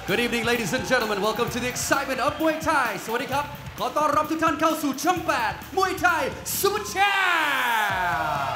Good evening, ladies and gentlemen. Welcome to the excitement of Muay Thai. สวัสดีครับขอต้อนรับทุกท่านเข้าสู่ช่อง 8 Muay Thai Super Champ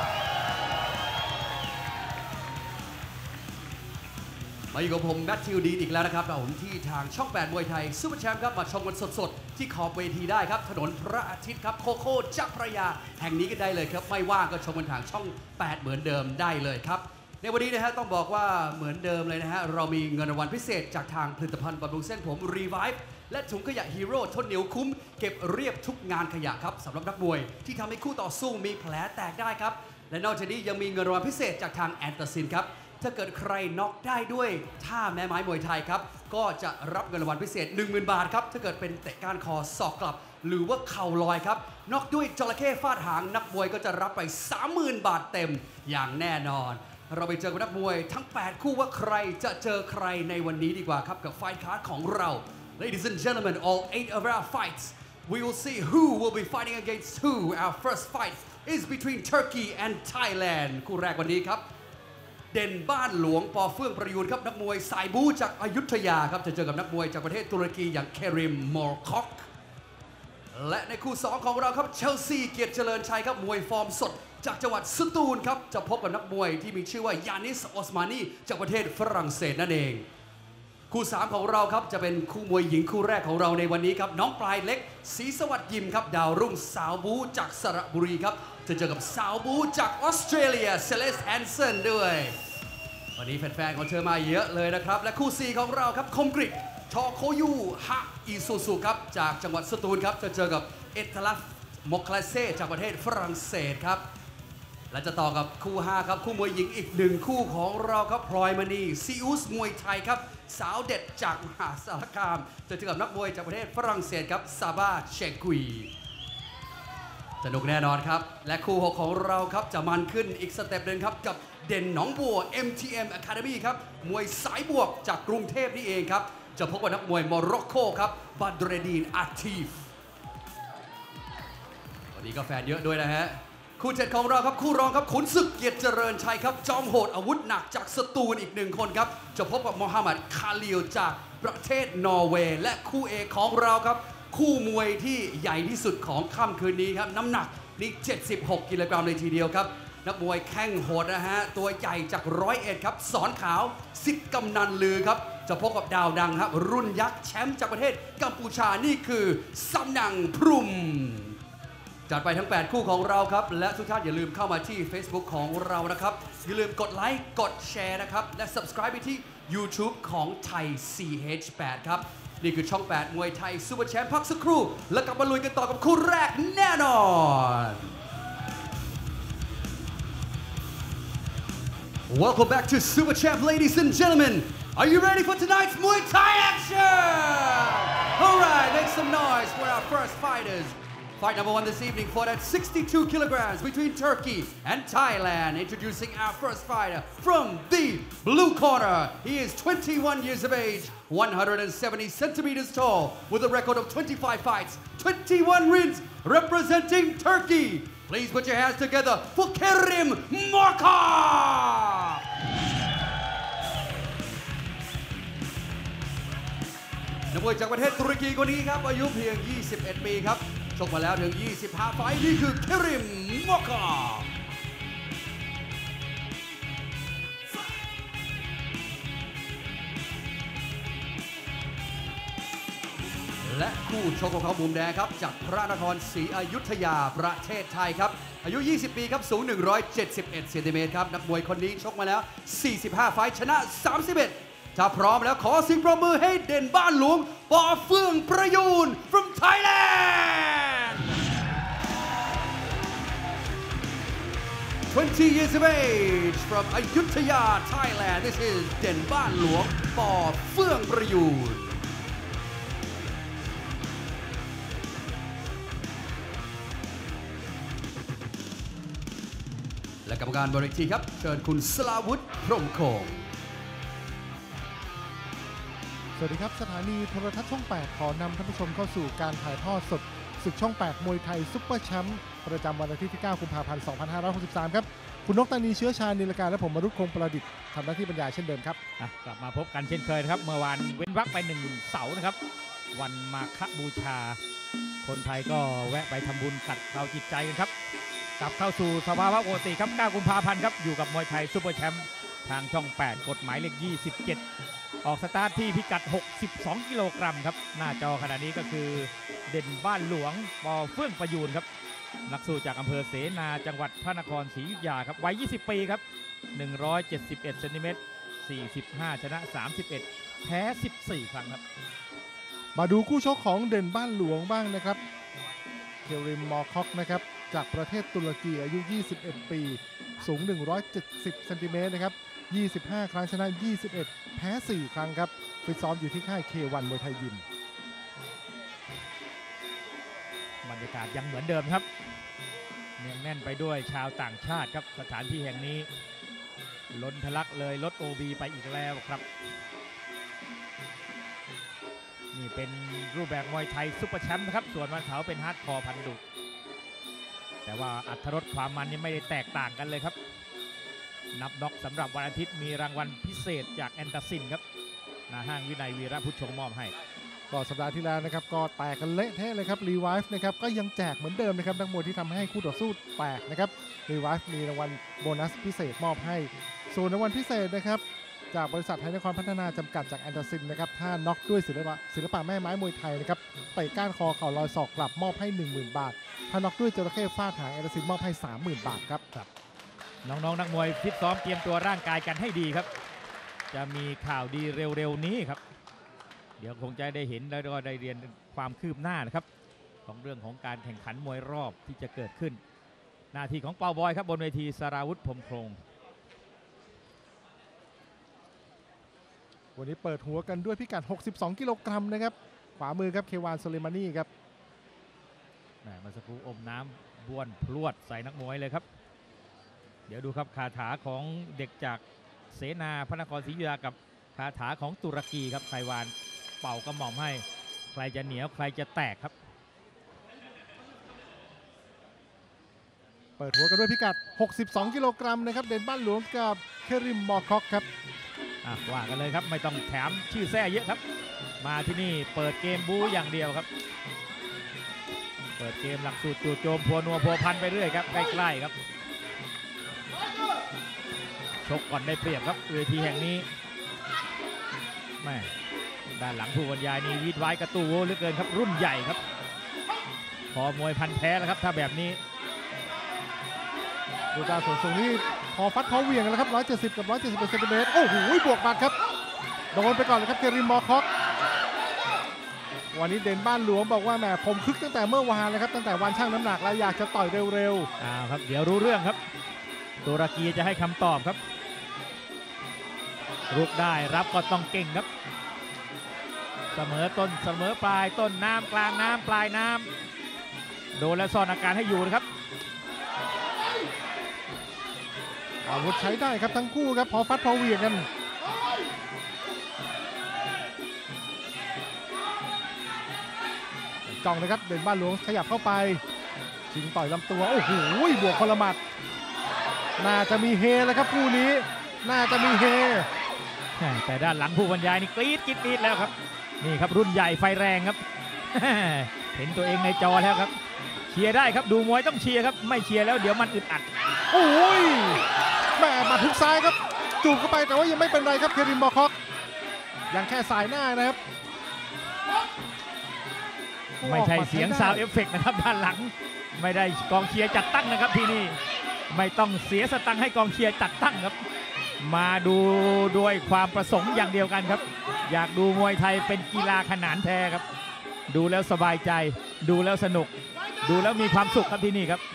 มาอยู่กับผมแมทธิวดีนอีกแล้วนะครับผมที่ทางช่อง 8 Muay Thai Super Champ ครับมาชมกันสดๆที่ขอบเวทีได้ครับถนนพระอาทิตย์ครับโคโค่เจ้าพระยาแห่งนี้ก็ได้เลยครับไม่ว่างก็ชมกันทางช่อง 8 เหมือนเดิมได้เลยครับในวันนี้นะฮะต้องบอกว่าเหมือนเดิมเลยนะฮะเรามีเงินรางวัลพิเศษจากทางผลิตภัณฑ์บำรุงเส้นผม Revive และถุงขยะฮีโร่ทนเหนียวคุ้มเก็บเรียบทุกงานขยะครับสำหรับนักมวยที่ทำให้คู่ต่อสู้มีแผลแตกได้ครับและนอกจากนี้ยังมีเงินรางวัลพิเศษจากทางแอนตาซินครับถ้าเกิดใครน็อกได้ด้วยท่าแม่ไม้มวยไทยครับก็จะรับเงินรางวัลพิเศษ 10,000 บาทครับถ้าเกิดเป็นเตะก้านคอศอกกลับหรือว่าเข่าลอยครับน็อกด้วยจระเข้ฟาดหางนักมวยก็จะรับไป 30,000 บาทเต็มอย่างแน่นอนเราไปเจอกับนักมวยทั้ง 8 คู่ว่าใครจะเจอใครในวันนี้ดีกว่าครับกับไฟท์การ์ดของเรา Ladies and gentlemen, all 8 of our fights we will see who will be fighting against who. Our first fight is between Turkey and Thailand คู่แรกวันนี้ครับเด่นบ้านหลวงปอเฟื่องประยูนครับนักมวยสายบู๊จากอยุธยาครับจะเจอกับนักมวยจากประเทศตุรกีอย่างเคริมมอร์คอกและในคู่2ของเราครับเชลซีเกียรติเจริญชัยครับมวยฟอร์มสดจากจังหวัดสตูลครับจะพบกับนักมวยที่มีชื่อว่ายานิสออสมานีจากประเทศฝรั่งเศสนั่นเองคู่3ของเราครับจะเป็นคู่มวยหญิงคู่แรกของเราในวันนี้ครับน้องปลายเล็กศรีสวัสดิ์ยิมครับดาวรุ่งสาวบู๊จากสระบุรีครับจะเจอกับสาวบู๊จากออสเตรเลียเซเลสแฮนเซนด้วยวันนี้แฟนๆของเธอมาเยอะเลยนะครับและคู่4ของเราครับคมกริชอโคยูฮะอิซูซุครับจากจังหวัดสตูลครับจะเจอกับเอตลัฟมกลาเซ่จากประเทศฝรั่งเศสครับและจะต่อกับคู่5ครับคู่มวยหญิงอีก1คู่ของเราครับพลอยมณีซีอุสมวยไทยครับสาวเด็ดจากมหาสารคามจะเจอกับนักมวยจากประเทศฝรั่งเศสครับซาบาเชกุยสนุกแน่นอนครับและคู่6ของเราครับจะมันขึ้นอีกสเต็ปหนึ่งครับกับเด่นหนองบัว MTM Academy ครับมวยสายบวกจากกรุงเทพนี่เองครับจะพบกับนักมวยโมร็อกโกครับบัดเรดีนอาทีฟวันนี้ก็แฟนเยอะด้วยนะฮะคู่7ของเราครับคู่รองครับขุนศึกเกียรติเจริญชัยครับจอมโหดอาวุธหนักจากสตูลอีก1คนครับจะพบกับโมฮัมหมัดคาลิลจากประเทศนอร์เวย์และคู่เอกของเราครับคู่มวยที่ใหญ่ที่สุดของค่ำคืนนี้ครับน้ำหนักนี่76 กิโลกรัมเลยทีเดียวครับนักมวยแข้งโหดนะฮะตัวใหญ่จาก101ครับสอนขาวสิทธิ์กำนันลือครับจะพบกับดาวดังครับรุ่นยักษ์แชมป์จากประเทศกัมพูชานี่คือซัมนังพรุมจัดไปทั้ง8คู่ของเราครับและทุกท่านอย่าลืมเข้ามาที่ Facebook ของเรานะครับอย่าลืมกดไลค์กดแชร์นะครับและ Subscribe ไปที่ YouTube ของไทย CH8 ครับนี่คือช่อง 8 มวยไทยซูเปอร์แชมป์พักสักครู่แล้วกลับมาลุยกันต่อกับคู่แรกแน่นอน Welcome back to Super Champ, ladies and gentlemen. Are you ready for tonight's Muay Thai action? Alright, make some noise for our first fighters. Fight number 1 this evening for that 62 kilograms between Turkey and Thailand. Introducing our first fighter from the blue corner. He is 21 years of age, 170 centimeters tall, with a record of 25 fights, 21 wins, representing Turkey. Please put your hands together for Kerim Morkov. นักมวยจากประเทศตุรกีคนนี้ครับอายุเพียง 21 ปีครับชกมาแล้วถึง 25 ไฟท์นี่คือเคริมมอร์คอฟและคู่ชกของเขามุมแดงครับจากพระนครศรีอยุธยาประเทศไทยครับอายุ 20 ปีครับสูง 171 เซนติเมตรครับนักมวยคนนี้ชกมาแล้ว 45 ไฟท์ชนะ 31ถ้าพร้อมแล้วขอเสียงปรบมือให้เด่นบ้านหลวงปอเฟื่องประยูน from Thailand 20 years of age from Ayutthaya Thailand this is เด่นบ้านหลวงปอเฟื่องประยูนและกรรมการบริทีครับเชิญคุณสลาวุฒิพรหมคงสวัสดีครับสถานีโทรทัศน์ช่อง 8 ขอนำท่านผู้ชมเข้าสู่การถ่ายทอดสดศึกช่อง 8 มวยไทยซุปเปอร์แชมป์ประจำวันอาทิตย์ที่ 9 กุมภาพันธ์ 2563 ครับคุณนกตานีเชื้อชาญนิลการและผมมรุตคงประดิษฐ์ทำหน้าที่บรรยายเช่นเดิมครับกลับมาพบกันเช่นเคยนะครับเมื่อวานเว้นวรรคไป1เสาร์นะครับวันมาฆบูชาคนไทยก็แวะไปทำบุญขัดเกลาจิตใจกันครับกลับเข้าสู่สภาวะปกติครับ 9 กุมภาพันธ์ครับอยู่กับมวยไทยซุปเปอร์แชมป์ทางช่อง 8 กฎหมายเลข 27 ออกสตาร์ทที่พิกัด 62 กิโลกรัมครับหน้าจอขณะนี้ก็คือเด่นบ้านหลวงปอเฟื่องประยูนครับนักสู้จากอำเภอเสนาจังหวัดพระนครศรีอยุธยาครับวัย 20 ปีครับ 171 เซนติเมตร 45 ชนะ 31 แพ้ 14 ครั้งครับมาดูคู่ชกของเด่นบ้านหลวงบ้างนะครับเคริม มอร์คอกนะครับจากประเทศตุรกีอายุ 21 ปีสูง 170 เซนติเมตรนะครับ25 ครั้งชนะ 21 แพ้ 4 ครั้งครับฝึกซ้อมอยู่ที่ค่าย K1 มวยไทยยิมบรรยากาศยังเหมือนเดิมครับเนืองแน่นไปด้วยชาวต่างชาติครับสถานที่แห่งนี้ล้นทะลักเลยรถ OB ไปอีกแล้วครับนี่เป็นรูปแบบมวยไทยซุปเปอร์แชมป์นะครับส่วนวันเสาร์เป็นฮาร์ดคอร์พันดุแต่ว่าอรรถรสความมันนี่ไม่ได้แตกต่างกันเลยครับนับน็อกสำหรับวันอาทิตย์มีรางวัลพิเศษจากแอนตาซินครับนาห้างวินัยวีระพุทธชงมอบให้ก็สัปดาห์ที่แล้วนะครับก็แตกกันเละเทะเลยครับรีไวฟ์นะครับก็ยังแจกเหมือนเดิมนะครับนักมวยที่ทำให้คู่ต่อสู้แตกนะครับรีไวฟ์มีรางวัลโบนัสพิเศษมอบให้ส่วนรางวัลพิเศษนะครับจากบริษัทไทยนครพัฒนาจำกัดจากแอนตาซินนะครับถ้าน็อกด้วยศิลปะแม่ไม้มวยไทยนะครับเตะก้านคอเข่าลอยศอกกลับมอบให้ 10,000 บาทถ้าน็อกด้วยจระเข้ฟาดหางแอนตาซินมอบให้ 30,000 บาทครับน้องๆนักมวยฟิตซ้อมเตรียมตัวร่างกายกันให้ดีครับจะมีข่าวดีเร็วๆนี้ครับเดี๋ยวคงจะได้เห็นแล้วก็ได้เรียนความคืบหน้านะครับของเรื่องของการแข่งขันมวยรอบที่จะเกิดขึ้นหน้าที่ของเปาบอยครับบนเวทีสราวุธพรหมโครงวันนี้เปิดหัวกันด้วยพิกัด 62 กิโลกรัมนะครับขวามือครับเควานโซเลมานีครับมาสักครู่อมน้ำบ้วนพรวดใส่นักมวยเลยครับเดี๋ยวดูครับคาถาของเด็กจากเสนาพระนครศรีอยุธยากับคาถาของตุรกีครับไควานเป่ากระหม่อมให้ใครจะเหนียวใครจะแตกครับเปิดหัวกันด้วยพิกัด 62 กิโลกรัมนะครับเด่นบ้านหลวงกับเคริม มอร์คอกครับว่ากันเลยครับไม่ต้องแถมชื่อแท้เยอะครับมาที่นี่เปิดเกมบู๊อย่างเดียวครับเปิดเกมหลักสูตรจู่โจมพัวนัวพัวพันไปเรื่อยครับใกล้ๆครับชกก่อนได้เปรียบครับเวทีแห่งนี้แม่ด้านหลังผู้บรรยายนี่วิดไว้กระตู้โวเหลือเกินครับรุ่นใหญ่ครับพอมวยพันแท้แล้วครับถ้าแบบนี้ดูการส่วนสูงนี่พอฟัดพอเหวี่ยงกันแล้วครับ170กับ171เซนติเมตรโอ้โหบวกบัดครับโดนไปก่อนเลยครับเคริม มอร์คอกวันนี้เด่นบ้านหลวงบอกว่าแหมผมคึกตั้งแต่เมื่อวานเลยครับตั้งแต่วันชั่งน้ำหนักแล้วอยากจะต่อยเร็วๆครับเดี๋ยวรู้เรื่องครับตุรกีจะให้คำตอบครับรุกได้รับก็ต้องเก่งครับเสมอต้นเสมอปลายต้นน้ำกลางน้ำปลายน้ำโดนและซ่อนอาการให้อยู่นะครับอาวุธใช้ได้ครับทั้งคู่ครับพอฟัดพอเหวี่ยงกันจ้องเลยครับเด่นบ้านหลวงขยับเข้าไปชิงต่อยลำตัวโอ้โหบวกคนละหมัดน่าจะมีเฮแล้วครับคู่นี้น่าจะมีเฮแต่ด้านหลังผู้บรรยายนี่กรี๊ดกรี๊ดแล้วครับนี่ครับรุ่นใหญ่ไฟแรงครับเห็นตัวเองในจอแล้วครับเชียร์ได้ครับดูมวยต้องเชียร์ครับไม่เชียร์แล้วเดี๋ยวมันอึดอัดโอ้ยแม่มาทุกซ้ายครับจูบเข้าไปแต่ว่ายังไม่เป็นไรครับเคริม มอร์คอกยังแค่สายหน้านะครับไม่ใช่เสียงซาวด์เอฟเฟกต์นะครับด้านหลังไม่ได้กองเชียร์จัดตั้งนะครับที่นี่ไม่ต้องเสียสตังค์ให้กองเชียร์จัดตั้งครับมาดูด้วยความประสงค์อย่างเดียวกันครับอยากดูมวยไทยเป็นกีฬาขนานแท้ครับดูแล้วสบายใจดูแล้วสนุกดูแล้วมีความสุขครับที่นี่ครับ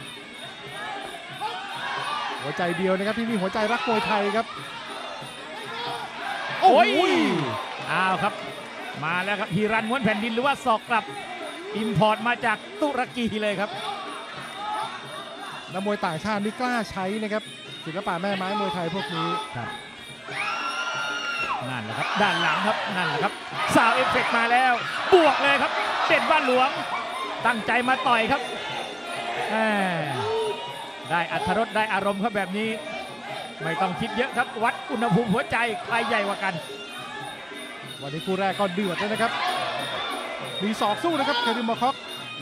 หัวใจเดียวนะครับที่มีหัวใจรักมวยไทยครับโอ้ยอ้าวครับมาแล้วครับฮีรันม้วนแผ่นดินหรือว่าศอกกลับอิมพอร์ตมาจากตุรกีเลยครับนักมวยต่างชาตินี่กล้าใช้นะครับศิลปะแม่ไม้มวยไทยพวกนี้ครับนั่นแหละครับด้านหลังครับนั่นแหละครับซาวเอฟเฟกต์มาแล้วบวกเลยครับเด่นบ้านหลวงตั้งใจมาต่อยครับแหม่ได้อรรถรสได้อารมณ์ครับแบบนี้ไม่ต้องคิดเยอะครับวัดอุณหภูมิหัวใจใครใหญ่กว่ากันวันนี้คู่แรกก็เดือดเลยนะครับมีศอกสู้นะครับเคริม มอร์ค็อก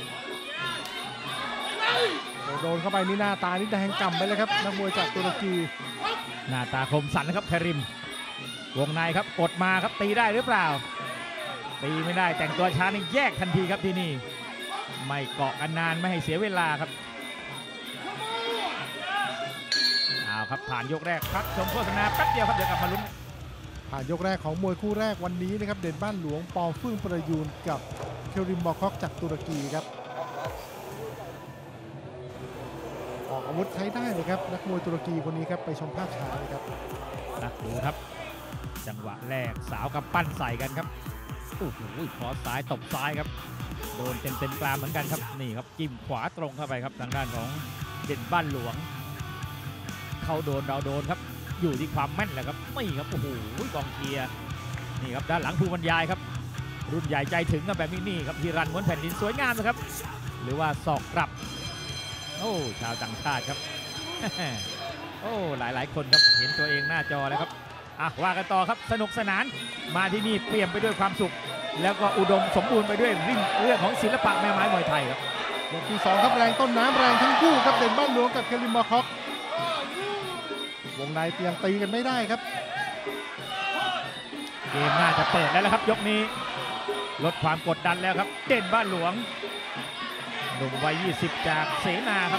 โดนเข้าไปนี่หน้าตานี่แดงก่ำไปเลยครับนักมวยจากตุรกีหน้าตาคมสันนะครับคาริมวงในครับกดมาครับตีได้หรือเปล่าตีไม่ได้แต่งตัวช้านี่แยกทันทีครับที่นี่ไม่เกาะกันนานไม่ให้เสียเวลาครับเอาครับผ่านยกแรกพักชมโฆษณาแป๊บเดียวครับเดี๋ยวกลับมาลุ้นผ่านยกแรกของมวยคู่แรกวันนี้นะครับเด่นบ้านหลวงปอเฟื่องประยูนกับเคริม มอร์ค็อกจากตุรกีครับออกอาวุธใช้ได้เลยครับนักมวยตุรกีคนนี้ครับไปชมภาพช้าเลยครับดูครับจังหวะแรกสาวกับปั้นใส่กันครับโอ้โหขอซ้ายตบซ้ายครับโดนเต็มกลามเหมือนกันครับนี่ครับจิ้มขวาตรงเข้าไปครับทางด้านของเด่นบ้านหลวงเขาโดนเราโดนครับอยู่ที่ความแม่นแหละครับไม่ครับโอ้โหกองเชียร์นี่ครับด้านหลังผู้บรรยายครับรุ่นใหญ่ใจถึงกันแบบนี้นี่ครับที่รันม้วนแผ่นดินสวยงามนะครับหรือว่าศอกกลับโอ้ชาวต่างชาติครับ โอ้หลายคนครับเห็นตัวเองหน้าจอแล้วครับว่ากันต่อครับสนุกสนานมาที่นี่เปี่ยมไปด้วยความสุขแล้วก็อุดมสมบูรณ์ไปด้วยเรื่องของศิลปะแม่ไม้มวยไทยครับยกที่2ครับแรงต้นน้ำแรงทั้งคู่ครับเด่นบ้านหลวงกับเคริม มอร์ค็อกวงในเตียงตีกันไม่ได้ครับเกมน่าจะเปิดแล้วครับยกนี้ลดความกดดันแล้วครับเด่นบ้านหลวงหนุ่มวัย20จากเสนาครับ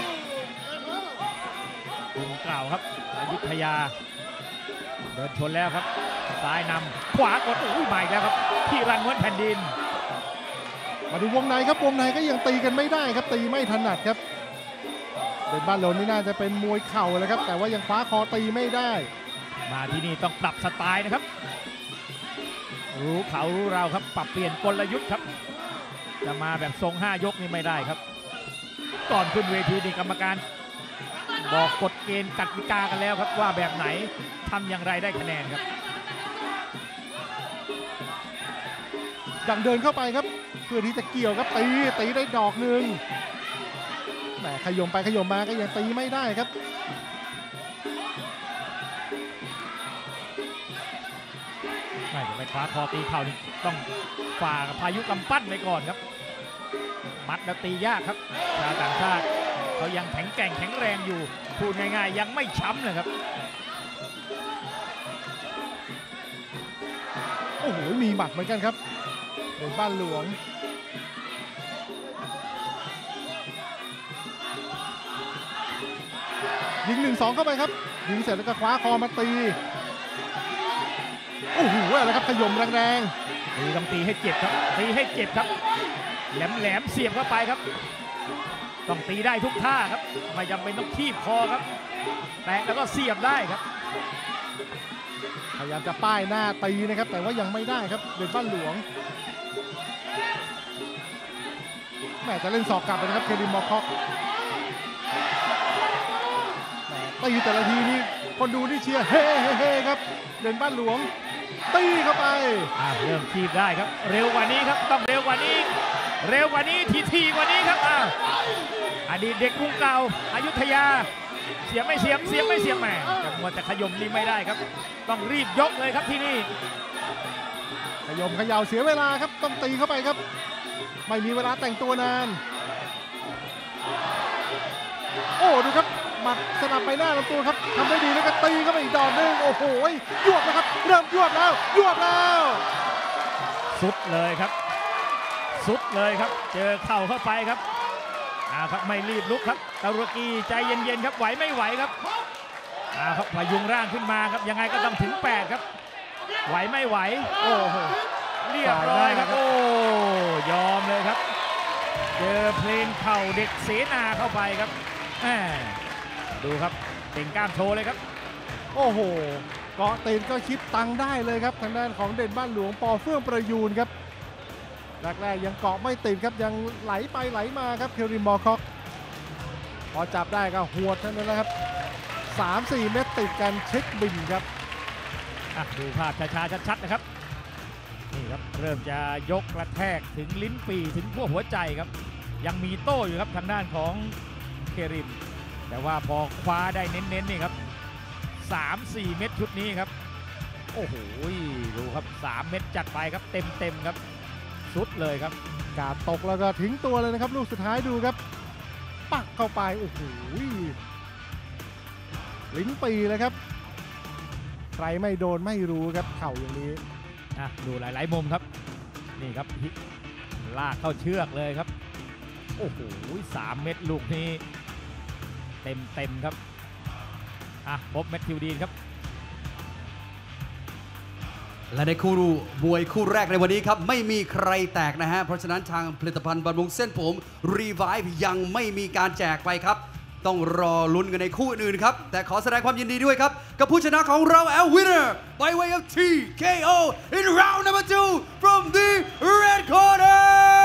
กลุ่มเก่าครับอยุธยาเดินชนแล้วครับซ้ายนำขวากดใหม่แล้วครับที่รันม้วนแผ่นดินมาดูวงในครับวงในก็ยังตีกันไม่ได้ครับตีไม่ถนัดครับเด่นบ้านหลวงนี่น่าจะเป็นมวยเข่าเลยครับแต่ว่ายังคว้าคอตีไม่ได้มาที่นี่ต้องปรับสไตล์นะครับรู้เขารู้เราครับปรับเปลี่ยนกลยุทธ์ครับจะมาแบบทรง5ยกนี่ไม่ได้ครับก่อนขึ้นเวทีนี่กรรมการบอกกฎเกณฑ์กติกากันแล้วครับว่าแบบไหนทำอย่างไรได้คะแนนครับดังเดินเข้าไปครับเพื่อที่จะเกี่ยวครับตีได้ดอกหนึ่งแหมขยมไปขยมมาก็ยังตีไม่ได้ครับไม่จะไปคว้าคอตีเข่านี่ต้องฝ่าพายุกำปั้นไปก่อนครับมัดแล้วตียากครับชาวต่างชาติเขายังแข็งแกร่งแข็งแรงอยู่พูดง่ายๆยังไม่ช้ำเลยครับโอ้โหมีหมัดเหมือนกันครับเด่นบ้านหลวงยิง 1-2 เข้าไปครับยิงเสร็จแล้วก็คว้าคอมาตีโอ้โหอะไรครับขย่มแรงๆต้องตีให้เจ็บครับตีให้เจ็บครับแหลมเสียบเข้าไปครับต้องตีได้ทุกท่าครับไม่จำเป็นต้องคีบคอครับแตะแล้วก็เสียบได้ครับพยายามจะป้ายหน้าตีนะครับแต่ว่ายังไม่ได้ครับเด่นบ้านหลวงแม่จะเล่นศอกกลับไปนะครับเคริม มอร์ค็อกตีแต่ละทีนี่คนดูนี่เชียร์เฮ้ครับเด่นบ้านหลวงตีเข้าไปเริ่มคีบได้ครับเร็วกว่านี้ครับต้องเร็วกว่านี้ทีกว่านี้ครับอดีตเด็กกรุงเก่าอยุธยาเสียไม่เสียแหมแต่มัวแต่ขยมนี่ไม่ได้ครับต้องรีบยกเลยครับที่นี่ขยมเขย่าเสียเวลาครับต้องตีเข้าไปครับไม่มีเวลาแต่งตัวนานโอ้ดูครับหมัดสนับไปหน้าลำตัวครับทำได้ดีแล้วก็ตีเข้าไปอีกดอกนึงโอ้โหยวบนะครับเริ่มยวบแล้วสุดเลยครับเจอเข่าเข้าไปครับครับไม่รีบลุกครับตุรกีใจเย็นๆครับไหวไม่ไหวครับครับพยุงร่างขึ้นมาครับยังไงก็ต้องถึง8ครับไหวไม่ไหวโอ้โหเรียบร้อยครับโอ้ยอมเลยครับเจอเพลงเข่าเด็กเสนาเข้าไปครับดูครับเต่งกล้ามโชว์เลยครับโอ้โหเกาะตีนก็คิดตังได้เลยครับทางด้านของเด่นบ้านหลวงปอเฟื่องประยูนครับแรกยังเกาะไม่ติดครับยังไหลไปไหลมาครับเคริม มอร์ค็อกพอจับได้ก็หวดเท่านั้นนะครับ 3-4 เม็ดติดกันเช็คบินครับดูภาพช้าๆชัดๆนะครับนี่ครับเริ่มจะยกกระแทกถึงลิ้นปี่ถึงขั้วหัวใจครับยังมีโต้อยู่ครับทางด้านของเคริมแต่ว่าพอคว้าได้เน้นๆนี่ครับ3-4 เม็ดชุดนี้ครับโอ้โหดูครับ3 เม็ดจัดไปครับเต็มครับสุดเลยครับกาดตกแล้วก็ทิ้งตัวเลยนะครับลูกสุดท้ายดูครับปักเข้าไปโอ้โหลิ้นปีเลยครับใครไม่โดนไม่รู้ครับเข่าอย่างนี้ดูหลายๆมุมครับนี่ครับลากเข้าเชือกเลยครับโอ้โห3 เม็ดลูกนี้เต็มครับพบแมทธิวดีนครับและในคู่มวยคู่แรกในวันนี้ครับไม่มีใครแตกนะฮะเพราะฉะนั้นทางผลิตภัณฑ์บำรุงเส้นผม Revive ยังไม่มีการแจกไปครับต้องรอลุ้นกันในคู่อื่นครับแต่ขอแสดงความยินดีด้วยครับกับผู้ชนะของเรา and winner by way of TKO in round number 2 from the red corner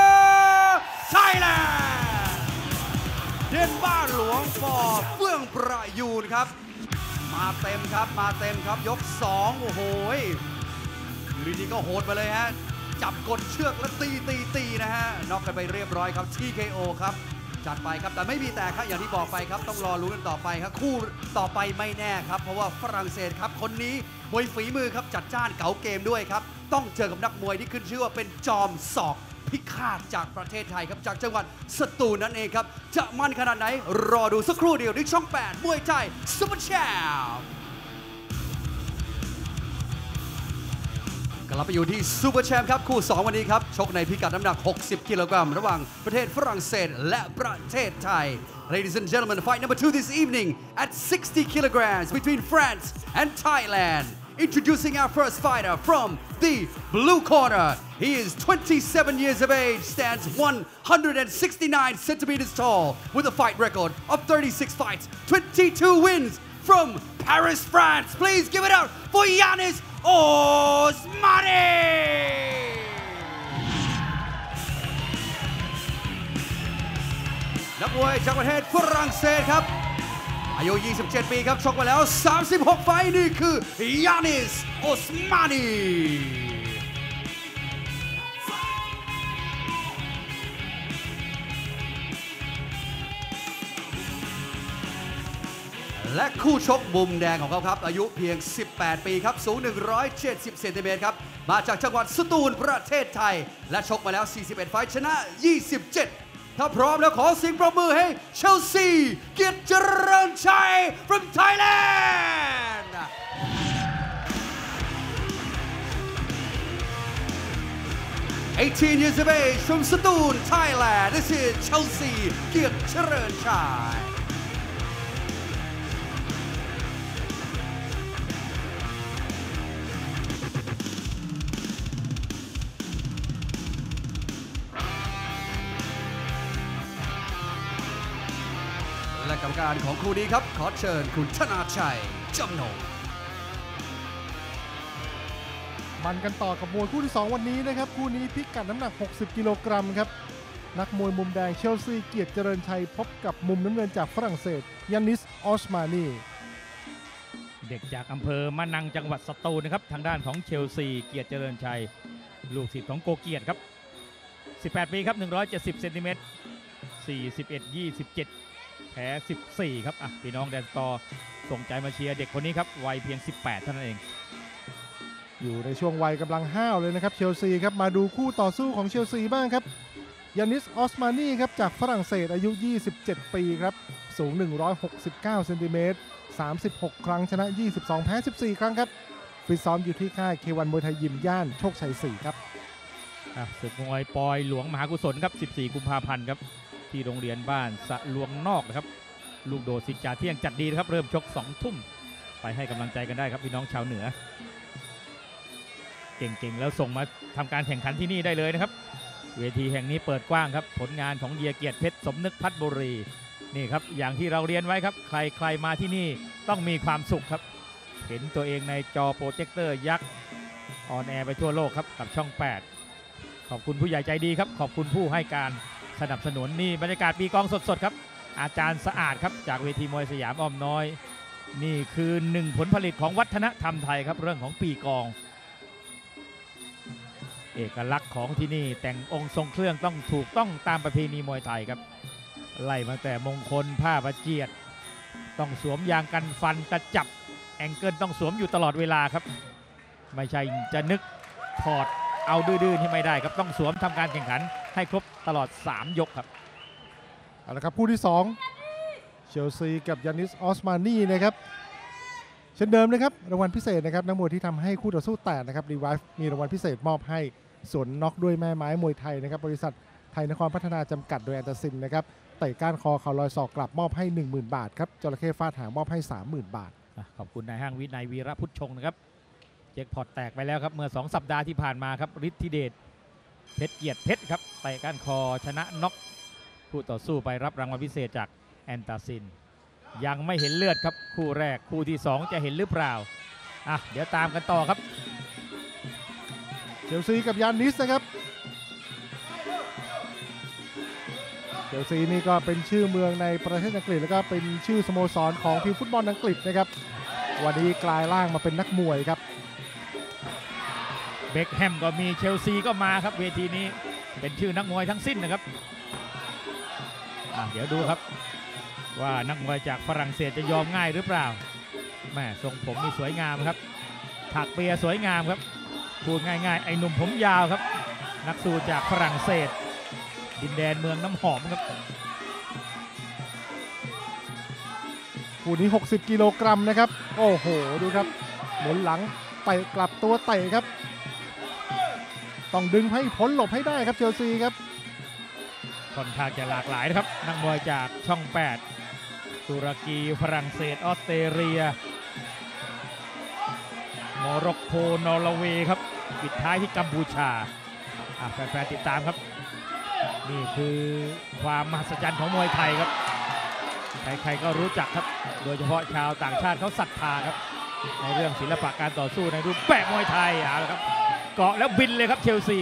Thailand เด่นบ้านหลวงปอเฟื่องประยูนครับมาเต็มครับยก2โอ้โหลีนี้ก็โหดมาเลยฮะจับกดเชือกแล้วตีนะฮะน็อกกันไปเรียบร้อยครับ TKO ครับจัดไปครับแต่ไม่มีแต่ครับอย่างที่บอกไปครับต้องรอรู้กันต่อไปครับคู่ต่อไปไม่แน่ครับเพราะว่าฝรั่งเศสครับคนนี้มวยฝีมือครับจัดจ้านเก๋าเกมด้วยครับต้องเจอกับนักมวยที่ขึ้นชื่อว่าเป็นจอมศอกพิฆาตจากประเทศไทยครับจากจังหวัดสตูลนั่นเองครับจะมันขนาดไหนรอดูสักครู่เดียวที่ช่อง 8 มวยไทยซุปเปอร์แชมป์กลับไปอยู่ที่ซูเปอร์แชมป์ครับคู่2วันนี้ครับชกในพิกัดน้ำหนัก60 กิโลกรัมระหว่างประเทศฝรั่งเศสและประเทศไทย Ladies and gentlemen fight number 2 this evening at 60 kilograms between France and Thailand Introducing our first fighter from the blue corner. He is 27 years of age, stands 169 centimeters tall with a fight record of 36 fights, 22 wins from Paris, France. Please give it up for Yanis Osmani! นักมวยจากประเทศฝรั่งเศสครับอายุ27 ปีครับชกมาแล้ว36ไฟต์นี่คือ Yanis Osmani และคู่ชกมุมแดงของเขาครับอายุเพียง18 ปีครับสูง170เซนติเมตรครับมาจากจังหวัดสตูลประเทศไทยและชกมาแล้ว41ไฟต์ชนะ27ถ้าพร้อมแล้วขอเสียงปรบมือให้เชลซีเกียรติเจริญชัย from Thailand 18 years of age from Satoon, Thailand. This is Chelsea เกียรติเจริญชัยและกรรมการของคู่นี้ครับขอเชิญคุณธนาชัยจำนงมันกันต่อกับมวยคู่ที่2วันนี้นะครับคู่นี้พิกัดน้ำหนัก60กิโลกรัมครับนักมวยมุมแดงเชลซีเกียรติเจริญชัยพบกับมุมน้ำเงินจากฝรั่งเศสยานิสออสมานีเด็กจากอำเภอมะนังจังหวัดสตูลนะครับทางด้านของเชลซีเกียรติเจริญชัยลูกศิษย์ของโกเกียรติครับ18 ปีครับ170เซนติเมตร41-27แพ้14ครับพี่น้องแดนสตอร์ส่งใจมาเชียร์เด็กคนนี้ครับวัยเพียง18เท่านั้นเองอยู่ในช่วงวัยกำลังห้าวเลยนะครับเชลซีครับมาดูคู่ต่อสู้ของเชลซีบ้างครับยานิสออสมานีครับจากฝรั่งเศสอายุ27 ปีครับสูง169เซนติเมตร36 ครั้งชนะ22แพ้14 ครั้งครับฟิตซ้อมอยู่ที่ค่ายเควันมวยไทยยิมย่านโชคชัย4ครับศึกมวยปอยหลวงมหากุศลครับ14 กุมภาพันธ์ครับที่โรงเรียนบ้านสะลวงนอกนะครับลูกโดดสิจ่าเที่ยงจัดดีนะครับเริ่มชก2 ทุ่มไปให้กำลังใจกันได้ครับพี่น้องชาวเหนือเก่งๆแล้วส่งมาทำการแข่งขันที่นี่ได้เลยนะครับเวทีแห่งนี้เปิดกว้างครับผลงานของเดียเกียรติเพชรสมนึกพัฒบุรีนี่ครับอย่างที่เราเรียนไว้ครับใครมาที่นี่ต้องมีความสุขครับเห็นตัวเองในจอโปรเจคเตอร์ยักษ์ออนแอร์ไปทั่วโลกครับกับช่อง8ขอบคุณผู้ใหญ่ใจดีครับขอบคุณผู้ให้การสนับสนุนนี่บรรยากาศปีกองสดๆครับอาจารย์สะอาดครับจากเวทีมวยสยามอ้อมน้อยนี่คือ1ผลผลิตของวัฒนธรรมไทยครับเรื่องของปีกองเอกลักษณ์ของที่นี่แต่งองค์ทรงเครื่องต้องถูกต้องตามประเพณีมวยไทยครับไล่มาแต่มงคลผ้าประเจียดต้องสวมยางกันฟันกระจับแองเกิลต้องสวมอยู่ตลอดเวลาครับไม่ใช่จะนึกถอดเอาดื้อๆที่ไม่ได้ครับต้องสวมทำการแข่งขันให้ครบตลอด3 ยกครับเอาละครับคู่ที่2เชลซีกับยานิสออสมานีนะครับเช่นเดิมนะครับรางวัลพิเศษนะครับนักมวยที่ทำให้คู่ต่อสู้แตกนะครับรีไวฟ์มีรางวัลพิเศษมอบให้ส่วนน็อกด้วยแม่ไม้มวยไทยนะครับบริษัทไทยนครพัฒนาจำกัดโดยแอนตาซินนะครับเตะก้านคอเข่าลอยศอกกลับมอบให้ 10,000 บาทครับจระเข้ฟาดหางมอบให้ 30,000 บาทขอบคุณนายห้างวินัยวีระพุทธชงนะครับแจ็คพอตแตกไปแล้วครับเมื่อ2 สัปดาห์ที่ผ่านมาครับฤทธิเดชเพชรเกียรติเพชรครับเตะก้านคอชนะน็อกคู่ต่อสู้ไปรับรางวัลพิเศษจากแอนตาซินยังไม่เห็นเลือดครับคู่แรกคู่ที่2จะเห็นหรือเปล่าเดี๋ยวตามกันต่อครับเชลซีกับยานิสนะครับเชลซีนี่ก็เป็นชื่อเมืองในประเทศอังกฤษแล้วก็เป็นชื่อสโมสรของทีมฟุตบอลอังกฤษนะครับวันนี้กลายร่างมาเป็นนักมวยครับเบคแฮมก็มีเชลซีก็มาครับเวทีนี้เป็นชื่อนักมวยทั้งสิ้นนะครับเดี๋ยวดูครับว่านักมวยจากฝรั่งเศสจะยอมง่ายหรือเปล่าแม่ทรงผมนี่สวยงามครับถักเปียสวยงามครับพูดง่ายๆไอ้หนุ่มผมยาวครับนักสู้จากฝรั่งเศสดินแดนเมืองน้ำหอมครับคู่นี้60 กิโลกรัมนะครับโอ้โหดูครับหมุนหลังไปกลับตัวเตะครับต้องดึงให้พ้นหลบให้ได้ครับเชลซีครับค่อนข้างจะหลากหลายนะครับนักมวยจากช่อง8ตุรกีฝรั่งเศสออสเตรเลียโมร็อกโกนอร์เวย์ครับปิดท้ายที่กัมพูชาแฟนๆติดตามครับนี่คือความมหัศจรรย์ของมวยไทยครับใครๆก็รู้จักครับโดยเฉพาะชาวต่างชาติเขาศรัทธาครับในเรื่องศิลปะการต่อสู้ในรูปแบบมวยไทยครับเกาะแล้วบินเลยครับเชลซี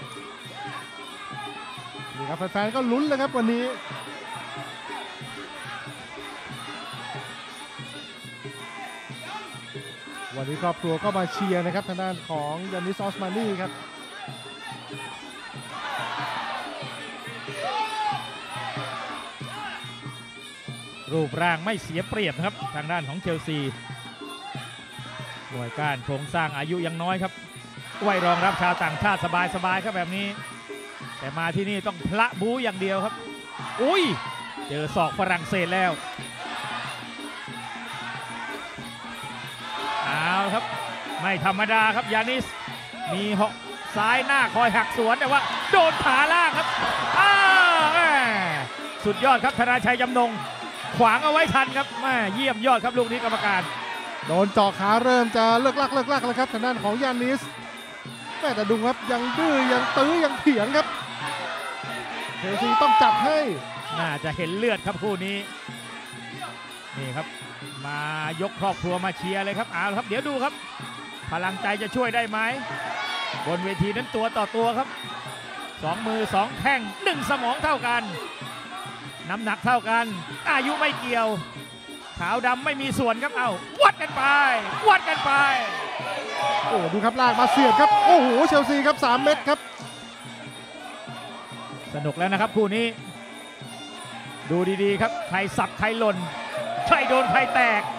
นี่ครับแฟนๆก็ลุ้นเลยครับวันนี้ครอบครัวก็มาเชียร์นะครับทางด้านของยานิสออสมานีครับรูปร่างไม่เสียเปรียบครับทางด้านของเชลซีมวยก้านโครงสร้างอายุยังน้อยครับไว้รองรับชาวต่างชาติสบายๆครับแบบนี้แต่มาที่นี่ต้องพละบู๊อย่างเดียวครับอุ้ยเจอศอกฝรั่งเศสแล้วเอาครับไม่ธรรมดาครับยานิสมีหอกซ้ายหน้าคอยหักสวนแต่ว่าโดนขาล่างครับสุดยอดครับธนาชัยจำนงขวางเอาไว้ทันครับเยี่ยมยอดครับลูกนี้กรรมการโดนเจาะขาเริ่มจะเลิกลักแล้วครับทางด้านของยานิสแต่ดูครับยังดื้อยังตื้อยังเถียงครับเชลซีต้องจับให้น่าจะเห็นเลือดครับคู่นี้นี่ครับมายกครอบครัวมาเชียร์เลยครับครับเดี๋ยวดูครับพลังใจจะช่วยได้ไหมบนเวทีนั้นตัวต่อตัวครับ2 มือ 2 แข้ง1 สมองเท่ากันน้ำหนักเท่ากันอายุไม่เกี่ยวขาวดำไม่มีส่วนครับวัดกันไปโอ้ดูครับลากมาเสียบครับโอ้โหเชลซีครับ3 เม็ดครับสนุกแล้วนะครับคู่นี้ดูดีๆครับใครสับใครหล่นใครโดนใครแตก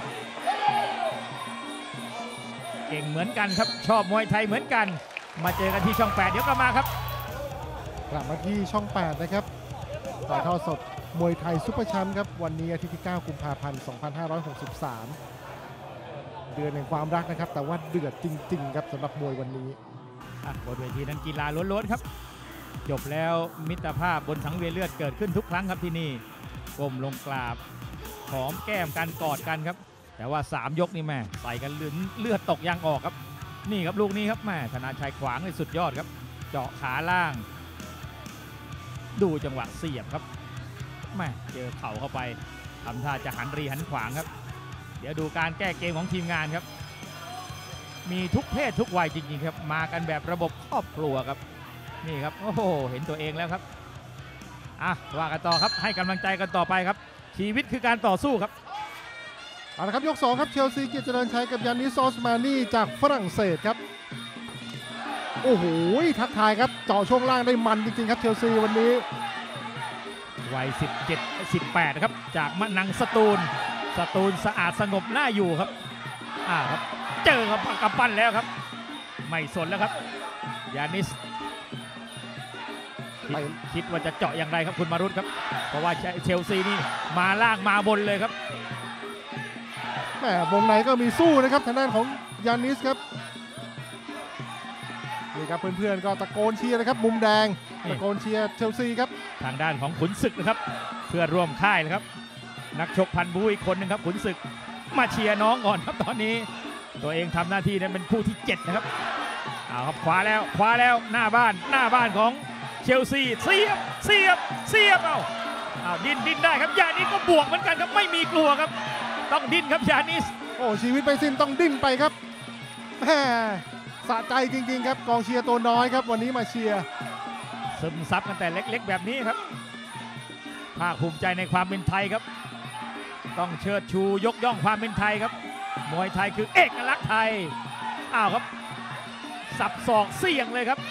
เก่งเหมือนกันครับชอบมวยไทยเหมือนกันมาเจอกันที่ช่อง8เดี๋ยวกลับมาครับกลับมาที่ช่อง8นะครับถ่ายทอดสดมวยไทยซุปเปอร์แชมป์ครับวันนี้อาทิตย์ที่9 กุมภาพันธ์ 2563เดือนแห่งความรักนะครับแต่ว่าเดือดจริงๆครับสำหรับมวยวันนี้บนเวทีนั้นกีฬาล้วนๆครับจบแล้วมิตรภาพบนสังเวียนเลือดเกิดขึ้นทุกครั้งครับที่นี่ก้มลงกราบหอมแก้มกันกอดกันครับแต่ว่า3 ยกนี่แม่ใส่กันเลือดตกยางออกครับนี่ครับลูกนี้ครับแม่ธนาชัยขวางในสุดยอดครับเจาะขาล่างดูจังหวะเสียบครับแม่เจอเข่าเข้าไปทำท่าจะหันขวางครับเดี๋ยวดูการแก้เกมของทีมงานครับมีทุกเพศทุกวัยจริงๆครับมากันแบบระบบครอบครัวครับนี่ครับโอ้โหเห็นตัวเองแล้วครับว่ากันต่อครับให้กำลังใจกันต่อไปครับชีวิตคือการต่อสู้ครับเอาละครับยก2ครับเชลซีเกียรติเจริญชัยกับยานิสออสมานีจากฝรั่งเศสครับโอ้โหทักทายครับเจาะช่วงล่างได้มันจริงๆครับเชลซีวันนี้วัย17 18นะครับจากมะนังสตูลสะอาดสงบน่าอยู่ครับครับเจอกับกำปั้นแล้วครับไม่สนแล้วครับยานิสคิดว่าจะเจาะอย่างไรครับคุณมารุตครับเพราะว่าเชลซีนี่มาล่างมาบนเลยครับแหมวงในก็มีสู้นะครับทางด้านของยานิสครับนี่ครับเพื่อนๆก็ตะโกนเชียร์นะครับมุมแดงตะโกนเชียร์เชลซีครับทางด้านของขุนศึกนะครับเพื่อร่วมค่ายนะครับนักชกพันบูอีกคนหนึ่งครับขุนศึกมาเชียร์น้องก่อนครับตอนนี้ตัวเองทำหน้าที่นั้นเป็นคู่ที่7นะครับเอาครับคว้าแล้วหน้าบ้านของเชลซีเสียบเอาดิ้นได้ครับยานิสก็บวกเหมือนกันครับไม่มีกลัวครับต้องดิ้นครับยานิสโอ้ชีวิตไปสิ้นต้องดิ้นไปครับแหมสะใจจริงๆครับกองเชียร์ตัวน้อยครับวันนี้มาเชียร์ซึมซับกันแต่เล็กๆแบบนี้ครับภาคภูมิใจในความเป็นไทยครับต้องเชิดชูยกย่องความเป็นไทยครับมวยไทยคือเอกลักษณ์ไทยครับสับศอกเสี่ยงเลยครับ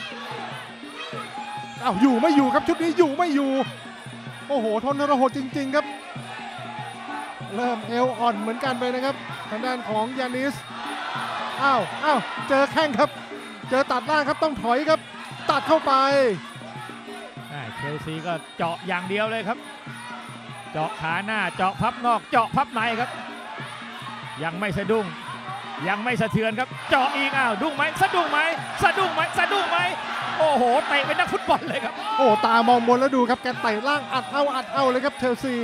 อยู่ไม่อยู่ครับชุดนี้อยู่ไม่อยู่โอ้โหทนทรหดจริงๆครับเริ่มเอวอ่อนเหมือนกันไปนะครับทางด้านของยานิสเจอแข้งครับเจอตัดล่างครับต้องถอยครับตัดเข้าไปเชลซีก็เจาะอย่างเดียวเลยครับเจาะขาหน้าเจาะพับนอกเจาะพับในครับยังไม่สะดุ้งยังไม่สะเทือนครับเจาะอีกดุ้งไหมสะดุ้งไหมโอ้โหเตะเป็นนักฟุตบอลเลยครับโอ้ตามองบนแล้วดูครับแกเตะล่างอัดเอาเลยครับเชลซี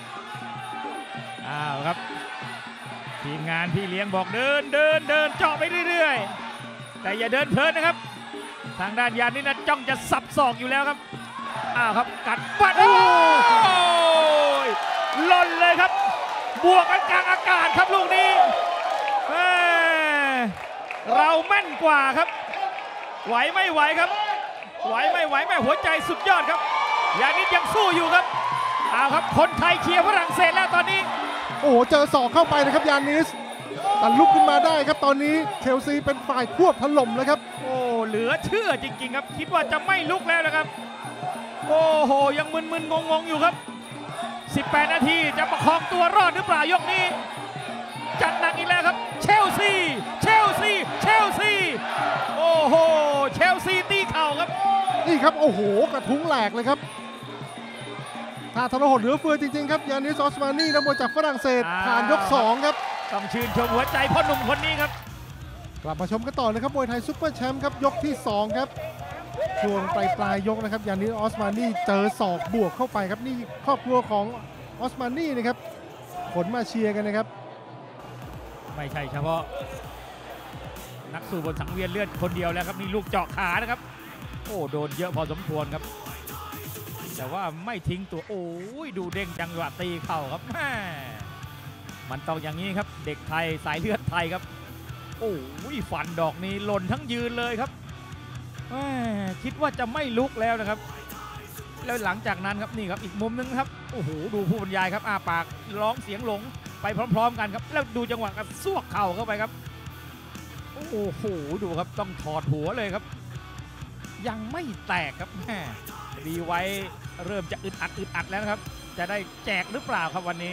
ครับทีมงานพี่เลี้ยงบอกเดินเจาะไปเรื่อยๆแต่อย่าเดินเพลินนะครับทางด้านยานิสนะจ้องจะสับศอกอยู่แล้วครับครับกัดปัดล่นเลยครับบวกกันกลางอากาศครับลูกนี้เราแม่นกว่าครับไหวไม่ไหวครับไหวไม่ไหวแม่หัวใจสุดยอดครับยานิสยังสู้อยู่ครับครับคนไทยเชียร์ฝรั่งเศสแล้วตอนนี้โอ้โหเจอศอกเข้าไปนะครับยานิสแต่ลุกขึ้นมาได้ครับตอนนี้เชลซีเป็นฝ่ายควบถล่มเลยครับโอ้เหลือเชื่อจริงๆครับคิดว่าจะไม่ลุกแล้วนะครับโอ้โหยังมึนๆงงๆอยู่ครับ18 นาทีจะประคองตัวรอดหรือเปล่ายกนี้จัดหนักอีกแล้วครับเชลซีโอ้โหเชลซีตีเข่าครับนี่ครับโอ้โหกระทุ้งแหลกเลยครับถ้าทรหดเหลือเฟือจริงๆครับยานิส ออสมานี่นักมวยจากฝรั่งเศสผ่านยก2ครับต้องชื่นชมหัวใจพ่อหนุ่มคนนี้ครับกลับมาชมกันต่อนะครับมวยไทยซุปเปอร์แชมป์ครับยกที่2ครับช่วงปลายยกนะครับยานิส ออสมานี่เจอศอกบวกเข้าไปครับนี่ครอบครัวของออสมานี่นะครับขนมาเชียร์กันนะครับไม่ใช่เฉพาะนักสู้บนสังเวียนเลือดคนเดียวแล้วครับนี่ลูกเจาะขานะครับโอ้โดนเยอะพอสมควรครับแต่ว่าไม่ทิ้งตัวโอ้ยดูเด้งจังหวะตีเข่าครับมันต้องอย่างนี้ครับเด็กไทยสายเลือดไทยครับโอ้ยฟันดอกนี้หล่นทั้งยืนเลยครับคิดว่าจะไม่ลุกแล้วนะครับแล้วหลังจากนั้นครับนี่ครับอีกมุมนึงครับโอ้โหดูผู้บรรยายครับปากร้องเสียงหลงไปพร้อมๆกันครับแล้วดูจังหวะกับซวกเข่าเข้าไปครับโอ้โหดูครับต้องถอดหัวเลยครับยังไม่แตกครับดีไว้เริ่มจะอึดอัดแล้วนะครับจะได้แจกหรือเปล่าครับวันนี้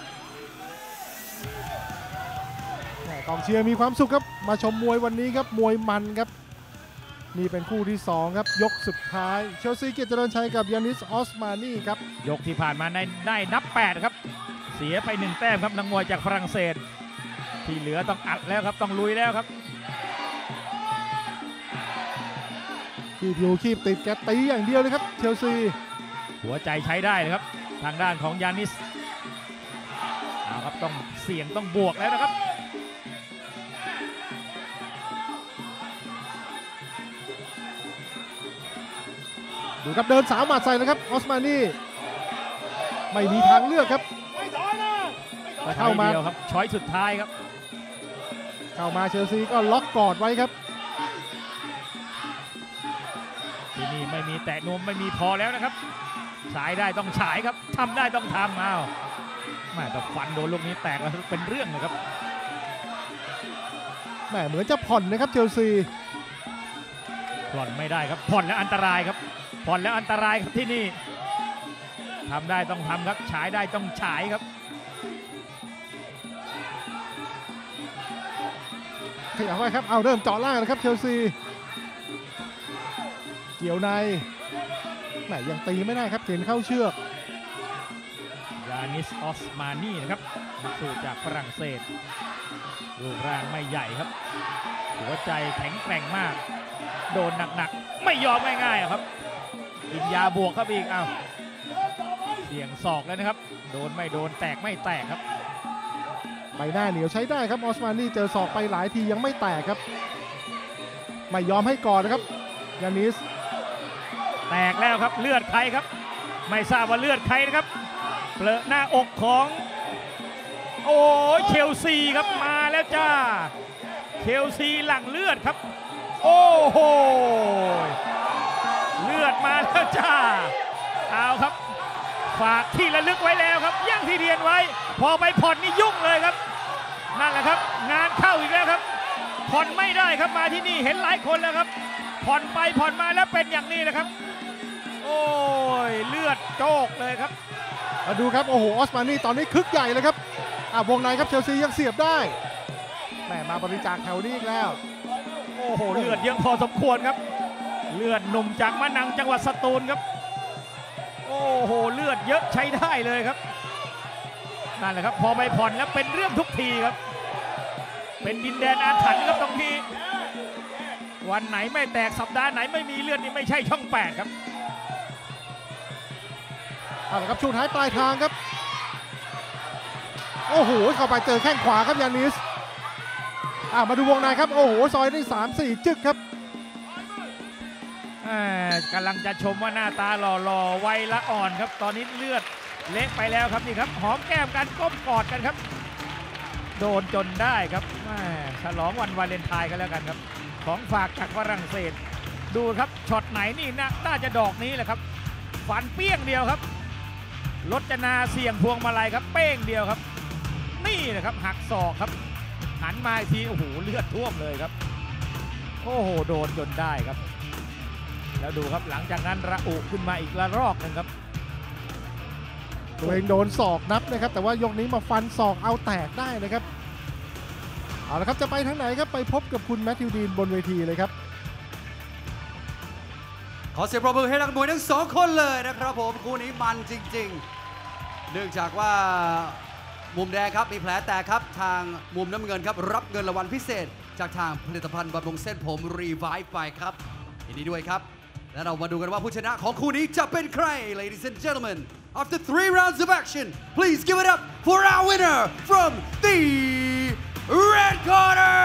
กองเชียร์มีความสุขครับมาชมมวยวันนี้ครับมวยมันครับนี่เป็นคู่ที่2ครับยกสุดท้ายเชลซีเกียรติเจริญชัยกับยานิส ออสมานี่ครับยกที่ผ่านมาได้นับ8ครับเสียไป1แต้มครับนักมวยจากฝรั่งเศสที่เหลือต้องอัดแล้วครับต้องลุยแล้วครับคีบติดแกตีอย่างเดียวเลยครับเชลซีหัวใจใช้ได้เลยครับทางด้านของยานิสครับต้องเสี่ยงต้องบวกแล้วนะครับดูครับเดิน3 หมัดใส่เลยครับออสมานี่ไม่มีทางเลือกครับเข้ามาครับช้อยสุดท้ายครับเข้ามาเชลซีก็ล็อกกอดไว้ครับที่นี่ไม่มีแตะนวมไม่มีพอแล้วนะครับฉายได้ต้องฉายครับทำได้ต้องทำแม่แต่ฟันโดนลูกนี้แตกแล้วเป็นเรื่องนะครับแม่เหมือนจะผ่อนนะครับเชลซีผ่อนไม่ได้ครับผ่อนแล้วอันตรายครับผ่อนแล้วอันตรายครับที่นี่ทำได้ต้องทำครับฉายได้ต้องฉายครับขยับไว้ครับเอาเริ่มเจาะล่างนะครับเชลซีเกี่ยวในแหมยังตีไม่ได้ครับเข็นเข้าเชือกยานิสออสมานีนะครับนักสู้จากฝรั่งเศสรูปร่างไม่ใหญ่ครับหัวใจแข็งแกร่งมากโดนหนักๆไม่ยอมง่ายๆครับกินยาบวกครับอีกเสี่ยงศอกแล้วนะครับโดนไม่โดนแตกไม่แตกครับใบหน้าเหนียวใช้ได้ครับออสมานี่เจอศอกไปหลายทียังไม่แตกครับไม่ยอมให้ก่อนนะครับยานิสแตกแล้วครับเลือดใครครับไม่ทราบว่าเลือดใครนะครับเปลอะหน้าอกของโอ้เชลซีครับมาแล้วจ้าเชลซีหลั่งเลือดครับโอ้โหเลือดมาแล้วจ้าเอาครับฝากที่ระลึกไว้แล้วครับอย่างที่เรียนไว้พอไปผ่อนนี่ยุ่งเลยครับนั่นแหละครับงานเข้าอีกแล้วครับผ่อนไม่ได้ครับมาที่นี่เห็นหลายคนแล้วครับผ่อนไปผ่อนมาแล้วเป็นอย่างนี้นะครับโอ้ยเลือดโจกเลยครับมาดูครับโอ้โหออสมานี่ตอนนี้คึกใหญ่เลยครับวงในครับเชลซียังเสียบได้แหมมาบริจาคแถวนี้อีกแล้วโอ้โหเลือดเยอะพอสมควรครับเลือดหนุ่มจากมะนังจังหวัดสตูลครับโอ้โหเลือดเยอะใช้ได้เลยครับนั่นแหละครับพอไปผ่อนแล้วเป็นเรื่องทุกทีครับเป็นดินแดนอาถรรพ์ครับตรงนี้วันไหนไม่แตกสัปดาห์ไหนไม่มีเลือดนี่ไม่ใช่ช่อง8ครับเอาละครับช่วงท้ายปลายทางครับโอ้โหเข้าไปเจอแข้งขวาครับยานิสมาดูวงในครับโอ้โหซอยได้ 3-4 จึกครับกำลังจะชมว่าหน้าตาหล่อๆวัยละอ่อนครับตอนนี้เลือดเละไปแล้วครับนี่ครับหอมแก้มกันก้มกอดกันครับโดนจนได้ครับฉลองวันวาเลนไทน์กันแล้วกันครับของฝากจากฝรั่งเศสดูครับช็อตไหนนี่น่าจะดอกนี้แหละครับฟันเปี้ยงเดียวครับรจนาเสี่ยงพวงมาลัยครับเป้งเดียวครับนี่นะครับหักศอกครับหันมาอีกทีโอ้โหเลือดท่วมเลยครับโอ้โหโดนจนได้ครับแล้วดูครับหลังจากนั้นระอุขึ้นมาอีกระลอกนึงครับตัวเองโดนศอกนับนะครับแต่ว่ายกนี้มาฟันศอกเอาแตกได้นะครับเอาละครับจะไปทางไหนครับไปพบกับคุณแมทธิวดีนบนเวทีเลยครับขอเสียงปรบมือให้นักมวยทั้งสองคนเลยนะครับผมคู่นี้มันจริงๆเนื่องจากว่ามุมแดงครับมีแผลแตกครับทางมุมน้ำเงินครับรับเงินรางวัลพิเศษจากทางผลิตภัณฑ์บำรุงเส้นผมรีไวฟ์ไปครับยินดีด้วยครับและเรามาดูกันว่าผู้ชนะของคู่นี้จะเป็นใคร Ladies and gentlemen after 3 rounds of action please give it up for our winner from the red corner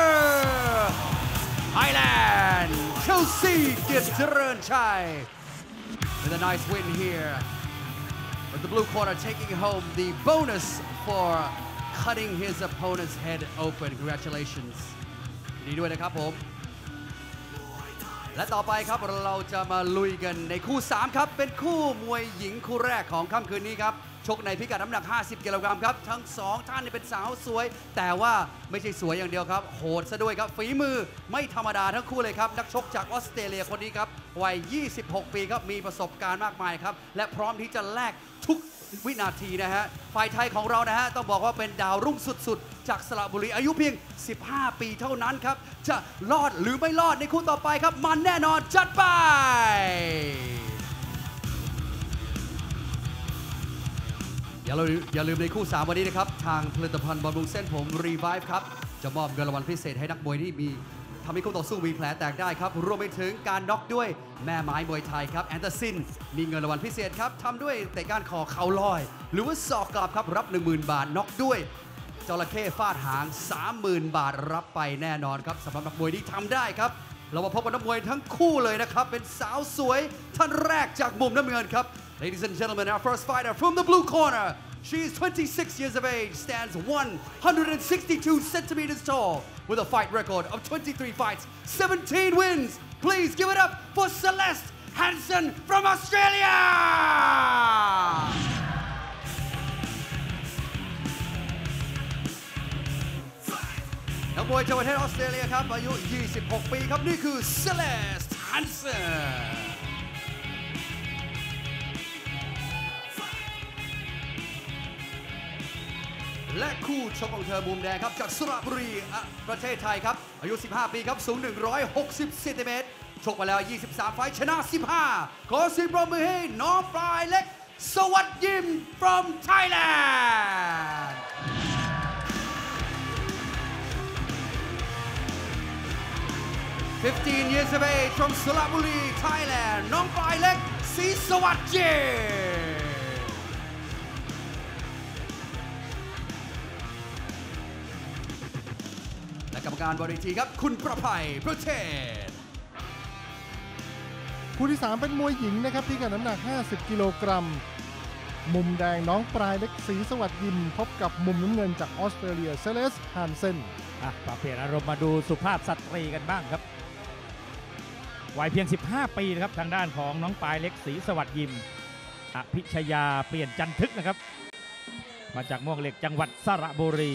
Thailand Chelsea เกียรติเจริญชัย with a nice win here but the blue corner taking home the bonus for cutting his opponent's head open congratulations ยินดีด้วยนะครับผมและต่อไปครับเราจะมาลุยกันในคู่3ครับเป็นคู่มวยหญิงคู่แรกของค่ำคืนนี้ครับชกในพิกัดน้ำหนัก50กิโลกรัมครับทั้ง2ท่านเป็นสาวสวยแต่ว่าไม่ใช่สวยอย่างเดียวครับโหดซะด้วยครับฝีมือไม่ธรรมดาทั้งคู่เลยครับนักชกจากออสเตรเลียคนนี้ครับวัย26 ปีครับมีประสบการณ์มากมายครับและพร้อมที่จะแลกทุกวินาทีนะฮะฝ่ายไทยของเรานะฮะต้องบอกว่าเป็นดาวรุ่งสุดๆจากสระบุรีอายุเพียง15 ปีเท่านั้นครับจะรอดหรือไม่รอดในคู่ต่อไปครับมันแน่นอนจัดไปอย่าลืมในคู่3วันนี้นะครับทางผลิตภัณฑ์บำรุงเส้นผมรีไวฟ์ครับจะมอบเงินรางวัลพิเศษให้นักมวยที่มีทำให้คู่ต่อสู้มีแผลแตกได้ครับรวมไปถึงการน็อกด้วยแม่ไม้มวยไทยครับแอนเดอร์ซินมีเงินรางวัลพิเศษครับทำด้วยเตะก้านคอเข่าลอยหรือว่าศอกกลับครับรับ 10,000 บาทน็อกด้วยจระเข้ฟาดหาง 30,000 บาทรับไปแน่นอนครับสำหรับนักมวยที่ทำได้ครับเรามาพบกับนักมวยทั้งคู่เลยนะครับเป็นสาวสวยท่านแรกจากมุมน้ำเงินครับ Ladies and gentlemen our first fighter from the blue corner She is 26 years of age, stands 162 centimeters tall, with a fight record of 23 fights, 17 wins. Please give it up for Celeste Hanson from Australia! นักมวยจากประเทศออสเตรเลียครับอายุ 26 ปีครับนี่คือ Celeste ฮันเซนและคู่ชกของเธอมุมแดงครับจากสระบุรีประเทศไทยครับอายุ 15 ปีครับสูง 160 เซนติเมตรชกมาแล้ว 23 ไฟท์ชนะ 15 ขอเสียงปรบมือให้น้องปลายเล็กสวัสดิ์ยิม from Thailand 15 years of age from สระบุรี Thailand น้องปลายเล็กศรีสวัสดิ์ยิมและกรรมการบริทีครับคุณประภัยประเทศคู่ที่ 3 เป็นมวยหญิงนะครับพิกัดน้ำหนัก 50 กิโลกรัมมุมแดงน้องปลายเล็กศรีสวัสดิ์ยิมพบกับมุมน้ำเงินจากออสเตรเลียเซเลสฮันเซนปรับเปลี่ยนอารมณ์มาดูสุภาพสตรีกันบ้างครับวัยเพียง 15 ปีนะครับทางด้านของน้องปลายเล็กศรีสวัสดิ์ยิมอภิชยาเปลี่ยนจันทึกนะครับมาจากม่วงเหล็กจังหวัดสระบุรี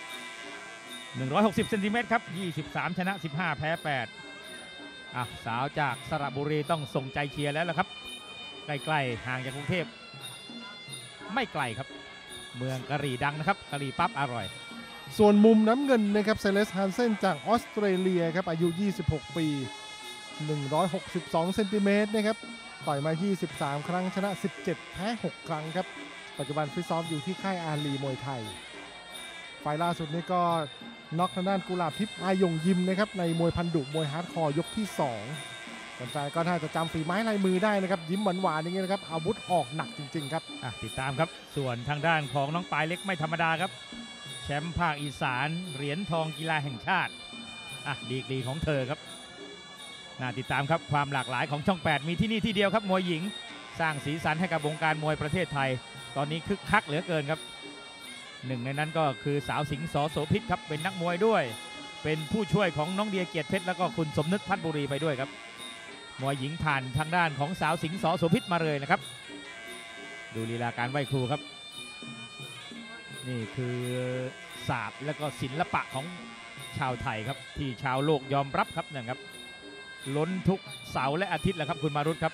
160 เซนติเมตรครับ23 ชนะ 15 แพ้ 8สาวจากสระบุรีต้องส่งใจเชียร์แล้วล่ะครับใกล้ๆห่างจากกรุงเทพไม่ไกลครับเมืองกะหรี่ดังนะครับกะหรี่ปั๊บอร่อยส่วนมุมน้ำเงินนะครับเซเลสฮันเซนจากออสเตรเลียครับอายุ 26 ปี162 เซนติเมตรนะครับต่อยมา 23 ครั้งชนะ 17 แพ้ 6 ครั้งครับปัจจุบันฟิตซ้อมอยู่ที่ค่ายอาลีมวยไทยไฟล์ล่าสุดนี้ก็น็อกทางด้านกุหลาบทิพย์อายงยิมนะครับในมวยพันดุมวยฮาร์ดคอร์ยกที่2แฟนๆก็น่าจะจำฝีไม้ลายมือได้นะครับยิ้มหวานๆอย่างนี้นะครับอาวุธออกหนักจริงๆครับติดตามครับส่วนทางด้านของน้องปลายเล็กไม่ธรรมดาครับแชมป์ภาคอีสานเหรียญทองกีฬาแห่งชาติดีกรีของเธอครับน่าติดตามครับความหลากหลายของช่อง 8มีที่นี่ที่เดียวครับมวยหญิงสร้างสีสันให้กับวงการมวยประเทศไทยตอนนี้คึกคักเหลือเกินครับหนึ่งในนั้นก็คือสาวสิงห์สโสพิษครับเป็นนักมวยด้วยเป็นผู้ช่วยของน้องเดียเกียรติเพชรแล้วก็คุณสมนึกพัฒน์บุรีไปด้วยครับมวยหญิงผ่านทางด้านของสาวสิงห์สโสพิษมาเลยนะครับดูลีลาการไหว้ครูครับนี่คือศาสตร์และก็ศิลปะของชาวไทยครับที่ชาวโลกยอมรับครับนะครับล้นทุกเสาร์และอาทิตย์แหละครับคุณมารุตครับ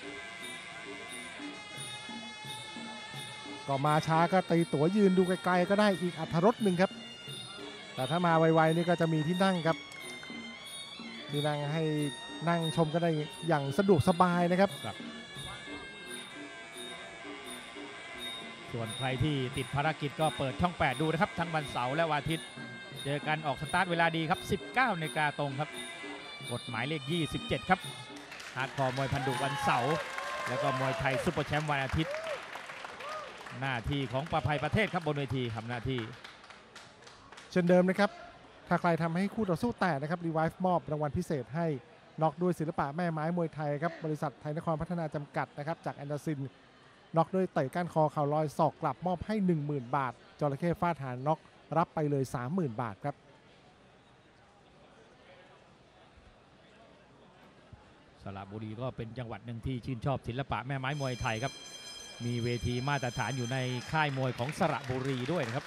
ก็มาช้าก็ตีตั๋วยืนดูไกลๆก็ได้อีกอรรถรสหนึ่งครับแต่ถ้ามาไวๆนี่ก็จะมีที่นั่งครับที่นั่งให้นั่งชมก็ได้อย่างสะดวกสบายนะครับส่วนใครที่ติดภารกิจก็เปิดช่อง 8ดูนะครับทั้งวันเสาร์และวันอาทิตย์เจอกันออกสตาร์ทเวลาดีครับ 19 นาฬิกาตรงครับกฎหมายเลข 27 ครับฮาร์ดคอร์มวยพันดุวันเสาร์แล้วก็มวยไทยซุปเปอร์แชมป์วันอาทิตย์หน้าที่ของประภัยประเทศครับบนเวทีทำหน้าที่เช่นเดิมนะครับถ้าใครทำให้คู่ต่อสู้แตกนะครับรีไวฟ์มอบรางวัลพิเศษให้น็อกด้วยศิลปะแม่ไม้มวยไทยครับบริษัทไทยนครพัฒนาจำกัดนะครับจากแอนเดอร์ซินน็อกด้วยเตะก้านคอเข่าลอยศอกกลับมอบให้ 10,000 บาทจระเข้ฟาดหางน็อกรับไปเลย 30,000 บาทครับสระบุรีก็เป็นจังหวัดหนึ่งที่ชื่นชอบศิลปะแม่ไม้มวยไทยครับมีเวทีมาตรฐานอยู่ในค่ายมวยของสระบุรีด้วยนะครับ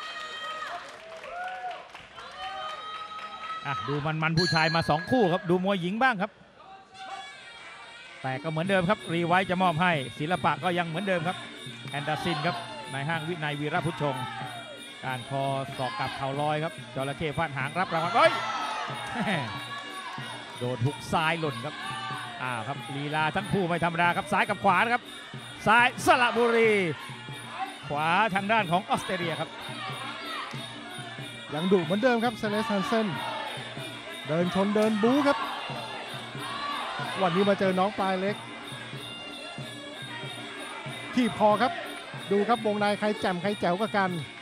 ดูมันผู้ชายมา2คู่ครับดูมวยหญิงบ้างครับแต่ก็เหมือนเดิมครับรีไวท์จะมอบให้ศิลปะก็ยังเหมือนเดิมครับแอนเดอร์ซินครับนายห้างวินัยวีระพุทธชงการคอศอกกับเข่าลอยครับจระเข้ฟาดหางรับรางวัลโดนหุกซ้ายหล่นครับครับลีลาทั้งคู่ไม่ธรรมดาครับซ้ายกับขวานะครับซ้ายสระบุรีขวาทางด้านของออสเตรเลียครับยังดุเหมือนเดิมครับเซเลสฮันเซนเดินชนเดินบู๊ครับวันนี้มาเจอน้องปลายเล็กที่พอครับดูครับวงในใครแจ่มใครแจ๋วกัน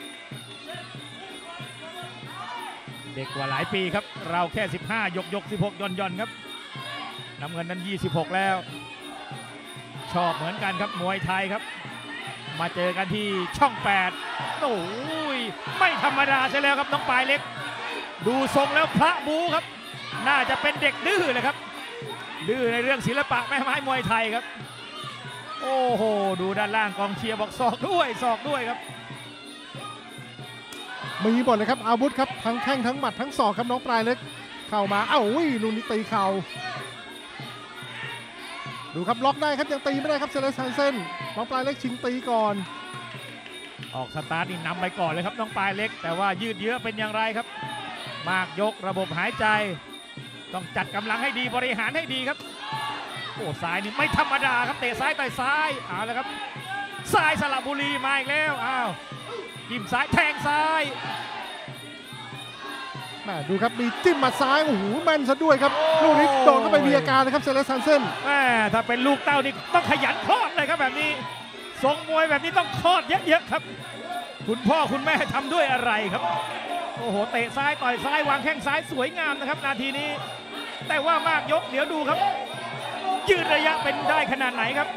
เด็กกว่าหลายปีครับเราแค่15ยก16ย่อนครับน้ำเงินนั้น26แล้วชอบเหมือนกันครับมวยไทยครับมาเจอกันที่ช่อง8โอ้ยไม่ธรรมดาใช่แล้วครับน้องปลายเล็กดูทรงแล้วพระบูครับน่าจะเป็นเด็กดื้อเลยครับดื้อในเรื่องศิลปะแม่ไม้มวยไทยครับโอ้โหดูด้านล่างกองเชียร์บอกศอกด้วยครับมีหมดเลยครับอาวุธครับทั้งแข้งทั้งหมัดทั้งศอกครับน้องปลายเล็กเข้ามาอุ้ยลูกนี้ตีเข่าดูครับล็อกได้ครับยังตีไม่ได้ครับเซเลสฮันเซนน้องปลายเล็กชิงตีก่อนออกสตาร์ทนี่นำไปก่อนเลยครับน้องปลายเล็กแต่ว่ายืดเยื้อเป็นอย่างไรครับมากยกระบบหายใจต้องจัดกำลังให้ดีบริหารให้ดีครับโอ้ซ้ายนี่ไม่ธรรมดาครับเตะซ้ายต่อยซ้ายเอาละครับซ้ายสระบุรีมาอีกแล้วอ้าวจิ้มซ้ายแทงซ้ายดูครับมีจิ้มหมัดซ้ายโอ้โหแม่นซะด้วยครับลูกนี้โดนเข้าไปมีอาการนะครับเซเลสฮันเซนถ้าเป็นลูกเต้านี่ต้องขยันคลอดเลยครับแบบนี้ทรงมวยแบบนี้ต้องคลอดเยอะๆครับคุณพ่อคุณแม่ทำด้วยอะไรครับโอ้โหเตะซ้ายต่อยซ้ายวางแข้งซ้ายสวยงามนะครับนาทีนี้แต่ว่ามากยกเดี๋ยวดูครับยืดระยะเป็นได้ขนาดไหนครับ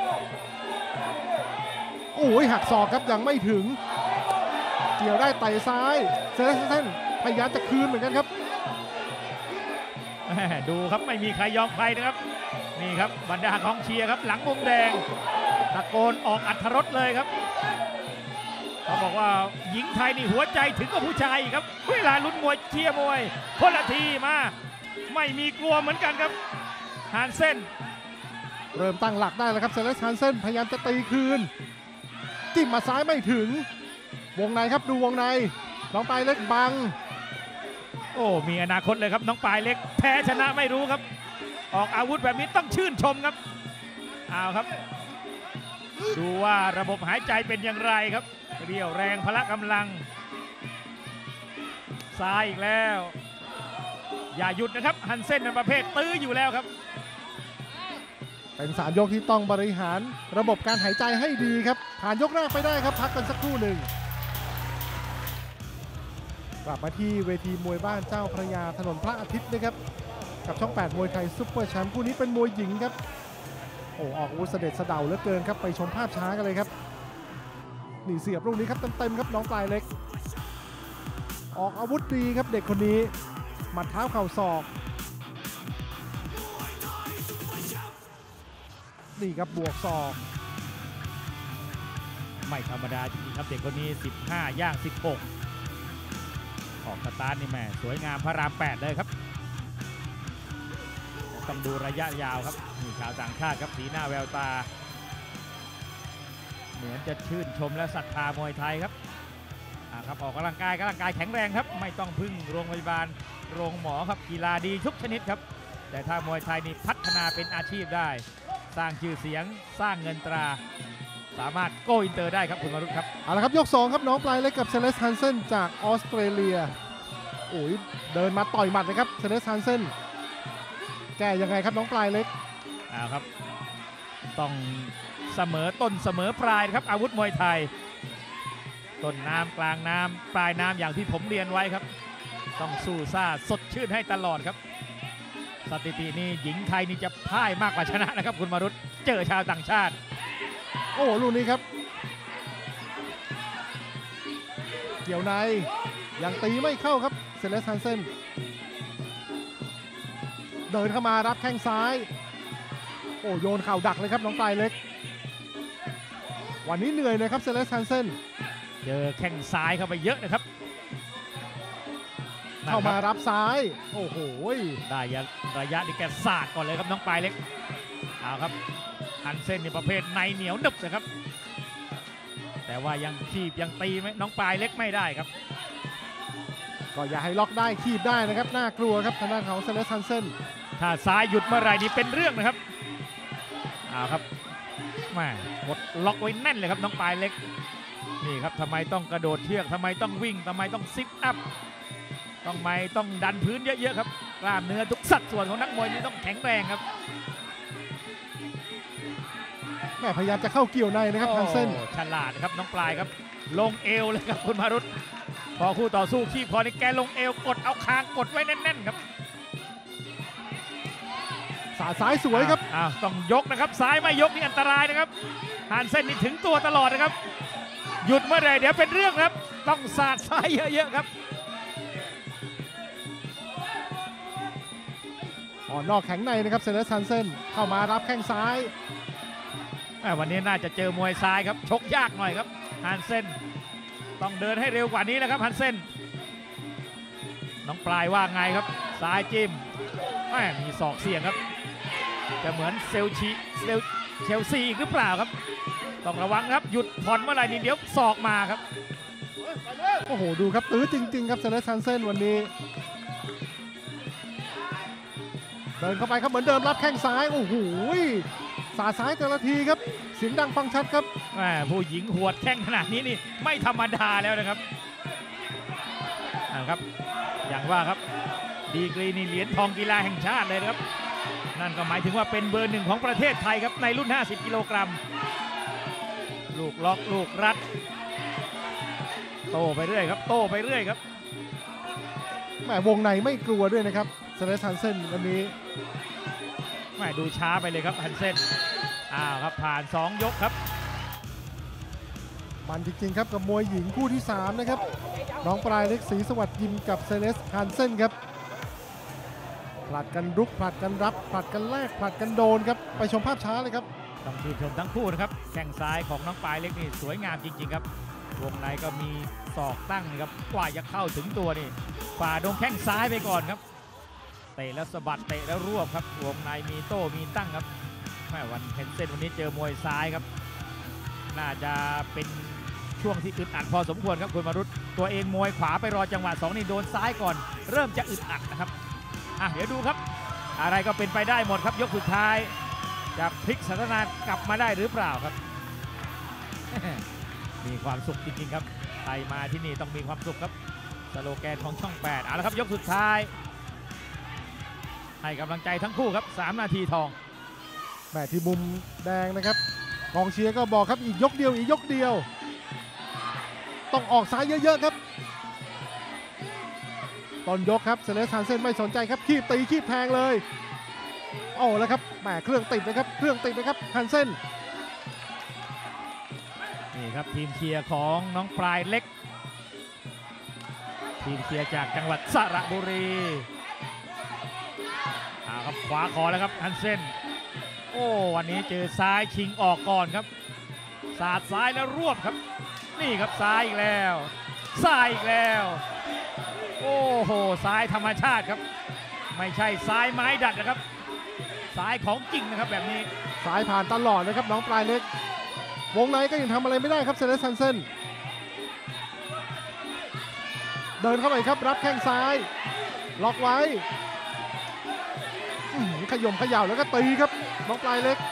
โอ้ยหักศอกครับยังไม่ถึงเกี่ยวได้ไต่ซ้ายเซเลสฮันเซนพยายามจะคืนเหมือนกันครับดูครับไม่มีใครยอมใครนะครับนี่ครับบรรดากองเชียร์ครับหลังมุมแดงตะโกนออกอรรถรสเลยครับเขาบอกว่าหญิงไทยนี่หัวใจถึงกับผู้ชายครับเวลาลุ้นมวยเชียร์มวยคนละทีมาไม่มีกลัวเหมือนกันครับฮันเซนเริ่มตั้งหลักได้แล้วครับเซเลสฮันเซนพยายามจะตีคืนจิ้มมาซ้ายไม่ถึงวงในครับดูวงในน้องปลายเล็กบังโอ้มีอนาคตเลยครับน้องปลายเล็กแพ้ชนะไม่รู้ครับออกอาวุธแบบนี้ต้องชื่นชมครับเอาครับดูว่าระบบหายใจเป็นอย่างไรครับเรี่ยวแรงพละกำลังซ้ายอีกแล้วอย่าหยุดนะครับฮันเซนเป็นประเภทตื้ออยู่แล้วครับเป็น3 ยกที่ต้องบริหารระบบการหายใจให้ดีครับผ่านยกแรกไปได้ครับพักกันสักครู่หนึ่งกลับมาที่เวทีมวยบ้านเจ้าพระยาถนนพระอาทิตย์นะครับกับช่อง8มวยไทยซุปเปอร์แชมป์คู่นี้เป็นมวยหญิงครับโอ้ออกอาวุธเสด็จเสด่าเหลือเกินครับไปชมภาพช้ากันเลยครับนี่เสียบลูกนี้ครับเต็มๆครับน้องปลายเล็กออกอาวุธดีครับเด็กคนนี้หมัดเท้าเข่าศอกนี่ครับบวกศอกไม่ธรรมดาจริงๆครับเด็กคนนี้15ย่าง16ออกสตาร์ทนี่แม่สวยงามพระราม8เลยครับต้องดูระยะยาวครับนี่ชาวต่างชาติครับสีหน้าแววตาเหมือนจะชื่นชมและศรัทธามวยไทยครับครับออกกำลังกายแข็งแรงครับไม่ต้องพึ่งโรงพยาบาลโรงหมอครับกีฬาดีทุกชนิดครับแต่ถ้ามวยไทยนี่พัฒนาเป็นอาชีพได้สร้างชื่อเสียงสร้างเงินตราสามารถโกอินเตอร์ได้ครับคุณวรุษครับเอาละครับยก2ครับน้องปลายเล็กกับเซเลสฮันเซนจากออสเตรเลียโอ้ยเดินมาต่อยหมัดเลยครับเซเลสฮันเซนแก้ยังไงครับน้องปลายเล็กครับต้องเสมอต้นเสมอปลายครับอาวุธมวยไทยต้นน้ำกลางน้ำปลายน้ำอย่างที่ผมเรียนไว้ครับต้องสู้ซ่าสดชื่นให้ตลอดครับสถิตินี้หญิงไทยนี่จะพ่ายมากกว่าชนะนะครับคุณวรุษเจอชาวต่างชาติโอ้ลูกนี้ครับเกี่ยวในยังตีไม่เข้าครับเซเลสฮันเซนเดินเข้ามารับแข้งซ้ายโอ้โยนเข่าดักเลยครับน้องปลายเล็กวันนี้เหนื่อยเลยครับเซเลสฮันเซนเจอแข้งซ้ายเข้าไปเยอะนะครับเข้ามารับซ้ายโอ้โหได้ระยะนี่แกสาดก่อนเลยครับน้องปลายเล็กเอาครับฮันเซนนี่ประเภทในเหนียวหนึบนะครับแต่ว่ายังขีบยังตีน้องปลายเล็กไม่ได้ครับก็อย่าให้ล็อกได้ขีบได้นะครับน่ากลัวครับทางด้านของเซเลสฮันเซนถ้าซ้ายหยุดเมื่อไหร่นี่เป็นเรื่องนะครับเอาครับแม่กดล็อกไว้แน่นเลยครับน้องปลายเล็กนี่ครับทำไมต้องกระโดดเชือกทำไมต้องวิ่งทำไมต้องซิทอัพต้องดันพื้นเยอะๆครับกล้ามเนื้อทุกสัดส่วนของนักมวยนี่ต้องแข็งแรงครับแม่พยายามจะเข้าเกี่ยวในนะครับฮันเซนฉลาดครับน้องปลายครับลงเอวเลยครับคุณมารุตพอคู่ต่อสู้ขี้พอนี่แกลงเอวกดเอาคางกดไว้แน่นๆครับสาดซ้ายสวยครับต้องยกนะครับซ้ายไม่ยกนี่อันตรายนะครับฮันเซนนี่ถึงตัวตลอดนะครับหยุดเมื่อไหร่เดี๋ยวเป็นเรื่องครับต้องสาดซ้ายเยอะๆครับนอกแข็งในนะครับเซเลสฮันเซนเข้ามารับแข้งซ้ายวันนี้น่าจะเจอมวยซ้ายครับชกยากหน่อยครับฮันเซนต้องเดินให้เร็วกว่านี้แล้วครับฮันเซนน้องปลายว่าไงครับซ้ายจิ้มมีศอกเสี่ยงครับจะเหมือนเชลซีอีกหรือเปล่าครับต้องระวังครับหยุดผ่อนเมื่อไหร่นี่เดี๋ยวศอกมาครับโอ้โหดูครับตื้อจริงๆครับเซเลสฮันเซนวันนี้เดินเข้าไปครับเหมือนเดิมรับแข้งซ้ายโอ้โหสาดซ้ายแต่ละทีครับเสียงดังฟังชัดครับผู้หญิงหวดแข้งขนาดนี้นี่ไม่ธรรมดาแล้วนะครับนะครับอย่างว่าครับดีกรีนี่เหรียญทองกีฬาแห่งชาติเลยนะครับนั่นก็หมายถึงว่าเป็นเบอร์ 1ของประเทศไทยครับในรุ่น50กิโลกรัมลูกล็อกลูกรัดโต้ไปเรื่อยครับโต้ไปเรื่อยครับแหมวงในไม่กลัวด้วยนะครับเซเลสฮันเซนวันนี้แหมดูช้าไปเลยครับฮันเซนครับผ่าน2ยกครับมันจริงๆครับกับมวยหญิงคู่ที่3นะครับน้องปลายเล็กศรีสวัสดิ์ยิมกับเซเลสฮันเซนครับผลัดกันรุกผลัดกันรับผลัดกันแลกผลัดกันโดนครับไปชมภาพช้าเลยครับต้องชื่นชมทั้งคู่นะครับแข้งซ้ายของน้องปลายเล็กนี่สวยงามจริงๆครับวงในก็มีศอกตั้งนะครับกว่าจะเข้าถึงตัวนี่ฝ่าโดนแข้งซ้ายไปก่อนครับเตะแล้วสะบัดเตะแล้วรวบครับวงในมีโต้มีตั้งครับแม่วันเฮนเซนวันนี้เจอมวยซ้ายครับน่าจะเป็นช่วงที่อึดอัดพอสมควรครับคุณมารุตตัวเองมวยขวาไปรอจังหวะ2นี่โดนซ้ายก่อนเริ่มจะอึดอัดนะครับเดี๋ยวดูครับอะไรก็เป็นไปได้หมดครับยกสุดท้ายจะพลิกสถานการณ์กลับมาได้หรือเปล่าครับ มีความสุขจริงๆครับใครมาที่นี่ต้องมีความสุขครับสโลแกนของช่อง8เอาละครับยกสุดท้ายให้กำลังใจทั้งคู่ครับ3นาทีทองแม่ที่มุมแดงนะครับกองเชียร์ก็บอกครับอีกยกเดียวอีกยกเดียวต้องออกซ้ายเยอะๆครับตอนยกครับเซเลสฮันเซนไม่สนใจครับคีบตีคีบแทงเลยโอ้แล้วครับแหมเครื่องติดนะครับเครื่องติดนะครับฮันเซนนี่ครับทีมเชียร์ของน้องปลายเล็กทีมเชียร์จากจังหวัดสระบุรีครับขวาคอแล้วครับฮันเซนโอ้วันนี้เจอซ้ายชิงออกก่อนครับสาดซ้ายแล้วรวบครับนี่ครับซ้ายอีกแล้วซ้ายอีกแล้วโอ้โหซ้ายธรรมชาติครับไม่ใช่ซ้ายไม้ดัดนะครับซ้ายของจริงนะครับแบบนี้ซ้ายผ่านตลอดนะครับน้องปลายเล็กวงในก็ยังทำอะไรไม่ได้ครับเซเลสฮันเซนเดินเข้าไปครับรับแข้งซ้ายล็อกไว้ขย่มขย่าแล้วก็ตีครับน้องปลายเล็ก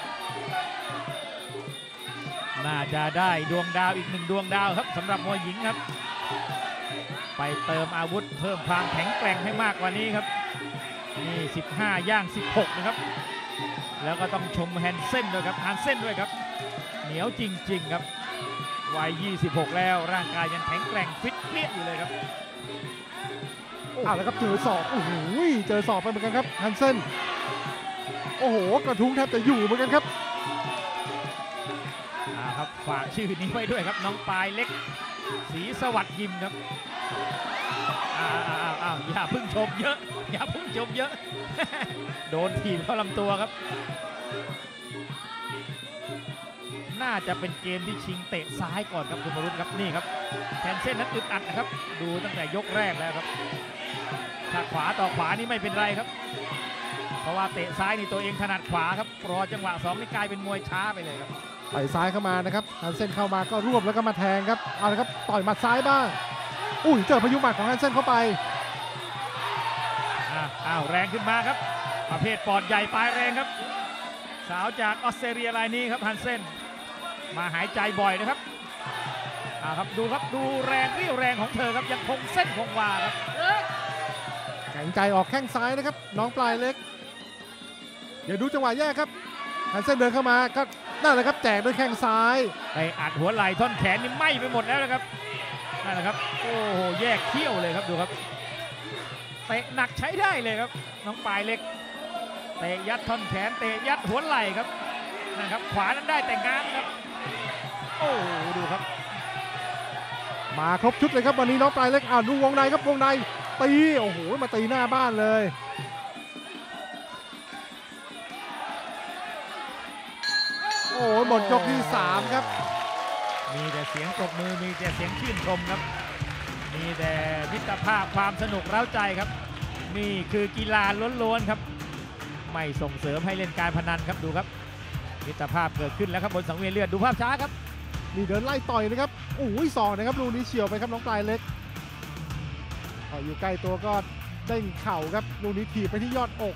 น่าจะได้ดวงดาวอีก1ดวงดาวครับสำหรับมวยหญิงครับไปเติมอาวุธเพิ่มความแข็งแกร่งให้มากกว่านี้ครับนี่15ย่าง16นะครับแล้วก็ต้องชมแฮนเซนด้วยครับฮันเซนด้วยครับเหนียวจริงๆครับวัย26แล้วร่างกายยังแข็งแกร่งฟิตเปรี้ยอยู่เลยครับแล้วครับเจอศอกโอ้โหเจอศอกไปเหมือนกันครับฮันเซนโอ้โหกระทุ้งแทบจะอยู่เหมือนกันครับครับฝากชื่อนี้ไว้ด้วยครับน้องปลายเล็กศรีสวัสดิ์ยิมครับอย่าพึ่งชมเยอะอย่าพึ่งชมเยอะ โดนถีบเข้าลำตัวครับน่าจะเป็นเกมที่ชิงเตะซ้ายก่อนครับคุณวรุษครับนี่ครับแทนเส้นนั้นอึดอัดนะครับดูตั้งแต่ยกแรกแล้วครับถ้าขวาต่อขวานี่ไม่เป็นไรครับเพราะว่าเตะซ้ายนี่ตัวเองถนัดขวาครับรอจังหวะ2นี่กลายเป็นมวยช้าไปเลยครับต่อยซ้ายเข้ามานะครับฮันเซนเข้ามาก็รวบแล้วก็มาแทงครับเอาละครับต่อยหมัดซ้ายบ้างเจอพายุหมัดของฮันเซนเข้าไปแรงขึ้นมาครับประเภทปอดใหญ่ปลายแรงครับสาวจากออสเตรเลียรายนี้ครับฮันเซนมาหายใจบ่อยนะครับครับดูครับดูแรงเรี่ยวแรงของเธอครับยังคงเส้นคงวาครับแข็งใจออกแข้งซ้ายนะครับน้องปลายเล็กเดี๋ยวดูจังหวะแยกครับฮันเซนเดินเข้ามาก็นั่นแหละครับแจกด้วยแข้งซ้ายไปอัดหัวไหล่ท่อนแขนนี่ไหม้ไปหมดแล้วนะครับนั่นแหละครับโอ้โหแยกเขี้ยวเลยครับดูครับเตะหนักใช้ได้เลยครับน้องปลายเล็กเตะยัดท่อนแขนเตะยัดหัวไหล่ครับนะครับขวานั้นได้แต่งานครับโอ้ดูครับมาครบชุดเลยครับวันนี้น้องปลายเล็กดูวงในครับวงในตีโอ้โหมาตีหน้าบ้านเลยโอ้หมดยกที่3ครับมีแต่เสียงปรบมือมีแต่เสียงชื่นชมครับมีแต่มิตรภาพความสนุกเร้าใจครับนี่คือกีฬาล้วนๆครับไม่ส่งเสริมให้เล่นการพนันครับดูครับมิตรภาพเกิดขึ้นแล้วครับบนสังเวียนเลือดดูภาพช้าครับนี่เดินไล่ต่อยนะครับโอ้ยศอกนะครับลูกนี้เฉียวไปครับน้องปลายเล็กอยู่ใกล้ตัวก็เด้งเข่าครับลูกนี้ถีบไปที่ยอดอก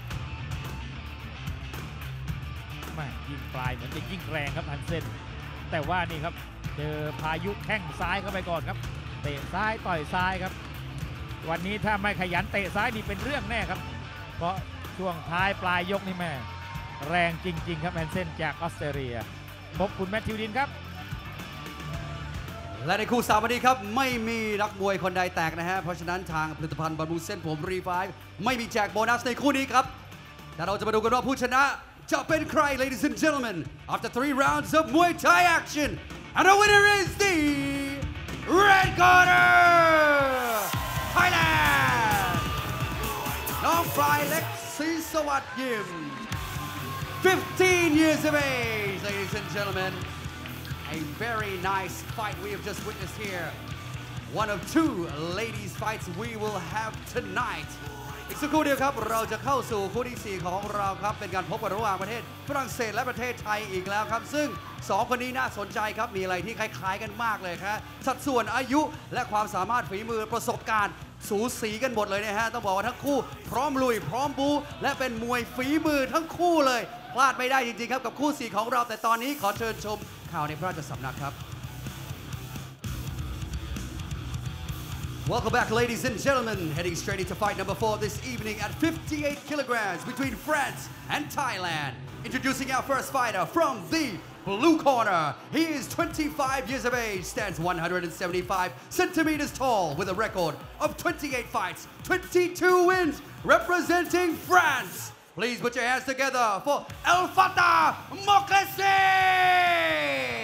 ยิงปลายเหมือนจะยิ่งแรงครับฮันเซนแต่ว่านี่ครับเจอพายุแข้งซ้ายเข้าไปก่อนครับเตะซ้ายต่อยซ้ายครับวันนี้ถ้าไม่ขยันเตะซ้ายนี่เป็นเรื่องแน่ครับเพราะช่วงท้ายปลายยกนี่แม่แรงจริงๆครับฮันเซนจากออสเตรเลียพบคุณแมทธิวดินครับและในคู่3วันนี้ครับไม่มีนักมวยคนใดแตกนะฮะเพราะฉะนั้นทางผลิตภัณฑ์บำรุงเส้นผมรีไฟฟ์ไม่มีแจกโบนัสในคู่นี้ครับแต่เราจะมาดูกันว่าผู้ชนะจะเป็นใคร ladies and gentlemen after 3 rounds of Muay Thai action and the winner is the red corner Thailand น้องปลายเล็กศรีสวัสดิ์ยิม 15 years of age ladies and gentlemen a very nice fight we have just witnessed here one of 2 ladies fights we will have tonightอีกสักครู่เดียวครับเราจะเข้าสู่คู่ที่ 4 ของเราครับเป็นการพบกันระหว่างประเทศฝรั่งเศสและประเทศไทยอีกแล้วครับซึ่ง2คนนี้น่าสนใจครับมีอะไรที่คล้ายๆกันมากเลยครับสัดส่วนอายุและความสามารถฝีมือประสบการณ์สูสีกันหมดเลยนะฮะต้องบอกว่าทั้งคู่พร้อมลุยพร้อมบูและเป็นมวยฝีมือทั้งคู่เลยพลาดไม่ได้จริงๆครับกับคู่ 4 ของเราแต่ตอนนี้ขอเชิญชมข่าวในพระราชสำนักครับ Welcome back, ladies and gentlemen. Heading straight into fight number 4 this evening at 58 kilograms between France and Thailand. Introducing our first fighter from the blue corner. He is 25 years of age, stands 175 centimeters tall with a record of 28 fights, 22 wins, representing France. Please put your hands together for El Fatah Moklesi.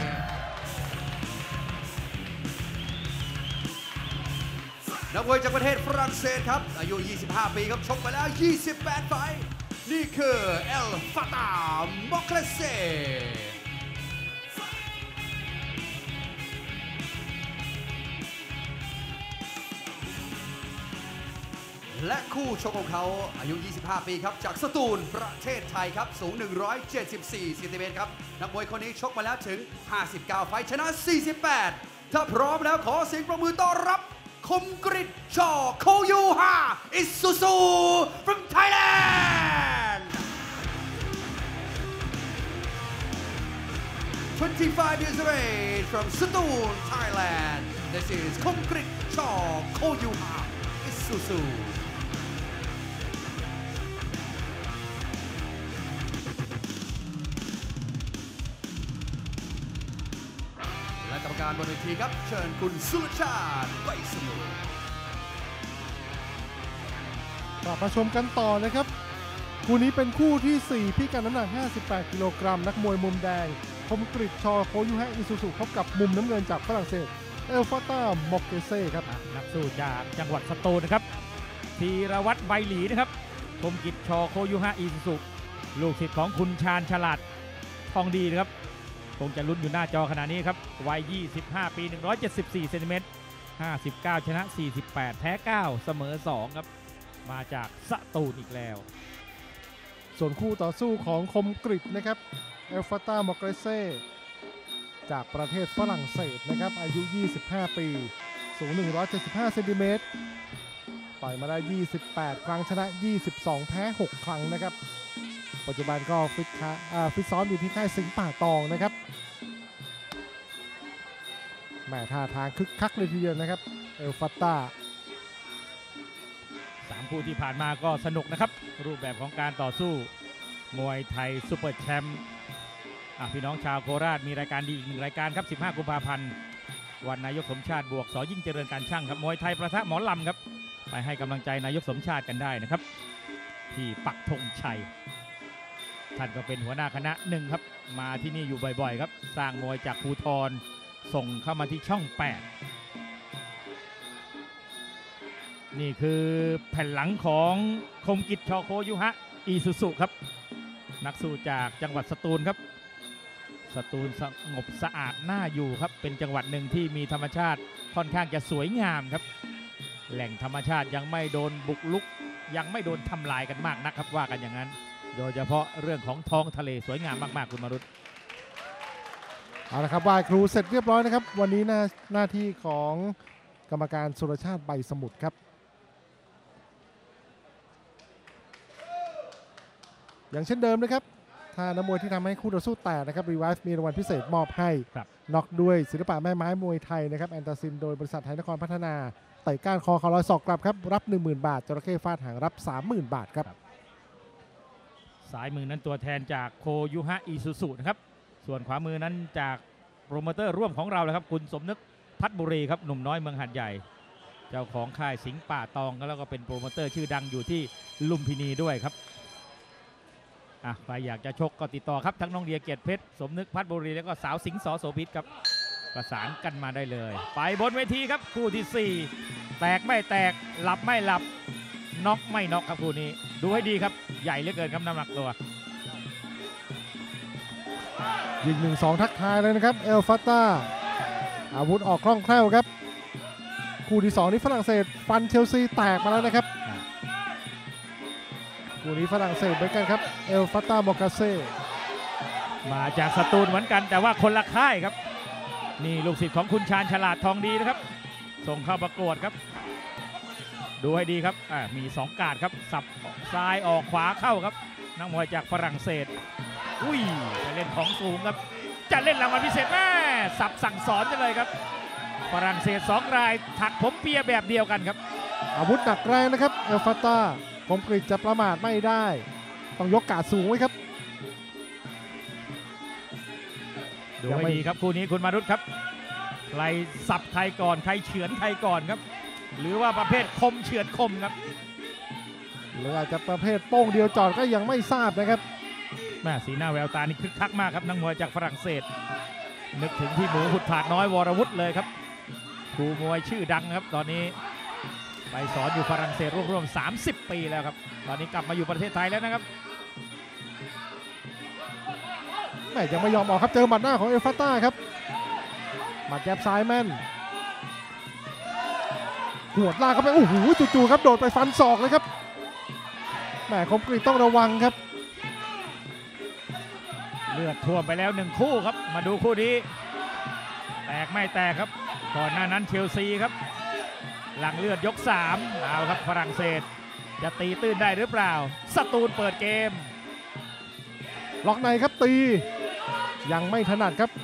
นักมวยจากประเทศฝรั่งเศสครับอายุ 25 ปีครับชกไปแล้ว 28 ไฟท์นี่คือ El Fatah Moklesi และคู่ชกของเขาอายุ 25 ปีครับจากสตูลประเทศไทยครับสูง 174 เซนติเมตรครับนักมวยคนนี้ชกมาแล้วถึง 59 ไฟท์ชนะ 48 ถ้าพร้อมแล้วขอเสียงประมือต้อนรับคมกริตชอโคยูฮาอิซูซู from Thailand 25 years of age from Satoon, Thailand. This is Komkrit Chaw Koyuha Isuzu. และกรรมการบนเวทีครับเชิญคุณสุรชาติไวสมุทรกลับมาชมกันต่อนะครับคู่นี้เป็นคู่ที่ 4 พิกัดน้ำหนัก 58 กิโลกรัมนักมวยมุมแดงคมกริตชอโคยูฮะอิซูซุพบกับมุมน้ำเงินจากฝรั่งเศสเอลฟาต้ามอกเกเซ่ครับนักสู้จากจังหวัดสตูลนะครับธีรวัตรใบหลีนะครับคมกิตชอโคยูฮะอิซูซุลูกศิษย์ของคุณชาญฉลาดทองดีนะครับคงจะลุ้นอยู่หน้าจอขณะนี้ครับวัย 25 ปี 174 เซนติเมตร 59 ชนะ 48 แพ้ 9 เสมอ 2 ครับมาจากสตูลอีกแล้วส่วนคู่ต่อสู้ของคมกริตนะครับเอลฟาต้ามอกเกเซ่จากประเทศฝรั่งเศสนะครับอายุ 25 ปีสูง 175 เซนติเมตรต่อยมาได้ 28 ครั้งชนะ 22 แพ้ 6 ครั้งนะครับปัจจุบันก็ฟิตซ้อมอยู่ที่ค่ายสิงห์ป่าตองนะครับแม่ท่าทางคึกคักเลยทีเดียวนะครับเอลฟาต้า 3 คู่ที่ผ่านมาก็สนุกนะครับรูปแบบของการต่อสู้มวยไทยซุปเปอร์แชมป์พี่น้องชาวโคราชมีรายการดีอีก1รายการครับ15 กุมภาพันธ์วันนายกสมชาติบวกสยิ่งเจริญการช่างครับมวยไทยประทะหมอลำครับไปให้กำลังใจนายกสมชาติกันได้นะครับที่ปักธงชัยท่านก็เป็นหัวหน้าคณะหนึ่งครับมาที่นี่อยู่บ่อยๆครับสร้างมวยจากภูทรส่งเข้ามาที่ช่อง 8นี่คือแผ่นหลังของคมกิตชอโคยูฮะอิซูซุครับนักสู้จากจังหวัดสตูลครับสตูลสงบสะอาดน่าอยู่ครับเป็นจังหวัดหนึ่งที่มีธรรมชาติค่อนข้างจะสวยงามครับแหล่งธรรมชาติยังไม่โดนบุกลุกยังไม่โดนทำลายกันมากนักครับว่ากันอย่างนั้นโดยเฉพาะเรื่องของท้องทะเลสวยงามมากๆคุณมารุตเอาละครับไหว้ครูเสร็จเรียบร้อยนะครับวันนี้หน้าที่ของกรรมการสุรชาติใบสมุทรครับอย่างเช่นเดิมนะครับถ้านักมวยที่ทำให้คู่ต่อสู้แตกนะครับรีไวฟ์มีรางวัลพิเศษมอบให้น็อกด้วยศิลปะแม่ไม้มวยไทยนะครับแอนตาซินโดยบริษัทไทยนครพัฒนาเตะก้านคอเขาลอยศอกกลับครับรับ 10,000 บาทจระเข้ฟาดหางรับ 30,000 บาทครับสายมือนั้นตัวแทนจากโคยูฮะอิซูซุนะครับส่วนขวามือนั้นจากโปรโมเตอร์ร่วมของเราเลยครับคุณสมนึกพัฒบุรีครับหนุ่มน้อยเมืองหาดใหญ่เจ้าของค่ายสิงห์ป่าตองแล้วก็เป็นโปรโมเตอร์ชื่อดังอยู่ที่ลุมพินีด้วยครับใครอยากจะชกก็ติดต่อครับทั้งน้องเดียเกียรติเพชรสมนึกพัฒบุรีแล้วก็สาวสิงห์สโสพิษครับประสานกันมาได้เลยไปบนเวทีครับคู่ที่4แตกไม่แตกหลับไม่หลับน็อกไม่น็อกครับคู่นี้ดูให้ดีครับใหญ่เหลือเกินครับน้ำหนักตัวยิง 1-2 ทักทายเลยนะครับเอลฟาต้าอาวุธออกคล่องแคล่วครับคู่ที่2นี้ฝรั่งเศสฟันเชลซีแตกมาแล้วนะครับคู่นี้ฝรั่งเศสเหมือนกันครับเอลฟาต้ามอกาเซ่มาจากสตูลเหมือนกันแต่ว่าคนละค่ายครับนี่ลูกศิษย์ของคุณชาญฉลาดทองดีนะครับส่งเข้าประกวดครับดูให้ดีครับมี2การ์ดครับสับซ้ายออกขวาเข้าครับนักมวยจากฝรั่งเศสจะเล่นของสูงครับจะเล่นรางวัลพิเศษแม่สับสั่งสอนกันเลยครับฝรั่งเศส2รายถักผมเปียแบบเดียวกันครับอาวุธหนักแรงนะครับเอลฟาต้าคมกริจจะประมาทไม่ได้ต้องยกการ์ดสูงไว้ครับดูให้ดีครับคู่นี้คุณมารุตครับใครสับใครก่อนใครเฉือนใครก่อนครับหรือว่าประเภทคมเฉือนคมครับหรืออาจจะประเภทโป้งเดียวจอดก็ยังไม่ทราบนะครับแม่สีหน้าแววตานี่คึกคักมากครับนักมวยจากฝรั่งเศสนึกถึงพี่หมูหุดผาดน้อยวรวุฒิเลยครับครูมวยชื่อดังครับตอนนี้ไปสอนอยู่ฝรั่งเศสร่วมๆ30 ปีแล้วครับตอนนี้กลับมาอยู่ประเทศไทยแล้วนะครับแม่ยังไม่ยอมออกครับเจอหมัดหน้าของเอลฟาต้าครับหมัดแยบซ้ายแม่นหัวลากเข้าไปโอ้โหจู่ๆครับโดดไปฟันศอกเลยครับแม่คมกริจต้องระวังครับเลือดท่วมไปแล้ว1คู่ครับมาดูคู่นี้แตกไม่แตกครับก่อนหน้านั้นเชลซีครับหลังเลือดยก3เอาครับฝรั่งเศสจะตีตื้นได้หรือเปล่าสตูลเปิดเกมล็อกในครับตียังไม่ถนัดครับ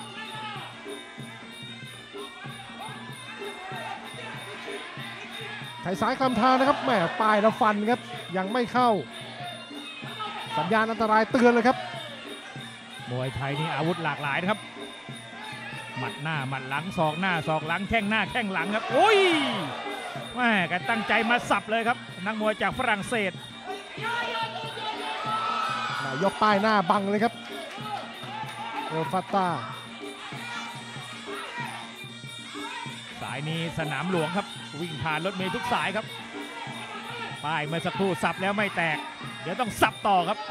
ไถซ้ายคำทางนะครับแหมปลายแล้วฟันครับยังไม่เข้าสัญญาณอันตรายเตือนเลยครับมวยไทยนี่อาวุธหลากหลายนะครับหมัดหน้าหมัดหลังศอกหน้าศอกหลังแข้งหน้าแข้งหลังครับแม่กันตั้งใจมาสับเลยครับนักมวยจากฝรั่งเศสยกป้ายหน้าบังเลยครับเอลฟาต้าสายนี้สนามหลวงครับวิ่งผ่านรถเมล์ทุกสายครับป้ายเมื่อสักครู่สับแล้วไม่แตกเดี๋ยวต้องสับต่อครับ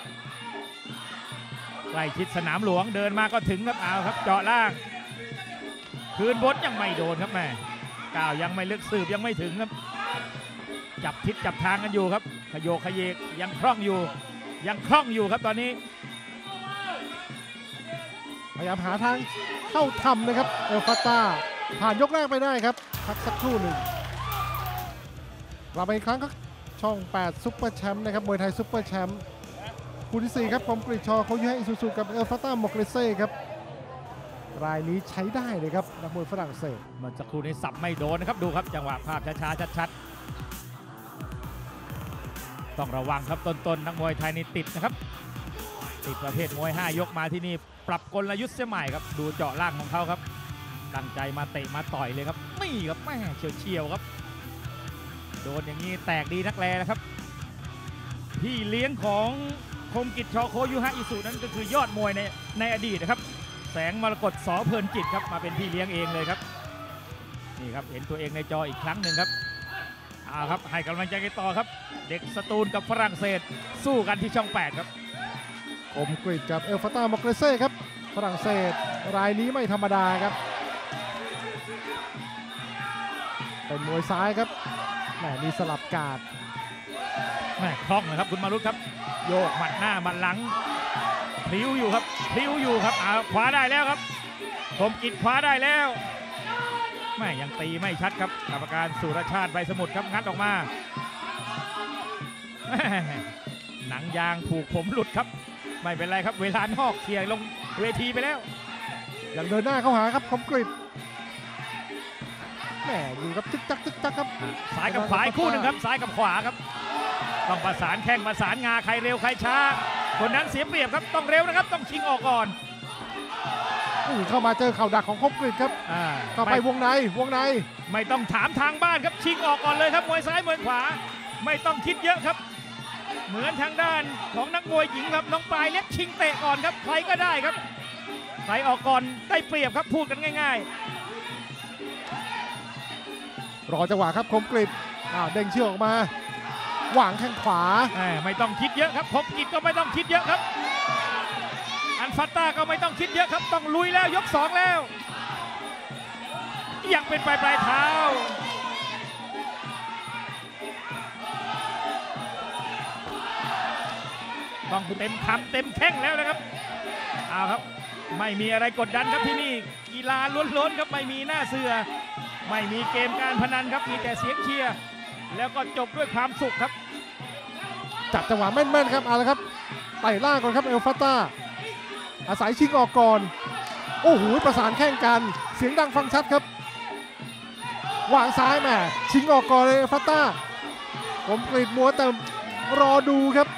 ใกล้ชิดสนามหลวงเดินมาก็ถึงครับเอาครับเจาะล่างคืนบดยังไม่โดนครับแม่ก้าวยังไม่ลึกสืบยังไม่ถึงครับจับทิศจับทางกันอยู่ครับขยโยกขยเยกยังคล่องอยู่ครับตอนนี้พยายามหาทางเข้าทำนะครับเอลฟาต้าผ่านยกแรกไปได้ครับพักสักครู่หนึ่งเราไปอีกครั้งก็ช่อง8ซุปเปอร์แชมป์นะครับมวยไทยซุปเปอร์แชมป์คู่ที่4ครับคมกริจชอโคยูฮะอิซูซุกับเอลฟาต้ามอกเรเซ่ครับรายนี้ใช้ได้เลยครับนักมวยฝรั่งเศสเมื่อสักครู่นี้สับไม่โดนนะครับดูครับจังหวะภาพช้าๆชัดๆต้องระวังครับต้นๆนักมวยไทยนี่ติดนะครับติดประเภทมวย5ยกมาที่นี่ปรับกลยุทธ์เสียใหม่ครับดูเจาะล่างของเขาครับตั้งใจมาเตะมาต่อยเลยครับนี่ครับแม่เฉียวครับโดนอย่างนี้แตกดีนักแลนะครับพี่เลี้ยงของคมกิจชอโคยูฮะอิสุนั้นก็คือยอดมวยในอดีตนะครับแสงมรกตสเพลินจิตครับมาเป็นพี่เลี้ยงเองเลยครับนี่ครับเห็นตัวเองในจออีกครั้งหนึ่งครับครับให้กำลังใจกันต่อครับเด็กสตูลกับฝรั่งเศสสู้กันที่ช่อง8ครับคมกริจกับเอลฟาต้ามอกเรเซ่ครับฝรั่งเศสรายนี้ไม่ธรรมดาครับเป็นมวยซ้ายครับแหมมีสลับการ์ดแม่คล่องนะครับคุณมารุตครับโยกหมัดหน้าหมัดหลังพลิ้วอยู่ครับพลิ้วอยู่ครับขวาได้แล้วครับคมกิจขวาได้แล้วแม่ยังตีไม่ชัดครับกรรมการสุรชาติใบสมุทรครับงัดออกมาหนังยางผูกผมหลุดครับไม่เป็นไรครับเวลานอกเขี่ยลงเวทีไปแล้วยังเดินหน้าเข้าหาครับคมกริตแหมอยู่ครับจึ๊กจักครับซ้ายกับขวาคู่หนึ่งครับซ้ายกับขวาครับต้องประสานแข้งประสานงาใครเร็วใครช้าคนนั้นเสียเปรียบครับต้องเร็วนะครับต้องชิงออกก่อนเข้ามาเจอเข่าดักของคมกริตครับเข้าไปวงในไม่ต้องถามทางบ้านครับชิงออกก่อนเลยครับมวยซ้ายมวยขวาไม่ต้องคิดเยอะครับเหมือนทางด้านของนักมวยหญิงครับน้องปลายเล็กชิงเตะก่อนครับใครก็ได้ครับใครออกก่อนได้เปรียบครับพูดกันง่ายๆรอจังหวะครับคมกริตเด้งเชือกออกมาหวางแข้งขวาไม่ต้องคิดเยอะครับคมกริตก็ไม่ต้องคิดเยอะครับอันฟัตตาก็ไม่ต้องคิดเยอะครับต้องลุยแล้วยก2แล้วยังเป็นปลายเท้าต้องเต็มคำเต็มแข้งแล้วนะครับเอาครับไม่มีอะไรกดดันครับที่นี่กีฬาล้วนๆครับไม่มีหน้าเสือไม่มีเกมการพนันครับมีแต่เสียงเชียร์แล้วก็จบด้วยความสุขครับจับจังหวะแม่นๆครับเอาละครับไต่ล่างก่อนครับเอลฟาต้าอาศัยชิงออกก่อนโอ้โหประสานแข้งกันเสียงดังฟังชัดครับวางซ้ายแม่ชิงออกก่อนเลยเอลฟาต้าผมกรีดมัวแต่รอดูครับ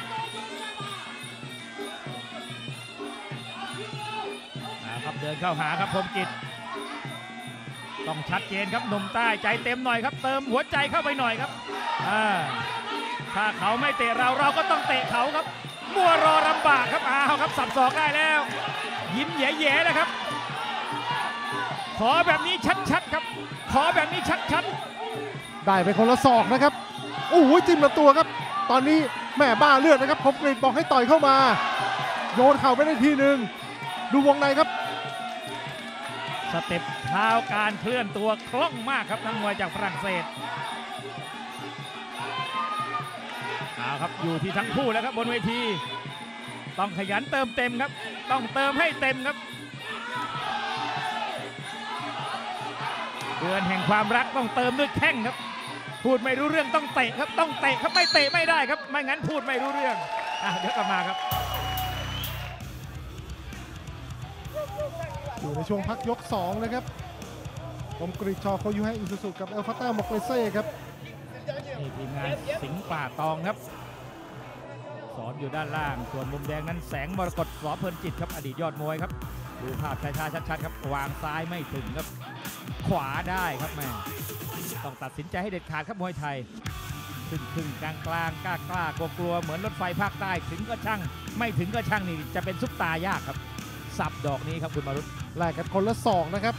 เดินเข้าหาครับผมกิจต้องชัดเจนครับหนุ่มใต้ใจเต็มหน่อยครับเติมหัวใจเข้าไปหน่อยครับถ้าเขาไม่เตะเราก็ต้องเตะเขาครับมัวรอลำบากครับครับสับศอกได้แล้วยิ้มแย่ๆนะครับขอแบบนี้ชัดๆครับขอแบบนี้ชัดๆได้ไปคนละศอกนะครับโอ้โหจิ้มลำตัวครับตอนนี้แม่บ้าเลือดนะครับผมกรีดบอกให้ต่อยเข้ามาโยนเข่าไปได้ทีหนึ่งดูวงในครับสเต็ปเท้าการเคลื่อนตัวคล่องมากครับนักมวยจากฝรั่งเศสครับอยู่ที่ทั้งคู่แล้วครับบนเวทีต้องขยันเติมเต็มครับต้องเติมให้เต็มครับเดือนแห่งความรักต้องเติมด้วยแข้งครับพูดไม่รู้เรื่องต้องเตะครับต้องเตะครับไม่เตะไม่ได้ครับไม่งั้นพูดไม่รู้เรื่องเดี๋ยวกลับมาครับอยู่ในช่วงพักยก2นะครับผมกรีชอโคยูให้อิซูซุกับเอลฟาต้าโมเกเซ่ครับนี่ทีมงานสิงห์ป่าตองครับสอนอยู่ด้านล่างส่วนมุมแดงนั้นแสงมรกตสอเพลินจิตครับอดีตยอดมวยครับดูภาพช้าๆชัดๆครับวางซ้ายไม่ถึงครับขวาได้ครับแม่ต้องตัดสินใจให้เด็ดขาดครับมวยไทยครึ่งกลางกล้ากลัวเหมือนรถไฟภาคใต้ถึงก็ช่างไม่ถึงก็ช่างนี่จะเป็นซุปตายากครับสับดอกนี้ครับคุณมารุตแลกกันคนละศอกนะครับ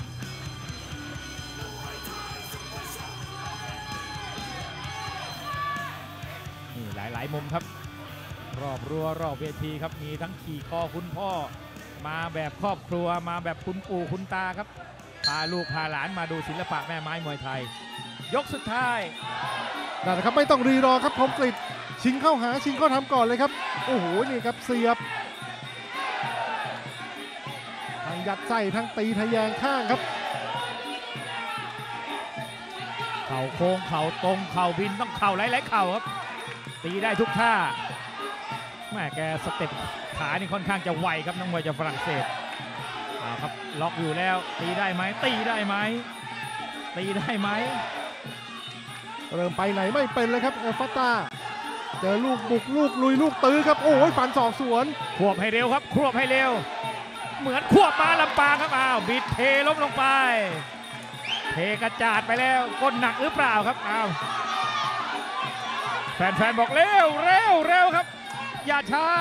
นี่หลายมุมครับรอบรั้วรอบเวทีครับมีทั้งขี่คอคุณพ่อมาแบบครอบครัวมาแบบคุณปู่คุณตาครับพาลูกพาหลานมาดูศิลปะแม่ไม้มวยไทยยกสุดท้ายนั่นนะครับไม่ต้องรีรอครับคมกริตชิงเข้าหาชิงเข้าทำก่อนเลยครับโอ้โหนี่ครับเสียบทั้งยัดไส้ทั้งตีทะแยงข้างครับเข่าโค้งเข่าตรงเข่าบินต้องเข่าหลายๆเข่าครับตีได้ทุกท่าแม่แกสเต็ปขานี่ค่อนข้างจะไวครับนักมวยจากฝรั่งเศสครับล็อกอยู่แล้วตีได้ไหมตีได้ไหมตีได้ไหมเริ่มไปไหนไม่เป็นเลยครับเอลฟาต้าเจอลูกบุกลูกลุยลูกตื้อครับโอ้ยฟันศอกสวนควบให้เร็วครับควบให้เร็วเหมือนควบมาลำปางครับบิดเทล้มลงไปเทกระจาดไปแล้วก้นหนักหรือเปล่าครับแฟนๆบอกเร็วครับอย่าช้า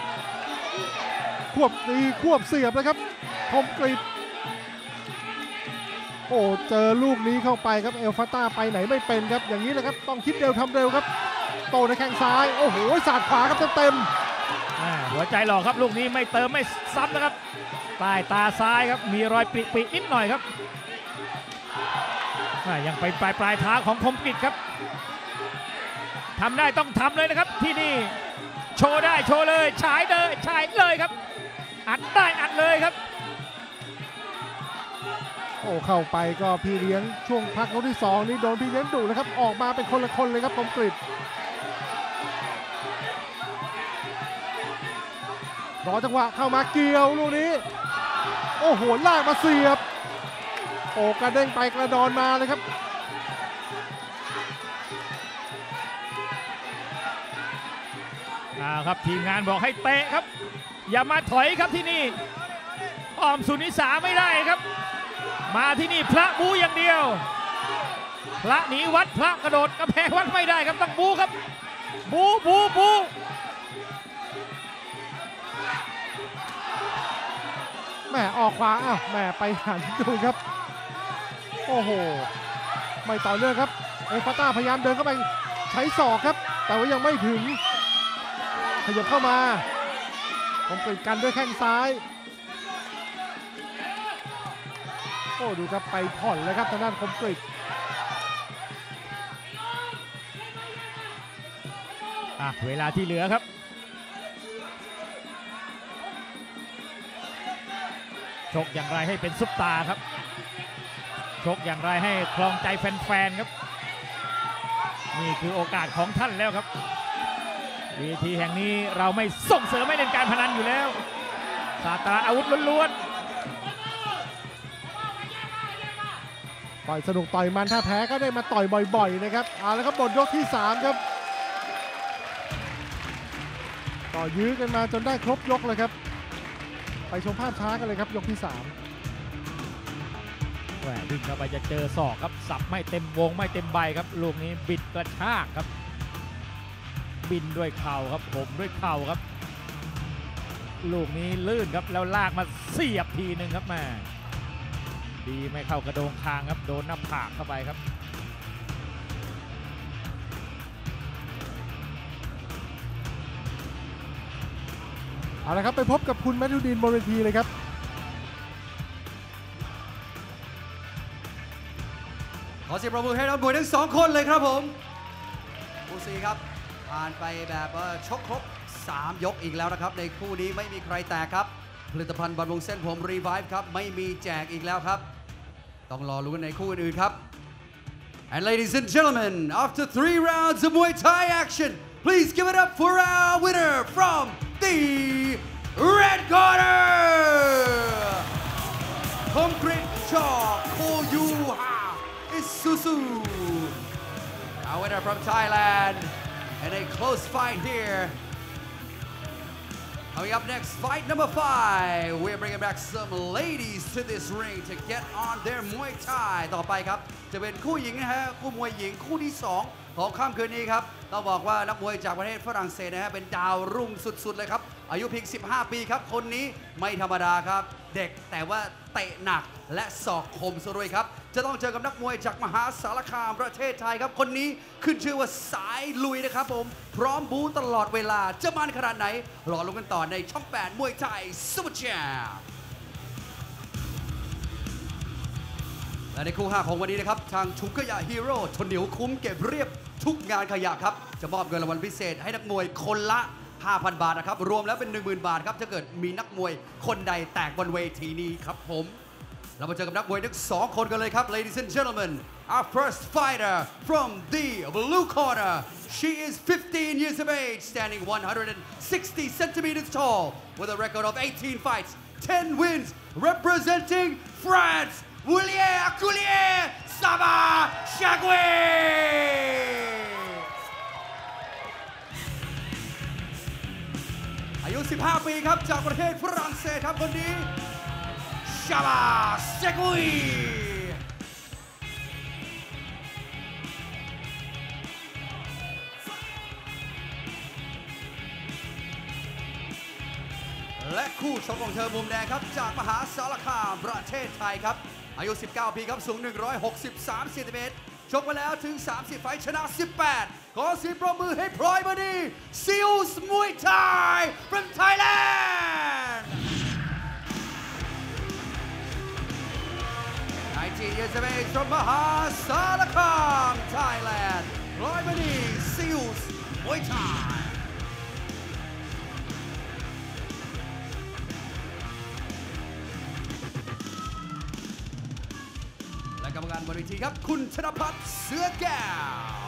ควบตีควบเสียบเลยครับคมกริตโอ้เจอลูกนี้เข้าไปครับเอลฟาต้าไปไหนไม่เป็นครับอย่างนี้แหละครับต้องคิดเร็วทำเร็วครับโตในแข้งซ้ายโอ้โหสาดขวาครับเต็มหัวใจหล่อครับลูกนี้ไม่เติมไม่ซ้ำนะครับใต้ตาซ้ายครับมีรอยปรินิดหน่อยครับยังไปปลายเท้าของคมกริตครับทำได้ต้องทำเลยนะครับที่นี่โชว์ได้โชว์เลยฉายเลยครับอัดได้อัดเลยครับโอ้เข้าไปก็พี่เลี้ยงช่วงพักยกที่2นี่โดนพี่เลี้ยงดุนะครับออกมาเป็นคนละคนเลยครับคมกริตรอจังหวะเข้ามาเกี่ยวลูกนี้โอ้โหลากมาเสียบโอ้กระเด้งไปกระดอนมาเลยครับครับทีมงานบอกให้เตะครับอย่ามาถอยครับที่นี่อ้อมสุนิสาไม่ได้ครับมาที่นี่พระบูอย่างเดียวพระหนีวัดพระกระโดดกระแพงวัดไม่ได้ครับต้องบูครับบูแม่ออกขวาอ้าวแม่ไปหันดูครับโอ้โหไม่ต่อเนื่องครับเอฟาต้าพยายามเดินเข้าไปใช้ศอกครับแต่ว่ายังไม่ถึงขยับเข้ามาผมเปิดกันด้วยแข้งซ้ายโอ้ดูครับไปผ่อนเลยครับทางด้านคมกริตเวลาที่เหลือครับชกอย่างไรให้เป็นซุปตาครับชกอย่างไรให้ครองใจแฟนๆครับนี่คือโอกาสของท่านแล้วครับเวทีแห่งนี้เราไม่ส่งเสริมไม่เล่นการพนันอยู่แล้วศาสตราอาวุธล้วนต่อยสนุกต่อยมันถ้าแพ้ก็ได้มาต่อยบ่อยๆนะครับแล้วครับหมดยกที่3ครับต่อยื้อกันมาจนได้ครบยกเลยครับไปชมภาพช้ากันเลยครับยกที่3 แหววิ่งเข้าไปจะเจอศอกครับสับไม่เต็มวงไม่เต็มใบครับลูกนี้บิดกระชากครับบินด้วยเข่าครับผมด้วยเข่าครับลูกนี้ลื่นครับแล้วลากมาเสียบทีหนึ่งครับแม่ดีไม่เข้ากระโดงคางครับโดนหน้าผากเข้าไปครับเอาละครับไปพบกับคุณแมทธิวดีนบนเวทีเลยครับขอเสียงปรบมือให้นักมวยทั้ง2คนเลยครับผมคู่ซีครับผ่านไปแบบชกครบ3 ยกอีกแล้วนะครับในคู่นี้ไม่มีใครแตกครับผลิตภัณฑ์บำรุงเส้นผมรีไวฟ์ครับไม่มีแจกอีกแล้วครับต้องรอลุ้นในคู่อื่นๆครับ And ladies and gentlemen after 3 rounds of Muay Thai action please give it up for our winner from the red corner Concrete Chalk Koyuha Isuzu our winner from Thailand and a close fight here Coming up next, fight number 5. We're bringing back some ladies to this ring to get on their Muay Thai. ต่อไปครับจะเป็นคู่หญิงนะฮะคู่มวยหญิงคู่ที่2ของค่ำคืนนี้ครับต้องบอกว่านักมวยจากประเทศฝรั่งเศสนะฮะเป็นดาวรุ่งสุดๆเลยครับอายุเพียง15 ปีครับคนนี้ไม่ธรรมดาครับเด็กแต่ว่าเตะหนักและศอกคมซะด้วยครับจะต้องเจอกับนักมวยจากมหาสารคามประเทศไทยครับคนนี้ขึ้นชื่อว่าสายลุยนะครับผมพร้อมบู๊ตลอดเวลาจะมันขนาดไหนรอลุ้นกันต่อในช่อง8มวยไทยซุปเปอร์แชมป์และในคู่5ของวันนี้นะครับทางชุกขยะฮีโร่ทนเหนียวคุ้มเก็บเรียบทุกงานขยะครับจะมอบเงินรางวัลพิเศษให้นักมวยคนละ 5,000 บาทนะครับรวมแล้วเป็น 10,000 บาทครับถ้าเกิดมีนักมวยคนใดแตกบนเวทีนี้ครับผมเรามาเจอกับนักมวยทั้ง2คนกันเลยครับ Ladies and gentlemen our first fighter from the blue corner she is 15 years of age standing 160 centimeters tall with a record of 18 fights 10 wins representing France Goulier Saba Chagweอายุ15 ปีครับจากประเทศฝรั่งเศสครับคนนี้ชาบาเซกุยและคู่ชกของเธอมุมแดงครับจากมหาสารคามประเทศไทยครับอายุ19 ปีครับสูง163เซนติเมตรชกมาแล้วถึง30ไฟชนะ18ขอเสียงปรบมือให้พลอยมณีซิลส์มวยไทย from Thailand 19 years of age from Mahasarakham Thailand พลอยมณีซิลส์มวยไทยและกรรมการบนเวทีครับคุณธนพัฒน์เสือแก้ว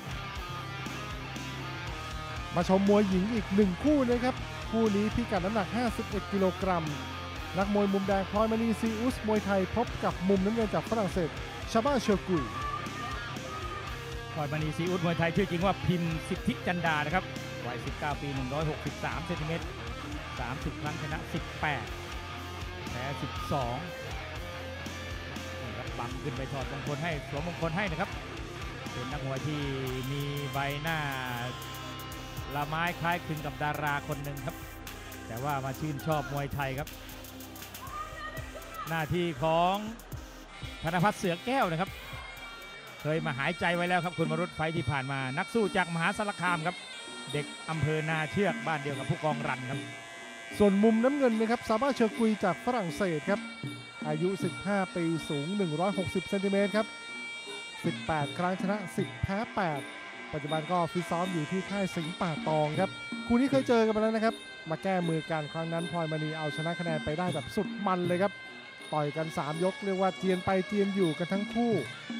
มาชมมวยหญิงอีก1คู่นะครับคู่นี้พิกัดน้ำหนัก51กิโลกรัมนักมวยมุมแดงพลอยมณีซีอุสมวยไทยพบกับมุมน้ำเงินจากฝรั่งเศสชาบ้าเชอร์กุยพลอยมณีซีอุสมวยไทยชื่อจริงว่าพิมพ์สิทธิจันดานะครับวัย19 ปี 163 เซนติเมตร 30 ครั้งชนะ 18 แพ้ 12นี่ครับบังขึ้นไปถอดมงคลให้สวมมงคลให้นะครับเป็นนักมวยที่มีใบหน้าละไม้คล้ายคลึงกับดาราคนหนึ่งครับแต่ว่ามาชื่นชอบมวยไทยครับหน้าที่ของธนพัฒน์เสือแก้วนะครับเคยมาหายใจไว้แล้วครับคุณวรุษไฟที่ผ่านมานักสู้จากมหาสารคามครับเด็กอำเภอนาเชือกบ้านเดียวกับผู้กองรันครับส่วนมุมน้ำเงินนะครับซาบ้าเชอร์กุยจากฝรั่งเศสครับอายุ15 ปีสูง160เซนติเมตรครับ18 ครั้งชนะ10 แพ้ 8ปัจจุบันก็ฟิตซ้อมอยู่ที่ค่ายสิงห์ป่าตองครับคู่นี้เคยเจอกันมาแล้วนะครับมาแก้มือกันครั้งนั้นพลอยมณีเอาชนะคะแนนไปได้แบบสุดมันเลยครับต่อยกัน3 ยกเรียกว่าเจียนไปเจียนอยู่กันทั้งคู่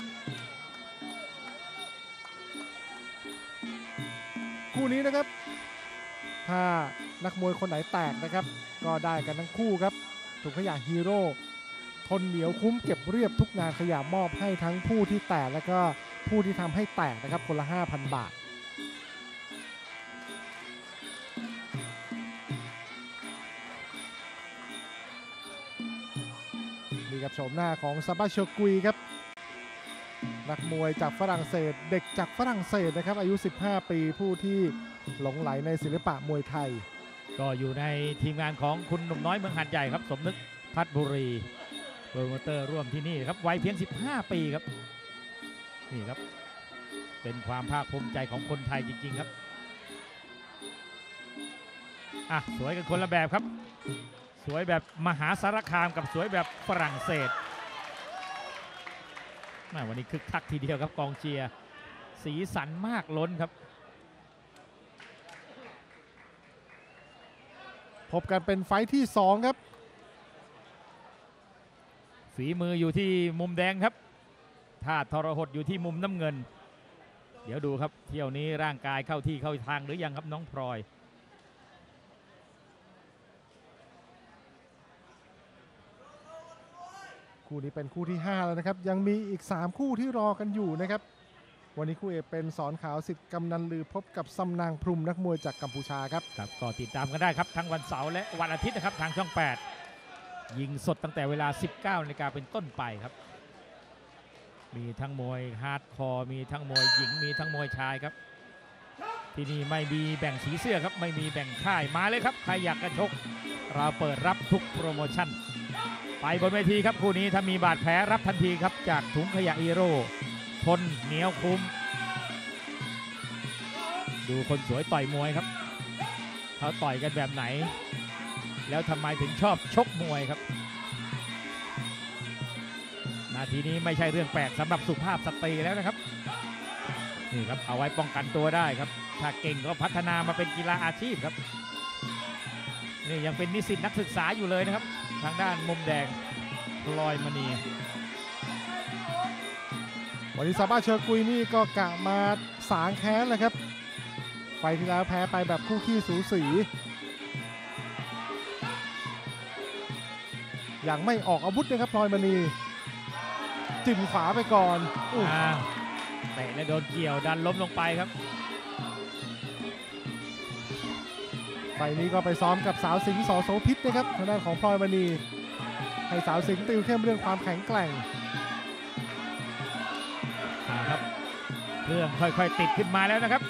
คู่นี้นะครับถ้านักมวยคนไหนแตกนะครับก็ได้กันทั้งคู่ครับถุงขยะฮีโร่ทนเหนียวคุ้มเก็บเรียบทุกงานขยะมอบให้ทั้งผู้ที่แตกและก็ผู้ที่ทำให้แตกนะครับคนละ 5,000 บาทนี่ครับโฉมหน้าของซาบ้าเชอร์กุยครับนักมวยจากฝรั่งเศสเด็กจากฝรั่งเศสนะครับอายุ15 ปีผู้ที่หลงไหลในศิลปะมวยไทยก็อยู่ในทีมงานของคุณหนุ่มน้อยเมืองหัดใหญ่ครับสมนึกพัฒบุรีโปรโมเตอร์ร่วมที่นี่ครับวัยเพียง15 ปีครับนี่ครับเป็นความภาคภูมิใจของคนไทยจริงๆครับสวยกันคนละแบบครับสวยแบบมหาสารคามกับสวยแบบฝรั่งเศสวันนี้คึกคักทีเดียวครับกองเชียร์สีสันมากล้นครับพบกันเป็นไฟท์ที่2ครับฝีมืออยู่ที่มุมแดงครับท่าทรหดอยู่ที่มุมน้ำเงินเดี๋ยวดูครับเที่ยวนี้ร่างกายเข้าที่เข้าทางหรือยังครับน้องพลอยคู่นี้เป็นคู่ที่5แล้วนะครับยังมีอีก3คู่ที่รอกันอยู่นะครับวันนี้คู่เอกเป็นสอนขาวสิทธิ์กำนันลือพบกับซัมนางพรุมนักมวยจากกัมพูชาครับก็ติดตามกันได้ครับทั้งวันเสาร์และวันอาทิตย์นะครับทางช่อง8ยิงสดตั้งแต่เวลา 19 นาฬิกาเป็นต้นไปครับมีทั้งมวยฮาร์ดคอร์มีทั้งมวยหญิงมีทั้งมวยชายครับที่นี่ไม่มีแบ่งสีเสื้อครับไม่มีแบ่งค่ายมาเลยครับใครอยากกระชกเราเปิดรับทุกโปรโมชั่นไปบนเวทีครับคู่นี้ถ้ามีบาดแผลรับทันทีครับจากถุงขยะฮีโร่ทนเหนียวคุ้มดูคนสวยต่อยมวยครับเขาต่อยกันแบบไหนแล้วทำไมถึงชอบชกมวยครับนาทีนี้ไม่ใช่เรื่องแปลกสำหรับสุภาพสตรีแล้วนะครับนี่ครับเอาไว้ป้องกันตัวได้ครับถ้าเก่งก็พัฒนามาเป็นกีฬาอาชีพครับนี่ยังเป็นนิสิตนักศึกษาอยู่เลยนะครับทางด้านมุมแดงพลอยมณีวันนี้ซาบ้าเชอร์กุยนี่ก็กะมาสางแค้นเลยครับไฟที่แล้วแพ้ไปแบบคู่ขี้สูสีอย่างไม่ออกอาวุธนะครับพลอยมณีจิ้มขวาไปก่อนเตะและโดนเกี่ยวดันล้มลงไปครับไฟนี้ก็ไปซ้อมกับสาวสิงห์ส.โสพิษนะครับทางด้านของพลอยมณีให้สาวสิงห์ติวเข้มเรื่องความแข็งแกร่งครับเครื่องค่อยๆติดขึ้นมาแล้วนะครับ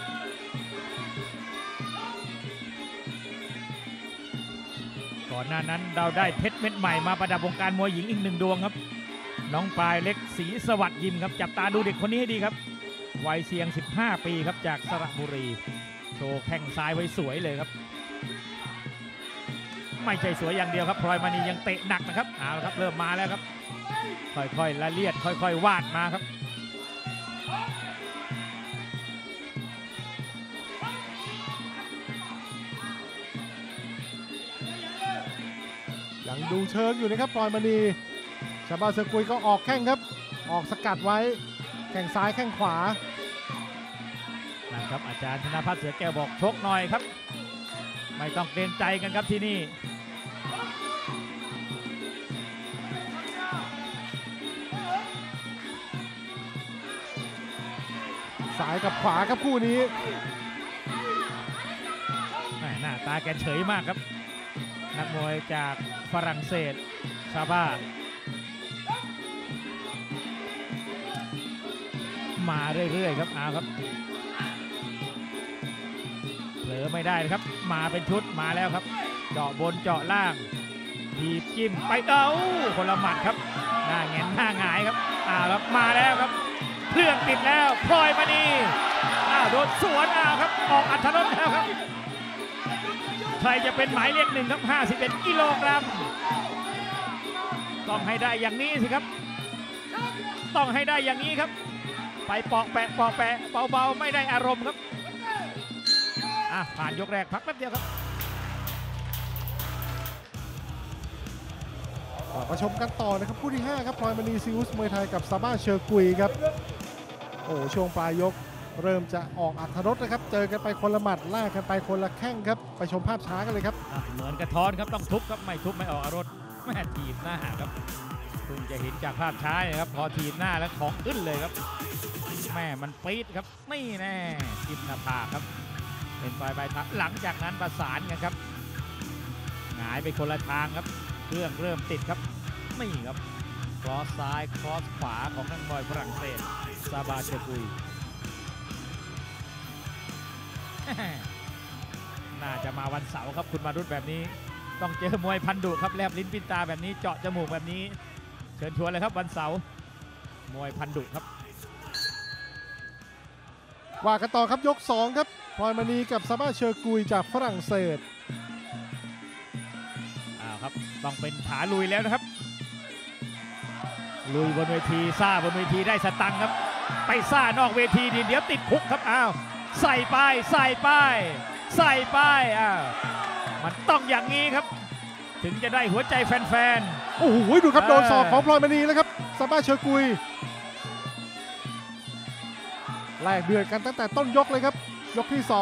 ก่อนหน้านั้นเราได้เพชรเม็ดใหม่มาประดับวงการมวยหญิงอีก1 ดวงครับน้องปลายเล็กศรีสวัสดิ์ยิมครับจับตาดูเด็กคนนี้ให้ดีครับวัยเพียง15 ปีครับจากสระบุรีโชว์แข้งซ้ายไว้สวยเลยครับไม่ใช่สวยอย่างเดียวครับพลอยมณียังเตะหนักนะครับเอาละครับเริ่มมาแล้วครับค่อยๆละเลียดค่อยๆวาดมาครับยังดูเชิงอยู่นะครับพลอยมณีชาบาเซอร์กุยก็ออกแข้งครับออกสกัดไว้แข้งซ้ายแข้งขวานะครับอาจารย์ธนภัทรเสือแก้วบอกชกหน่อยครับไม่ต้องเกรงใจกันครับที่นี่ซ้ายกับขวาครับคู่นี้หน้าตาแกเฉยมากครับนักมวยจากฝรั่งเศสซาบ้ามาเรื่อยๆครับเอาครับเผลอไม่ได้นะครับมาเป็นชุดมาแล้วครับเจาะบนเจาะล่างทีบจิ้มไปคนละหมัดครับหน้าแงนหน้าหงายครับครับมาแล้วครับเครื่องติดแล้วพลอยมณีโดนสวนครับออกอัธรสแล้วครับใครจะเป็นหมายเลข1ครับ51กิโลกรัมต้องให้ได้อย่างนี้สิครับต้องให้ได้อย่างนี้ครับไปปอกแปะเบาๆไม่ได้อารมณ์ครับผ่านยกแรกพักแป๊บเดียวครับมาชมกันต่อนะครับคู่ที่5ครับพลอยมณีซีอุสมวยไทยกับซาบ้าเชอร์กุยครับโอ้ช่วงปลายยกเริ่มจะออกอัธรสนะครับเจอกันไปคนละหมัดแลกกันไปคนละแข้งครับไปชมภาพช้ากันเลยครับเหมือนกระท้อนครับต้องทุบครับไม่ทุบไม่ออกอารมณ์แม่ทีบหน้าครับเพิ่งจะเห็นจากภาพช้าครับพอทีบหน้าแล้วของขึ้นเลยครับแม่มันปี๊ดครับนี่แน่จิ้มหน้าผากครับเป็นปลายใบพัดหลังจากนั้นประสานกันครับหงายไปคนละทางครับเครื่องเริ่มติดครับนี่ครับครอสซ้ายครอสขวาของนักมวยฝรั่งเศสซาบาเชกุยน่าจะมาวันเสาร์ครับคุณมารุตแบบนี้ต้องเจอมวยพันดุครับแลบลิ้นปิ้นตาแบบนี้เจาะจมูกแบบนี้เชิญชวนเลยครับวันเสาร์มวยพันดุครับว่ากันต่อครับยก2ครับพลอยมณีกับซาบ้าเชอร์กุยจากฝรั่งเศสครับต้องเป็นขาลุยแล้วนะครับลุยบนเวทีซ่าบนเวทีได้สตังค์ครับไปซ่านอกเวทีเดี๋ยวติดคุกครับใส่ป้ายมันต้องอย่างนี้ครับถึงจะได้หัวใจแฟนๆโอ้โหดูครับโดนศอกของพลอยมณีแล้วครับซาบ้าเชอร์กุยแลกเดือดกันตั้งแต่ต้นยกเลยครับยกที่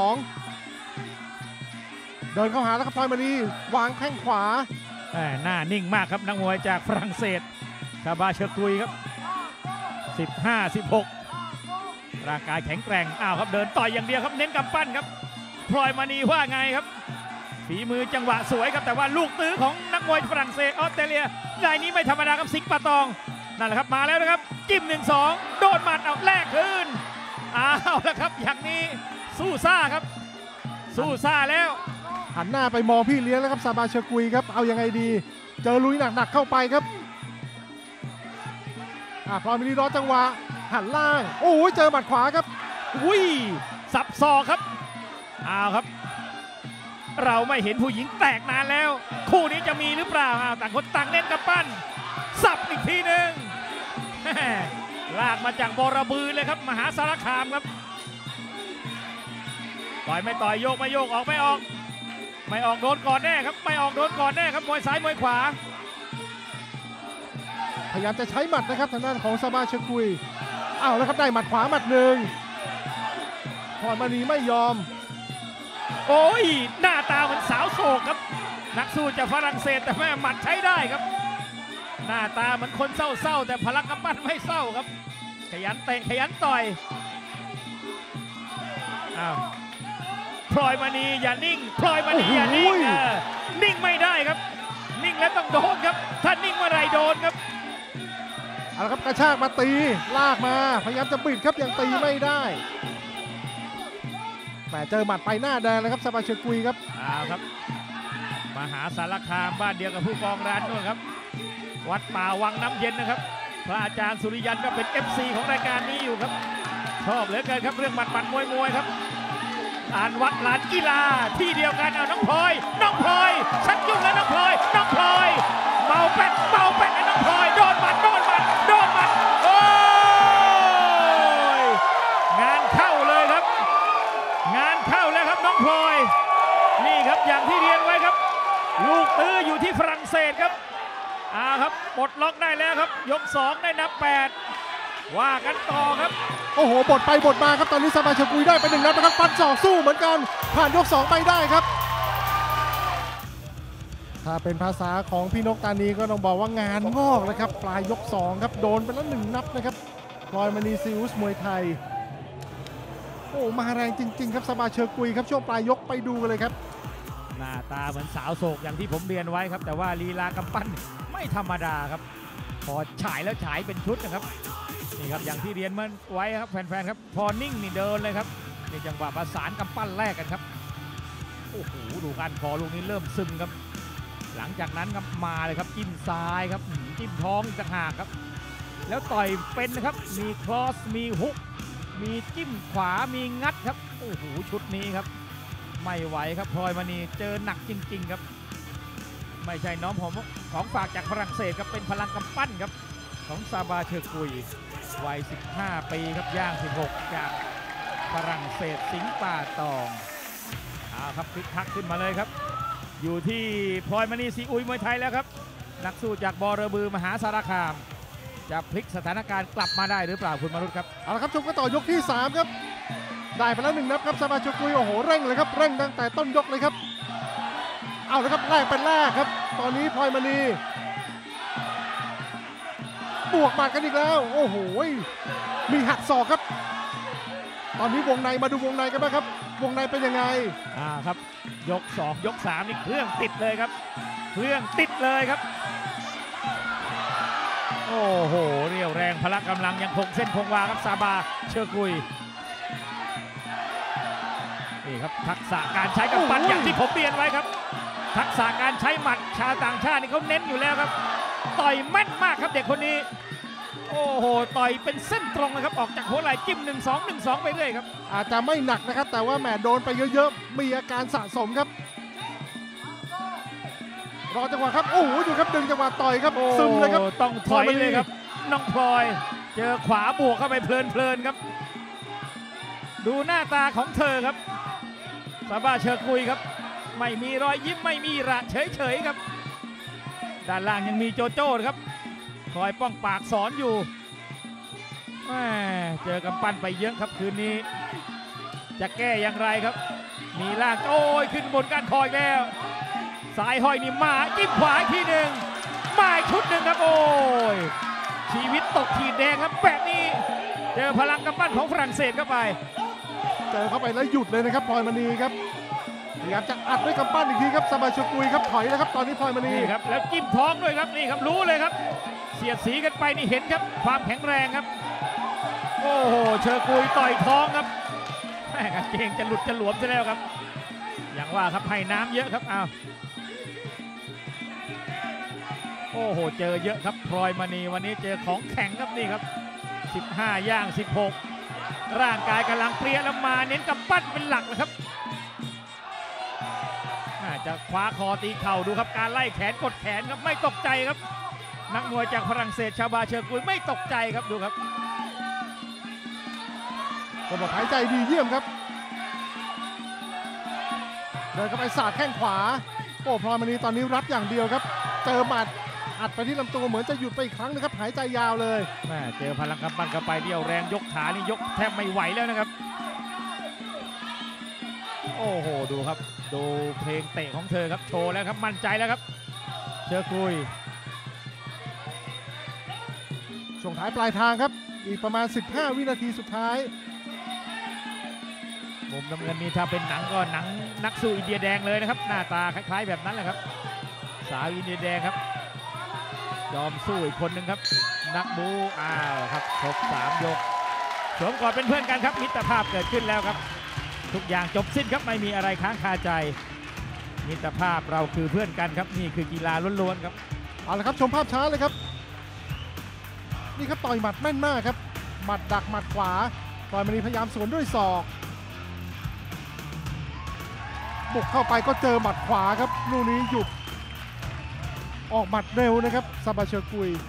2เดินเข้าหาแล้วครับพลอยมณีวางแข้งขวาหน้านิ่งมากครับนักมวยจากฝรั่งเศสซาบาเชอร์กุยครับ15-16ร่างกายแข็งแกร่งครับเดินต่อยอย่างเดียวครับเน้นกำปั้นครับพลอยมณีว่าไงครับฝีมือจังหวะสวยครับแต่ว่าลูกตื้อของนักมวยฝรั่งเศสออสเตรเลียรายนี้ไม่ธรรมดาครับสิงห์ปะตองนั่นแหละครับมาแล้วนะครับจิ้ม 1-2 โดนหมัดแลกคืนแล้วครับอย่างนี้สู้ซ่าครับสู้ซ่าแล้วหันหน้าไปมองพี่เลี้ยงแล้วครับซาบาเชอร์กุยครับเอายังไงดีเจอลุยหนักๆเข้าไปครับพลอยมณีรอจังหวะหันล่างโอ้ยเจอหมัดขวาครับสับศอกครับครับเราไม่เห็นผู้หญิงแตกนานแล้วคู่นี้จะมีหรือเปล่าต่างคนต่างเน้นกำปั้นสับอีกทีหนึ่งลากมาจากบรบือเลยครับมหาสารคามครับต่อยไม่ต่อยโยกไม่โยกออกไม่ออกโดนก่อนแน่ครับไม่ออกโดนก่อนแน่ครับมวยซ้ายมวยขวาพยายามจะใช้หมัดนะครับทางด้านของซาบาเชอร์กุยแล้วครับได้หมัดขวาหมัดหนึ่งพลอยมณีไม่ยอมหน้าตาเหมือนสาวโศกครับนักสู้จากฝรั่งเศสแต่แม่หมัดใช้ได้ครับหน้าตาเหมือนคนเศร้าแต่พลังกำปั้นไม่เศร้าครับขยันเตะขยันต่อยพลอยมณีอย่านิ่งพลอยมณีอย่านิ่งนิ่งไม่ได้ครับนิ่งแล้วต้องโดนครับถ้านิ่งเมื่อไรโดนครับเอาละครับกระชากมาตีลากมาพยายามจะบิดครับยังตีไม่ได้แต่เจอหมัดไปหน้าแดงเลยครับซาบาเชอร์กุยครับครับมหาสารคามบ้านเดียวกับผู้กองร้านนู่นครับวัดป่าวังน้ำเย็นนะครับพระอาจารย์สุริยันก็เป็น FC ของรายการนี้อยู่ครับชอบเหลือเกินครับเรื่องหมัดมวยครับวัดลานกีฬาที่เดียวกันน้องพลอยชักยุ่งแล้วน้องพลอยเมาเป็ดน้องพลอยโดนหมัดโอ้ยงานเข้าเลยครับงานเข้าแล้วครับน้องพลอยนี่ครับอย่างที่เรียนไว้ครับลูกตื้ออยู่ที่ฝรั่งเศสครับครับปลดล็อกได้แล้วครับยก2ได้นับ8ว่ากันต่อครับโอ้โหบทไปบทมาครับตอนนี้ซาบาเชกุยได้ไป1 นัดนะครับฟันศอกสู้เหมือนกันผ่านยก2ไปได้ครับถ้าเป็นภาษาของพี่นกตานีก็ต้องบอกว่างานงอกเลยครับปลายยก2ครับโดนไปแล้ว1 นัดนะครับพลอยมณีซีอุสมวยไทยโอ้มาแรงจริงๆครับซาบาเชกุยครับช่วงปลายยกไปดูกันเลยครับหน้าตาเหมือนสาวโศกอย่างที่ผมเรียนไว้ครับแต่ว่าลีลากำปั้นไม่ธรรมดาครับพอฉายแล้วฉายเป็นชุดนะครับนี่ครับอย่างที่เรียนเมื่อไว้ครับแฟนๆครับพอนิ่งนี่เดินเลยครับนี่จังหวะประสานกำปั้นแรกกันครับโอ้โหดูการคอลูกนี้เริ่มซึมครับหลังจากนั้นครับมาเลยครับจิ้มซ้ายครับจิ้มท้องอีกต่างหากครับแล้วต่อยเป็นนะครับมีครอสมีฮุกมีจิ้มขวามีงัดครับโอ้โหชุดนี้ครับไม่ไหวครับพลอยมณีเจอหนักจริงๆครับไม่ใช่น้องผมของฝากจากฝรั่งเศสครับเป็นพลังกำปั้นครับของซาบาเชกุยวัย15 ปีครับย่าง16จากฝรั่งเศสสิงห์ป่าตองครับคึกคักขึ้นมาเลยครับอยู่ที่พลอยมณีซีอุยมวยไทยแล้วครับนักสู้จากบรบือมหาสารคามจะพลิกสถานการณ์กลับมาได้หรือเปล่าคุณมรุตครับเอาละครับชมกันต่อยกที่3ครับได้ไปแล้ว1 นัดครับซาบาเชกุยโอ้โหเร่งเลยครับเร่งตั้งแต่ต้นยกเลยครับเอาละครับแรกเป็นแรกครับตอนนี้พลอยมณีบวกหมัดกันอีกแล้วโอ้โหมีหักศอกครับตอนนี้วงในมาดูวงในกันบ้างครับวงในเป็นยังไงครับยก2ยก3นี่เครื่องติดเลยครับเครื่องติดเลยครับโอ้โหเรี่ยวแรงพละกำลังยังคงเส้นคงวาครับซาบาเชกุยนี่ครับทักษะการใช้กำปั้นอย่างที่ผมเรียนไว้ครับทักษะการใช้หมัดชาวต่างชาตินี่เขาเน้นอยู่แล้วครับต่อยแม่นมากครับเด็กคนนี้โอ้โหต่อยเป็นเส้นตรงนะครับออกจากหัวไหล่จิ้ม1-2 1-2ไปเรื่อยครับอาจจะไม่หนักนะครับแต่ว่าแหมโดนไปเยอะๆมีอาการสะสมครับรอจังหวะครับโอ้โหดูครับดึงจังหวะต่อยครับซึมเลยครับต้องถอยเลยครับน้องพลอยเจอขวาบวกเข้าไปเพลินๆครับดูหน้าตาของเธอครับซาบาเชกุยครับไม่มีรอยยิ้มไม่มีระเฉยๆครับด้านล่างยังมีโจโจ้ครับคอยป้องปากสอนอยู่เจอกำปั้นไปเยอะครับคืนนี้จะแก้อย่างไรครับมีล่างโอ้ยขึ้นบนการคอยแล้วสายห้อยนี่มาจิ้มขวาทีหนึ่งมาอีกชุดหนึ่งครับโอ้ยชีวิตตกขีดแดงครับแบบนี้เจอพลังกำปั้นของฝรั่งเศสเข้าไปเจอเข้าไปแล้วหยุดเลยนะครับพลอยมณีครับพยายามจะอัดด้วยกำปั้นอีกทีครับซาบาเชกุยครับถอยแล้วครับตอนนี้พลอยมณีครับแล้วจิ้มท้องด้วยครับนี่ครับรู้เลยครับเสียดสีกันไปนี่เห็นครับความแข็งแรงครับโอ้โหเชกุยต่อยท้องครับแม่กางเกงจะหลุดจะหลวมซะแล้วครับอย่างว่าครับให้น้ำเยอะครับโอ้โหเจอเยอะครับพลอยมณีวันนี้เจอของแข็งครับนี่ครับ15 ย่าง 16ร่างกายกำลังเปรี้ยแล้วมาเน้นกำปั้นเป็นหลักเลยครับจะคว้าคอตีเข่าดูครับการไล่แขนกดแขนครับไม่ตกใจครับนักมวยจากฝรั่งเศสชาบาเชกุยไม่ตกใจครับดูครับระบบหายใจดีเยี่ยมครับเดินเข้าไปสาดแข้งขวาโอ้พลอยมณีตอนนี้รับอย่างเดียวครับเจอหมัดอัดไปที่ลำตัวเหมือนจะหยุดไปอีกครั้งนะครับหายใจยาวเลยเจอพลังกำปั้นเข้าไปเดี่ยวแรงยกขานี่ยกแทบไม่ไหวแล้วนะครับโอ้โหดูครับดูเพลงเตะของเธอครับโชว์แล้วครับมั่นใจแล้วครับเชกุยช่วงท้ายปลายทางครับอีกประมาณ15 วินาทีสุดท้ายมุมน้ำเงินนี่ถ้าเป็นหนังก็หนังนักสู้อินเดียแดงเลยนะครับหน้าตาคล้ายๆแบบนั้นแหละครับสาวอินเดียแดงครับยอมสู้อีกคนหนึ่งครับนักบูครับครบ3 ยกสวมกอดเป็นเพื่อนกันครับมิตรภาพเกิดขึ้นแล้วครับทุกอย่างจบสิ้นครับไม่มีอะไรค้างคาใจมิตรภาพเราคือเพื่อนกันครับนี่คือกีฬาล้วนๆครับเอาละครับชมภาพช้าเลยครับนี่ครับต่อยหมัดแม่นมากครับหมัดดักหมัดขวาพลอยมณีพยายามสวนด้วยศอกบุกเข้าไปก็เจอหมัดขวาครับลูกนี้หยุดออกหมัดเร็วนะครับซาบาเชกุย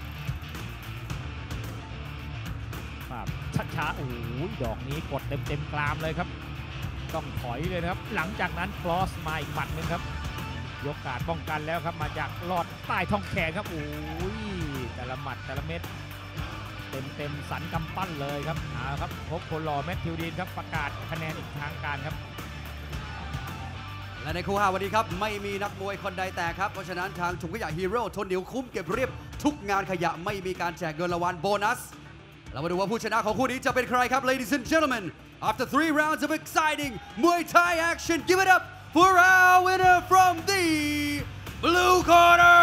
ช้าๆโอ้ยดอกนี้กดเต็มกรามเลยครับต้องถอยเลยนะครับหลังจากนั้นคลอสมาอีกหมัดนึงครับยกการป้องกันแล้วครับมาจากลอดใต้ท้องแขนครับโอ้ยแต่ละหมัดแต่ละเม็ดเต็มสันกำปั้นเลยครับเอาครับพบคนหล่อแมทธิวดีนครับประกาศคะแนนอีกทางการครับและในคู่5วันนี้ครับไม่มีนักมวยคนใดแตกครับเพราะฉะนั้นทางถุงขยะฮีโร่ทนเหนียวคุ้มเก็บเรียบทุกงานขยะไม่มีการแจกเงินรางวัลโบนัสเรามาดูว่าผู้ชนะของคู่นี้จะเป็นใครครับ Ladies and gentlemen after 3 rounds of exciting Muay Thai action give it up for our winner from the blue corner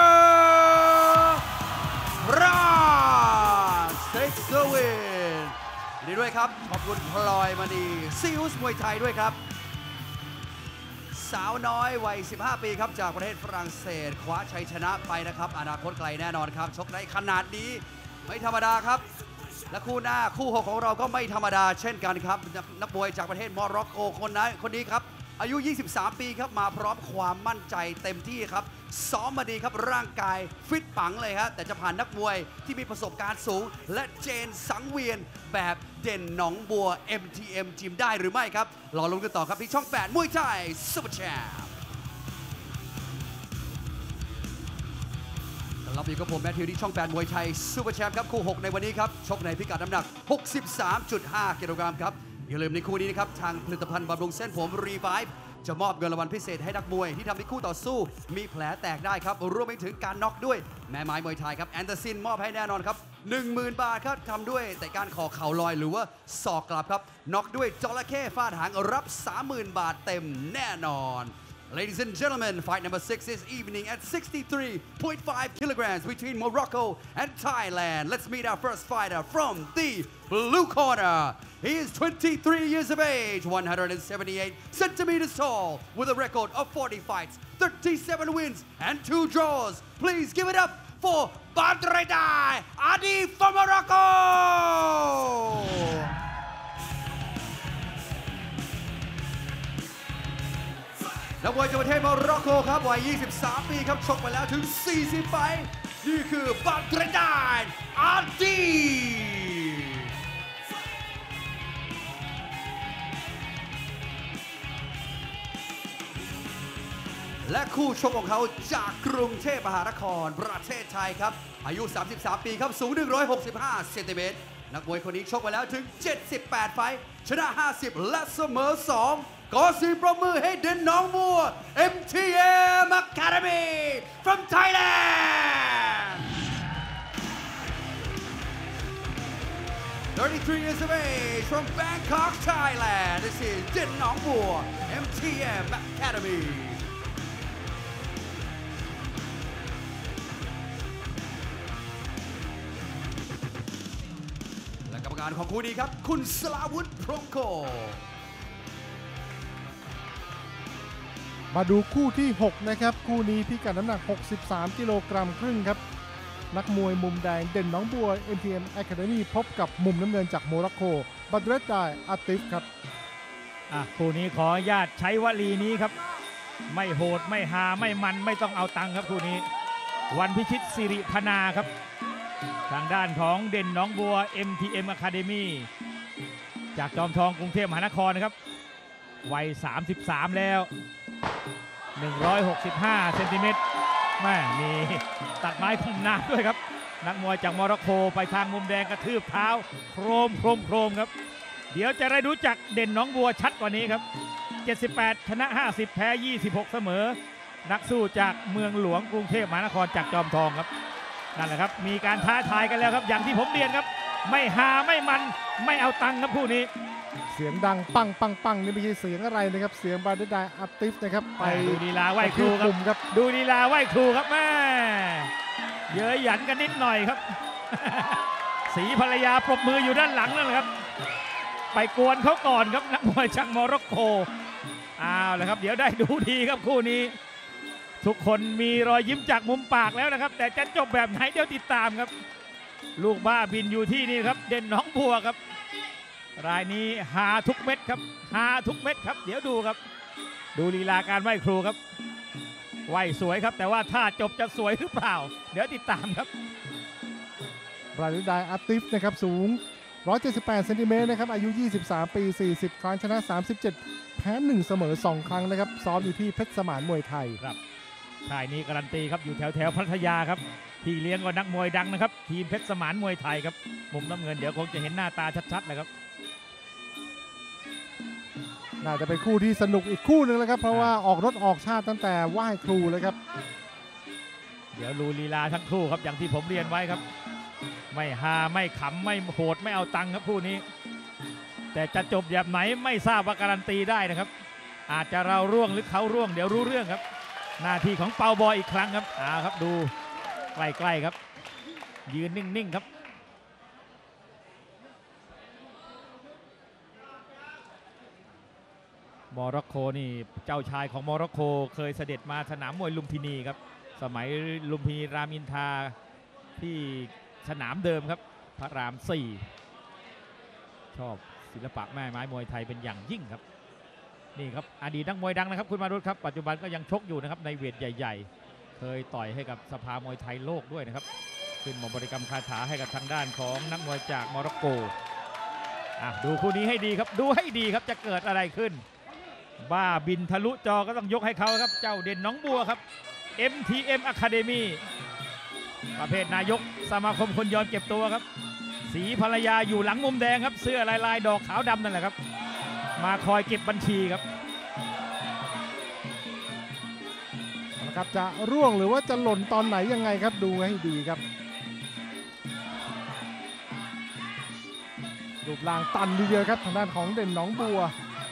France takes the win ยินดีด้วยครับขอบคุณพลอยมณีซิลส์มวยไทยด้วยครับสาวน้อยวัย 15 ปีครับจากประเทศฝรั่งเศสคว้าชัยชนะไปนะครับอนาคตไกลแน่นอนครับชกได้ขนาดนี้ไม่ธรรมดาครับและคู่หน้าคู่6ของเราก็ไม่ธรรมดาเช่นกันครับนักมวยจากประเทศโมร็อกโกคนนี้ครับอายุ 23 ปีครับมาพร้อมความมั่นใจเต็มที่ครับซ้อมมาดีครับร่างกายฟิตปังเลยครับแต่จะผ่านนักมวยที่มีประสบการณ์สูงและเจนสังเวียนแบบเด่นหนองบัว MTM จิมได้หรือไม่ครับรอลุ้นกันต่อครับที่ช่อง 8 มวยไทยซุปเปอร์แชมป์รับอยู่กับผมแมทธิวที่ช่อง 8 มวยไทยซุปเปอร์แชมป์ครับคู่6ในวันนี้ครับชกในพิกัดน้ำหนัก 63.5 กิโลกรัมครับอย่าลืมในคู่นี้นะครับทางผลิตภัณฑ์บำรุงเส้นผม Revive จะมอบเงินรางวัลพิเศษให้นักมวยที่ทำให้คู่ต่อสู้มีแผลแตกได้ครับรวมไปถึงการน็อกด้วยแม่ไม้มวยไทยครับแอนเดอร์ซินมอบให้แน่นอนครับ 10,000 บาทครับทำด้วยแต่การขอเข่าลอยหรือว่าศอกกลับครับน็อกด้วยจระเข้ฟาดหางรับ 30,000 บาทเต็มแน่นอนLadies and gentlemen, fight number 6 this evening at 63.5 kilograms between Morocco and Thailand. Let's meet our first fighter from the blue corner. He is 23 years of age, 178 centimeters tall, with a record of 40 fights, 37 wins, and 2 draws. Please give it up for Badredai Adi from Morocco!นักมวยจากประเทศโมร็อกโกครับวัย 23 ปีครับชกไปแล้วถึง 40 ไฟท์นี่คือบัตรดานอาดีและคู่ชกของเขาจากกรุงเทพมหานครประเทศไทยครับอายุ 33 ปีครับสูง 165 เซนติเมตรนักมวยคนนี้ชกไปแล้วถึง 78 ไฟท์ชนะ 50 และเสมอ 2ขอเสียงปรบมือให้เด่นหนองบัว MTM Academy from Thailand 33 years of age from Bangkok Thailand this is เด่นหนองบัว MTM Academy และกรรมการของคู่นี้ครับคุณสลาวุฒิพรหมโคมาดูคู่ที่6นะครับคู่นี้พิกัดน้ำหนัก63 กิโลกรัมครึ่งครับนักมวยมุมแดงเด่นหนองบัว MTM Academy พบกับมุมน้ำเงินจากโมร็อกโกบัตรดายอาติฟครับคู่นี้ขออนุญาตใช้วลีนี้ครับไม่โหดไม่หาไม่มันไม่ต้องเอาตังค์ครับคู่นี้วันพิชิตสิริพนาครับทางด้านของเด่นหนองบัว MTM Academy จากจอมทองกรุงเทพมหานครนะครับวัย 33 แล้ว165 เซนติเมตรแม่มีตัดไม้คุมน้ำด้วยครับนักมวยจากโมร็อกโกไปทางมุมแดงกระทืบเท้าโครมครับเดี๋ยวจะได้รู้จักเด่นหนองบัวชัดกว่านี้ครับ78ชนะ50แพ้26เสมอนักสู้จากเมืองหลวงกรุงเทพมหานครจากจอมทองครับนั่นแหละครับมีการท้าทายกันแล้วครับอย่างที่ผมเรียนครับไม่หาไม่มันไม่เอาตังค์ครับคู่นี้เสียงดังปังนี่ไม่ใช่เสียงอะไรนะครับเสียงบาร์เดดายอาติฟนะครับไปดูลีลาไหว้ครูครับดูลีลาไหว้ครูครับแม่เย้ยหยันกันนิดหน่อยครับสีภรรยาปรบมืออยู่ด้านหลังนั่นแหละครับไปกวนเขาก่อนครับนักมวยจากโมร็อกโกเอาละครับเดี๋ยวได้ดูดีครับคู่นี้ทุกคนมีรอยยิ้มจากมุมปากแล้วนะครับแต่จะจบแบบไหนเดี๋ยวติดตามครับลูกบ้าบินอยู่ที่นี่ครับเด่นหนองบัวครับรายนี้หาทุกเม็ดครับหาทุกเม็ดครับเดี๋ยวดูครับดูลีลาการไหว้ครูครับไหว้สวยครับแต่ว่าถ้าจบจะสวยหรือเปล่าเดี๋ยวติดตามครับบราดิดายอาติฟนะครับสูง178 เซนติเมตรนะครับอายุ 23 ปี 40 ครั้งชนะ 37 แพ้ 1 เสมอ 2 ครั้งนะครับซ้อมอยู่ที่เพชรสมานมวยไทยครับค่ายนี้การันตีครับอยู่แถวพัทยาครับที่เลี้ยงก็นักมวยดังนะครับทีมเพชรสมานมวยไทยครับมุมน้ำเงินเดี๋ยวคงจะเห็นหน้าตาชัดๆเลยครับน่าจะเป็นคู่ที่สนุกอีกคู่หนึ่งแล้วครับเพราะว่าออกรถออกชาติตั้งแต่ไหว้ครูเลยครับเดี๋ยวดูลีลาทั้งคู่ครับอย่างที่ผมเรียนไว้ครับไม่ฮาไม่ขำไม่โหดไม่เอาตังค์ครับคู่นี้แต่จะจบแบบไหนไม่ทราบว่าการันตีได้นะครับอาจจะเราร่วงหรือเขาร่วงเดี๋ยวรู้เรื่องครับหน้าที่ของเปาบอยอีกครั้งครับครับดูใกล้ๆครับยืนนิ่งๆครับโมร็อกโกนี่เจ้าชายของโมร็อกโกเคยเสด็จมาสนามมวยลุมพินีครับสมัยลุมพินีรามอินทราที่สนามเดิมครับพระราม 4ชอบศิลปะแม่ไม้มวยไทยเป็นอย่างยิ่งครับนี่ครับอดีตนักมวยดังนะครับคุณมารุตครับปัจจุบันก็ยังชกอยู่นะครับในเวทใหญ่ๆเคยต่อยให้กับสภามวยไทยโลกด้วยนะครับขึ้นมาบริกรรมคาถาให้กับทางด้านของนักมวยจากโมร็อกโกดูคู่นี้ให้ดีครับดูให้ดีครับจะเกิดอะไรขึ้นบ้าบินทะลุจอก็ต้องยกให้เขาครับเจ้าเด่นหนองบัวครับ MTM Academy ประเภทนายกสมาคมคนยอมเก็บตัวครับสีภรรยาอยู่หลังมุมแดงครับเสื้อลายดอกขาวดำนั่นแหละครับมาคอยเก็บบัญชีครับนะครับจะร่วงหรือว่าจะหล่นตอนไหนยังไงครับดูให้ดีครับรูปร่างตันทีเดียวครับทางด้านของเด่นหนองบัว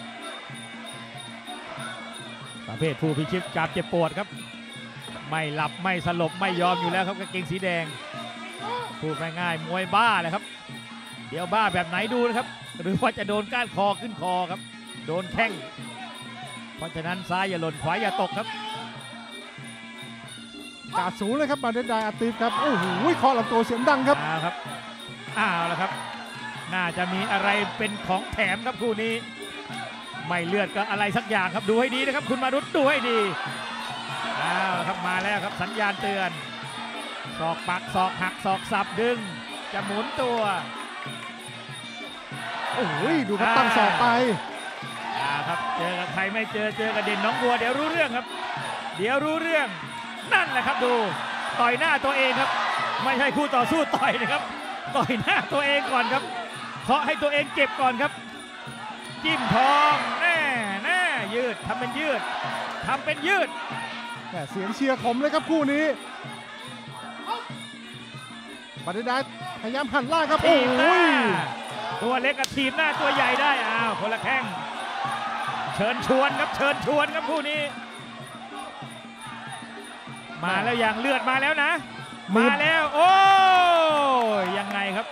ประเภทผู้พิชิตการเจ็บปวดครับไม่หลับไม่สลบไม่ยอมอยู่แล้วครับกางเกงสีแดงพูดง่ายๆมวยบ้าเลยครับเดี๋ยวบ้าแบบไหนดูนะครับหรือว่าจะโดนก้านคอขึ้นคอครับโดนแข้งเพราะฉะนั้นซ้ายอย่าหล่นขวาอย่าตกครับกาดสูงเลยครับมาเดนไดอาติฟครับโอ้โหเคาะลำตัวเสียงดังครับครับแล้วครับน่าจะมีอะไรเป็นของแถมครับคู่นี้ไม่เลือดก็อะไรสักอย่างครับดูให้ดีนะครับคุณมารุตดูให้ดีครับมาแล้วครับสัญญาณเตือนศอกปักศอกหักศอกสับดึงจะหมุนตัวโอ้ยดูครับตั้งศอกไปครับเจอกับใครไม่เจอกับเด่นหนองบัวเดี๋ยวรู้เรื่องครับเดี๋ยวรู้เรื่องนั่นแหละครับดูต่อยหน้าตัวเองครับไม่ใช่คู่ต่อสู้ต่อยนะครับต่อยหน้าตัวเองก่อนครับเคาะให้ตัวเองเจ็บก่อนครับจิ้มทองแน่ยืดทำเป็นยืดแต่เสียงเชียร์ขมเลยครับคู่นี้มาเดนไดพยายามหันล่างครับโอ้ยตัวเล็กกับทีมหน้าตัวใหญ่ได้คนละแข้งเชิญชวนครับคู่นี้มาแล้วอย่างเลือดมาแล้วนะมาแล้วโอ้ยยังไงครับ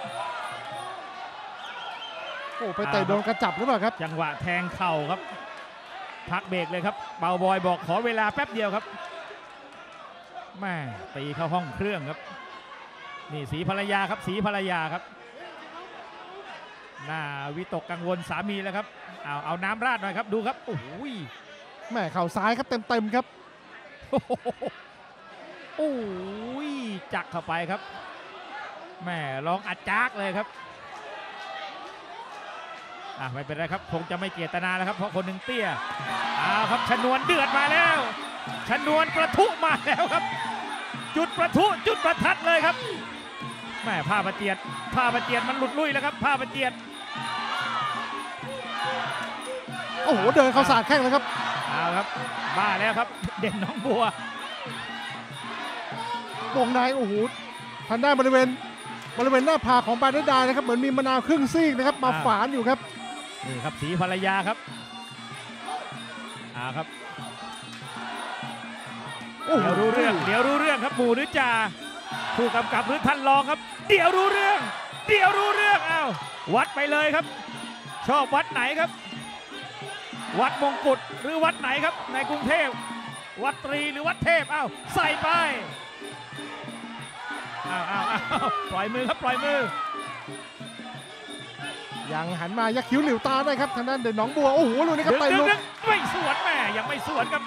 โอ้ไปเตะโดนกระจับหรือเปล่าครับจังหวะแทงเข่าครับพักเบรกเลยครับเปาบอยบอกขอเวลาแป๊บเดียวครับแม่ตีเข้าห้องเครื่องครับนี่สีภรรยาครับสีภรรยาครับหน้าวิตกกังวลสามีแล้วครับเอาน้ำราดหน่อยครับดูครับโอ้ยแม่เข่าซ้ายครับเต็มครับโอ้ยจักเข้าไปครับแม่ลองอัดจักเลยครับไม่เป็นไรครับคงจะไม่เกียรตนาแล้วครับเพราะคนหนึ่งเตี้ยครับชนวนเดือดมาแล้วชนวนประทุมาแล้วครับจุดประทุจุดประทัดเลยครับแม่ผ้าประเจียดมันหลุดลุ่ยแล้วครับผ้าประเจียดโอ้โหเดินเข้าสาดแข้งเลยครับครับบ้าแล้วครับเด่นหนองบัววงในโอ้โหทางด้านบริเวณหน้าผากของบาเดนไดนะครับเหมือนมีมะนาวครึ่งซีกนะครับมาฝานอยู่ครับนี่ครับสีภรรยาครับครับเดี๋ยวรู้เรื่องครับหมู่หรือจ่าผู้กำกับหรือท่านรองครับเดี๋ยวรู้เรื่องวัดไปเลยครับชอบวัดไหนครับวัดมงกุฎหรือวัดไหนครับในกรุงเทพวัดตรีหรือวัดเทพใส่ไปปล่อยมือครับปล่อยมือยังหันมายักคิ้วหลิวตาได้ครับทางด้านเด่นหนองบัวโอ้โหลูกนี้ครับไปลุกไม่สวนแม่ยังไม่สวนครับ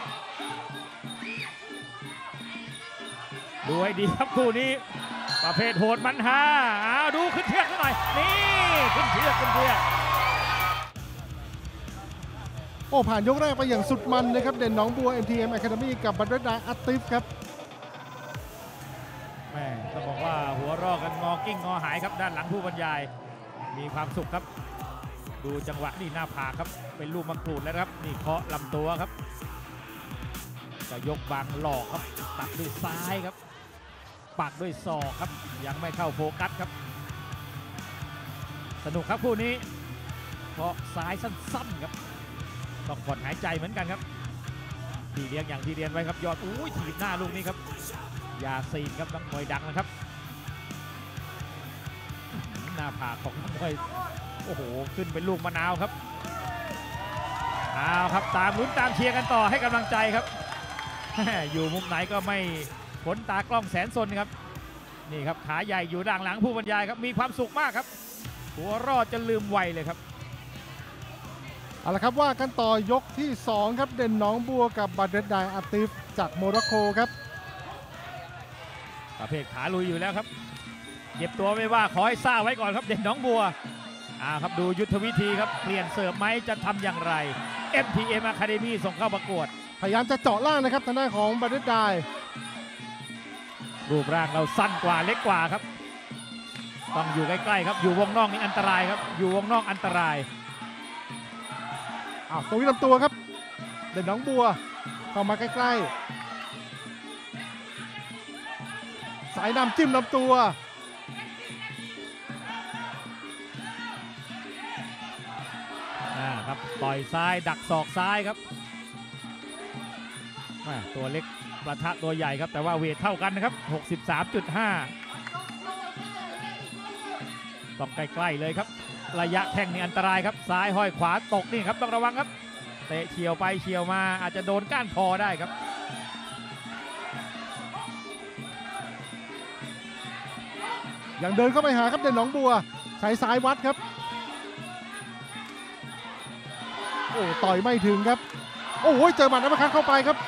ดูให้ดีครับคู่นี้ประเภทโหดมันฮาดูขึ้นเชือกหน่อยนี่ขึ้นเชือกโอ้ผ่านยกแรกไปอย่างสุดมันนะครับเด่นหนองบัว MTM Academy กับบัตเตอร์ไดอาร์ติฟครับแม่ต้องบอกว่าหัวรอกันงอกิ้งงอหายครับด้านหลังผู้บรรยายมีความสุขครับดูจังหวะนี่หน้าผากครับเป็นลูกมะกรูดแล้วครับนี่เคาะลำตัวครับจะยกบางหลอกครับตัดด้วยซ้ายครับปักด้วยศอกครับยังไม่เข้าโฟกัสครับสนุกครับคู่นี้เพราะซ้ายสั้นๆครับต้องผ่อนหายใจเหมือนกันครับทีเรียงอย่างที่เรียนไว้ครับยอดอุ้ยถีบหน้าลูกนี้ครับยาซีนครับนักมวยดังนะครับหน้าผากของนักมวยโอ้โหขึ้นเป็นลูกมะนาวครับเอาครับตามลุ้นตามเชียร์กันต่อให้กำลังใจครับอยู่มุมไหนก็ไม่ผลตากล้องแสนสนครับนี่ครับขาใหญ่อยู่ด้านหลังผู้บรรยายครับมีความสุขมากครับหัวรอดจะลืมไวเลยครับเอาละครับว่ากันต่อยกที่2ครับเด่นหนองบัวกับบัตเตอร์ไดอาร์ติฟจากโมร็อกโกครับประเภทขาลุยอยู่แล้วครับเก็บตัวไม่ว่าขอให้ซ่าไว้ก่อนครับเด่นหนองบัวครับดูยุทธวิธีครับเปลี่ยนเสิร์ฟไหมจะทำอย่างไร MTM Academy ส่งเข้าประกวดพยายามจะเจาะล่างนะครับทางด้านของบัตเตอร์ไดรูปร่างเราสั้นกว่าเล็กกว่าครับต้องอยู่ใกล้ๆครับอยู่วงนอกนี่อันตรายครับอยู่วงนอกอันตรายตรงนี้ลำตัวครับเด่นหนองบัวเข้ามาใกล้ๆสายนำจิ้มลำตัวครับต่อยซ้ายดักศอกซ้ายครับตัวเล็กประทะตัวใหญ่ครับแต่ว่าเวทเท่ากันนะครับ 63.5 ต้องใกล้ๆเลยครับระยะแข้งนี่อันตรายครับซ้ายห้อยขวาตกนี่ครับต้องระวังครับเตะเฉียวไปเฉียวมาอาจจะโดนก้านคอได้ครับยังเดินเข้าไปหาครับเด่นหนองบัวใช้ซ้ายวัดครับโอ้ต่อยไม่ถึงครับโอ้โหเจอหมัดอัปเปอร์คัตเข้าไปครับ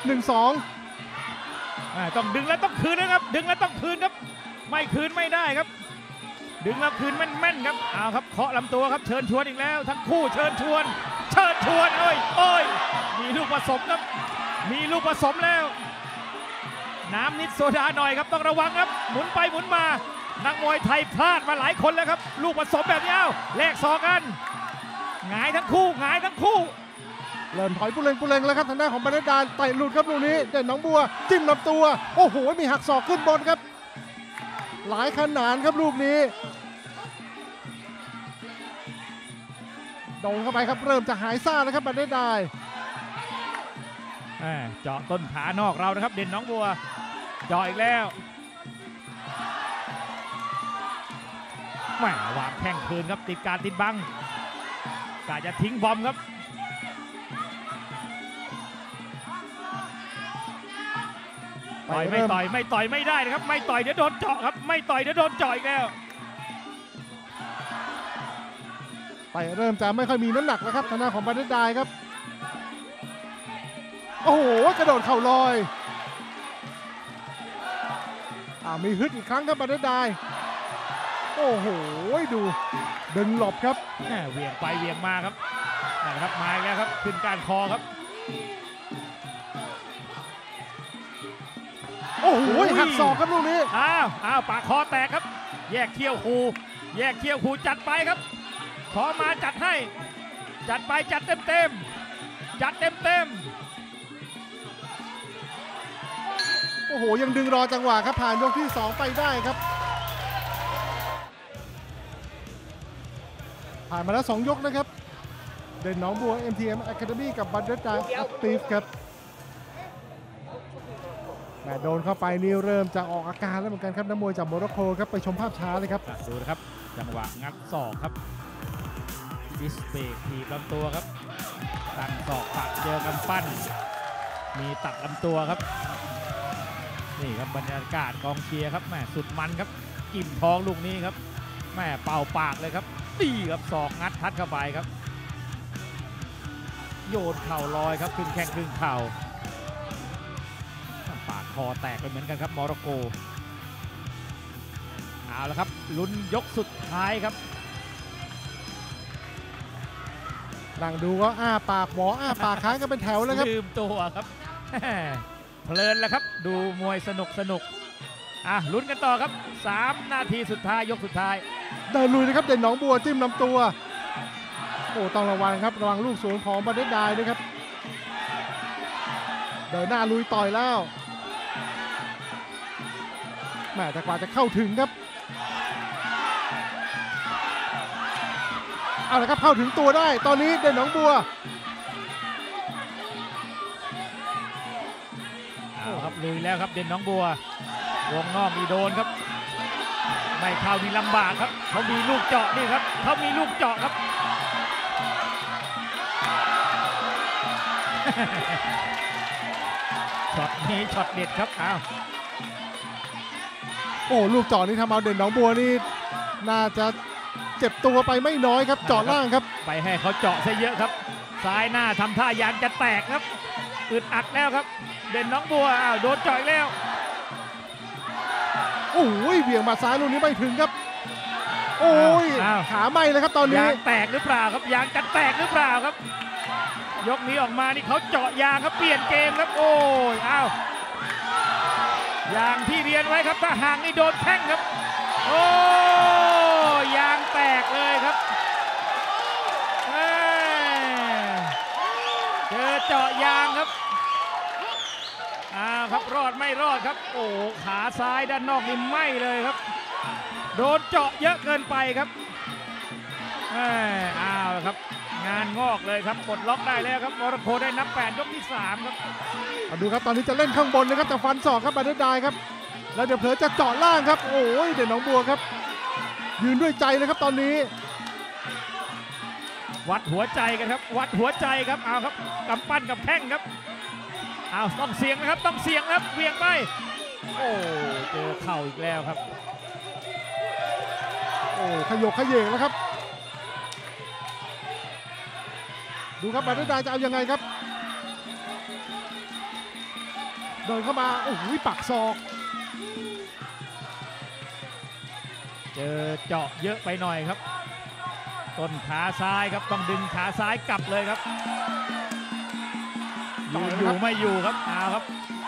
1-2 ต้องดึงแล้วต้องคืนนะครับดึงแล้วต้องคืนครับไม่คืนไม่ได้ครับดึงแล้วคืนแม่นๆครับเอาครับเคาะลำตัวครับเชิญชวนอีกแล้วทั้งคู่เชิญชวนเอ้ยมีลูกผสมครับมีลูกผสมแล้วน้ำนิดโซดาหน่อยครับต้องระวังครับหมุนไปหมุนมานักมวยไทยพลาดมาหลายคนแล้วครับลูกผสมแบบนี้แลกศอกกันหงายทั้งคู่เริ่มถอยปุเรงแล้วครับทางด้านของบัตเตอร์ไดเตะหลุดครับลูกนี้เด่นหนองบัวจิ้มลำตัวโอ้โหมีหักศอกขึ้นบนครับหลายขนาดครับลูกนี้โดนเข้าไปครับเริ่มจะหายซ่าแล้วครับบัตเตอร์ไดเจาะต้นขานอกเรานะครับเด่นหนองบัวเจาะอีกแล้ววางแข้งคืนครับติดการติดบังกะจะทิ้งบอมครับต่อยไม่ต่อยไม่ได้นะครับไม่ต่อยเดี๋ยวโดนเจาะครับไม่ต่อยเดี๋ยวโดนเจาะอีกแล้วไปเริ่มจะไม่ค่อยมีน้ำหนักแล้วครับทางด้านของบัตเตอร์ไดครับโอ้โหกระโดดเข่าลอยมีฮึดอีกครั้งครับบัตเตอร์ไดโอ้โหดูดึงหลบครับเหวี่ยงไปเหวี่ยงมาครับนะครับมาแล้วครับขึ้นก้านคอครับโอ้โหหักศอกครับลูกนี้ปากคอแตกครับแยกเขี้ยวคูจัดไปครับขอมาจัดให้จัดไปจัดเต็มโอ้โหยังดึงรอจังหวะครับผ่านยกที่2ไปได้ครับผ่านมาแล้ว2ยกนะครับเด่นหนองบัว MTM Academy กับบัตเตอร์ไดอาร์ติฟครับโดนเข้าไปนี่เริ่มจะออกอาการแล้วเหมือนกันครับนักมวยจากโมร็อกโกครับไปชมภาพช้าเลยครับดูนะครับจังหวะงัดศอกครับดิสเบรกถีบลำตัวครับตั้งศอกปักเจอกำปั้นมีตัดลำตัวครับนี่ครับบรรยากาศกองเชียร์ครับสุดมันครับกิ่มท้องลูกนี้ครับเป่าปากเลยครับตีครับศอกงัดทัดเข้าไปครับโยนเข่าลอยครับขึ้นแข้งขึ้นเข่าปากคอแตกไปเหมือนกันครับโมร็อกโกเอาละครับลุ้นยกสุดท้ายครับนั่งดูก็อ้าปากหวออ้าปากค้างกันเป็นแถวเลยครับลืมตัวครับ เพลินแล้วครับดูมวยสนุกลุ้นกันต่อครับ3 นาทีสุดท้ายยกสุดท้ายเดินลุยนะครับเด่นหนองบัวจิ้มลำตัวโอ้ต้องระวังครับระวังลูกสวนของบัตเตอร์ได้ด้วยครับเดินหน้าลุยต่อยแล้วแม่แต่กว่าจะเข้าถึงครับเอาละครับเข้าถึงตัวได้ตอนนี้เด่นหนองบัวเอาครับลุยแล้วครับเด่นหนองบัววงนอกมีโดนครับไม่เข้านี่ลำบากครับเขามีลูกเจาะนี่ครับเขามีลูกเจาะครับ ช็อตนี้ช็อตเด็ดครับอ้าวโอ้ลูกเจาะนี่ทำเอาเด่นหนองบัวนี่น่าจะเจ็บตัวไปไม่น้อยครับเจาะล่างครับไปให้เขาเจาะซะเยอะครับซ้ายหน้าทำท่ายางจะแตกครับอึดอัดแล้วครับเด่นหนองบัวอ้าวโดนเจาะแล้วโอ้ยเบี่ยงมาซ้ายลูกนี้ไม่ถึงครับโอ้ยขาไหม้เลยครับตอนนี้ยางแตกหรือเปล่าครับยางจะแตกหรือเปล่าครับยกนี้ออกมานี่เขาเจาะยางครับเปลี่ยนเกมครับโอ้ยอ้าวยางที่เรียนไว้ครับถ้าห่างนี่โดนแข้งครับโอ้ยางแตกเลยครับเจอเจาะยางครับครับรอดไม่รอดครับโอ้ขาซ้ายด้านนอกนี่ไหม้เลยครับโดนเจาะเยอะเกินไปครับอ้าวครับงานงอกเลยครับกดล็อกได้แล้วครับมรโคได้นับ8ยกที่3ครับมาดูครับตอนนี้จะเล่นข้างบนนะครับจะฟันศอกครับบัตเตอร์ได้ครับแล้วเดี๋ยวเผลอจะเจาะล่างครับโอ้ยเด่นหนองบัวครับยืนด้วยใจเลยครับตอนนี้วัดหัวใจกันครับวัดหัวใจครับเอาครับกำปั้นกับแข้งครับเอาต้องเสียงนะครับต้องเสียงครับเวียงไปโอ้เจอเข่าอีกแล้วครับโอ้ขยกขยเยงแล้วครับดูครับบัตเตอร์ได้จะเอายังไงครับเดินเข้ามาโอ้โหปักศอกเจอเจาะเยอะไปหน่อยครับต้นขาซ้ายครับต้องดึงขาซ้ายกลับเลยครับยืนอยู่ไม่อยู่ครับเอาครับ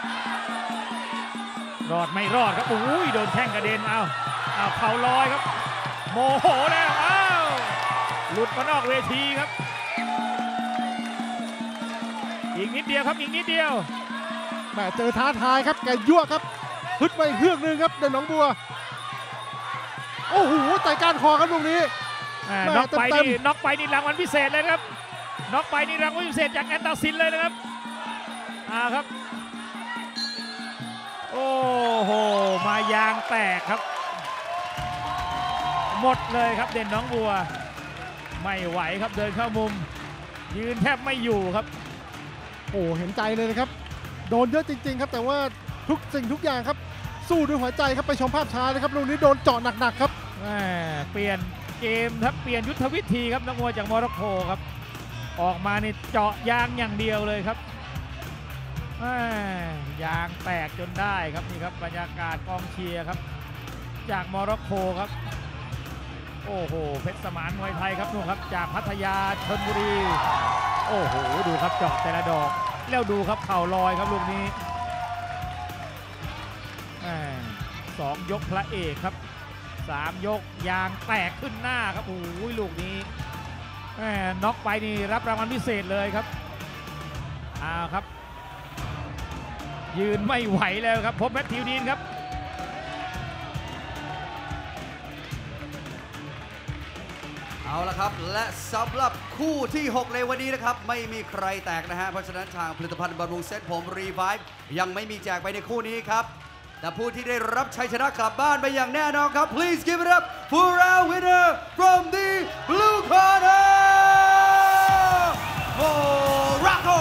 รอดไม่รอดครับโอ้ยโดนแข้งกระเด็นเอาเข่าลอยครับโมโหแล้วอ้าวหลุดมานอกเวทีครับอีกนิดเดียวครับอีกนิดเดียวแม่เจอท้าทายครับแกยั่วครับฮึดไปเฮือกนึงครับเด่นหนองบัวโอ้โหไต่ก้านคอครับตรงนี้น็อกไปนี่รางวัลพิเศษเลยครับน็อกไปนี่รางวัลพิเศษจากแอนตาซินเลยนะครับครับโอ้โหมายางแตกครับหมดเลยครับเด่นหนองบัวไม่ไหวครับเดินเข้ามุมยืนแทบไม่อยู่ครับโอ้เห็นใจเลยนะครับโดนเยอะจริงๆครับแต่ว่าทุกสิ่งทุกอย่างครับสู้ด้วยหัวใจครับไปชมภาพช้าเลยครับลูกนี้โดนเจาะหนักๆครับเปลี่ยนเกมครับเปลี่ยนยุทธวิธีครับนักมวยจากโมร็อกโกครับออกมานี่เจาะยางอย่างเดียวเลยครับยางแตกจนได้ครับนี่ครับบรรยากาศกองเชียร์ครับจากโมร็อกโกครับโอ้โหเพชรสมานมวยไทยครับนู่นครับจากพัทยาชลบุรีโอ้โหดูครับเจาะแต่ละดอกแล้วดูครับเข่าลอยครับลูกนี้2 ยกพระเอกครับ3 ยกยางแตกขึ้นหน้าครับโอ้ยลูกนี้น็อกไปนี่รับรางวัลพิเศษเลยครับครับยืนไม่ไหวแล้วครับพบแมทธิวดีนครับเอาละครับและสำหรับคู่ที่6ในวันนี้นะครับไม่มีใครแตกนะฮะเพราะฉะนั้นทางผลิตภัณฑ์บำรุงเซ็ตผมรีไวฟ์ยังไม่มีแจกไปในคู่นี้ครับแต่ผู้ที่ได้รับชัยชนะกลับบ้านไปอย่างแน่นอนครับ Please give it up for our winner from the blue corner Morocco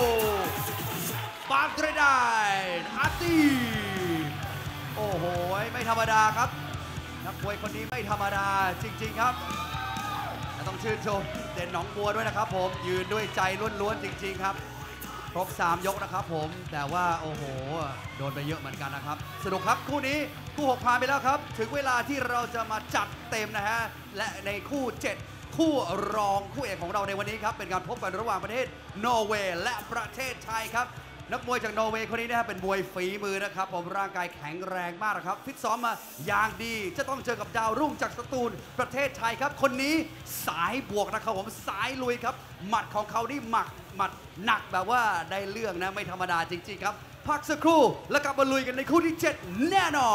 Badreddine Ati โอ้โหไม่ธรรมดาครับนักมวยคนนี้ไม่ธรรมดาจริงๆครับต้องชื่นชมเด่นหนองบัวด้วยนะครับผมยืนด้วยใจล้วนๆจริงๆครับครบ3 ยกนะครับผมแต่ว่าโอ้โหโดนไปเยอะเหมือนกันนะครับสนุกครับคู่นี้คู่6ผ่านไปแล้วครับถึงเวลาที่เราจะมาจัดเต็มนะฮะและในคู่7 คู่รองคู่เอกของเราในวันนี้ครับเป็นการพบกันระหว่างประเทศนอร์เวย์และประเทศไทยครับนักมวยจากนอร์เวย์คนนี้นะครับเป็นมวยฝีมือนะครับผมร่างกายแข็งแรงมากนะครับฟิตซ้อมมาอย่างดีจะต้องเจอกับดาวรุ่งจากสตูลประเทศไทยครับคนนี้สายบวกนะครับผมสายลุยครับหมัดของเขานี่หมัดหนักแบบว่าได้เรื่องนะไม่ธรรมดาจริงๆครับพักสักครู่แล้วกลับมาลุยกันในคู่ที่ 7 แน่นอน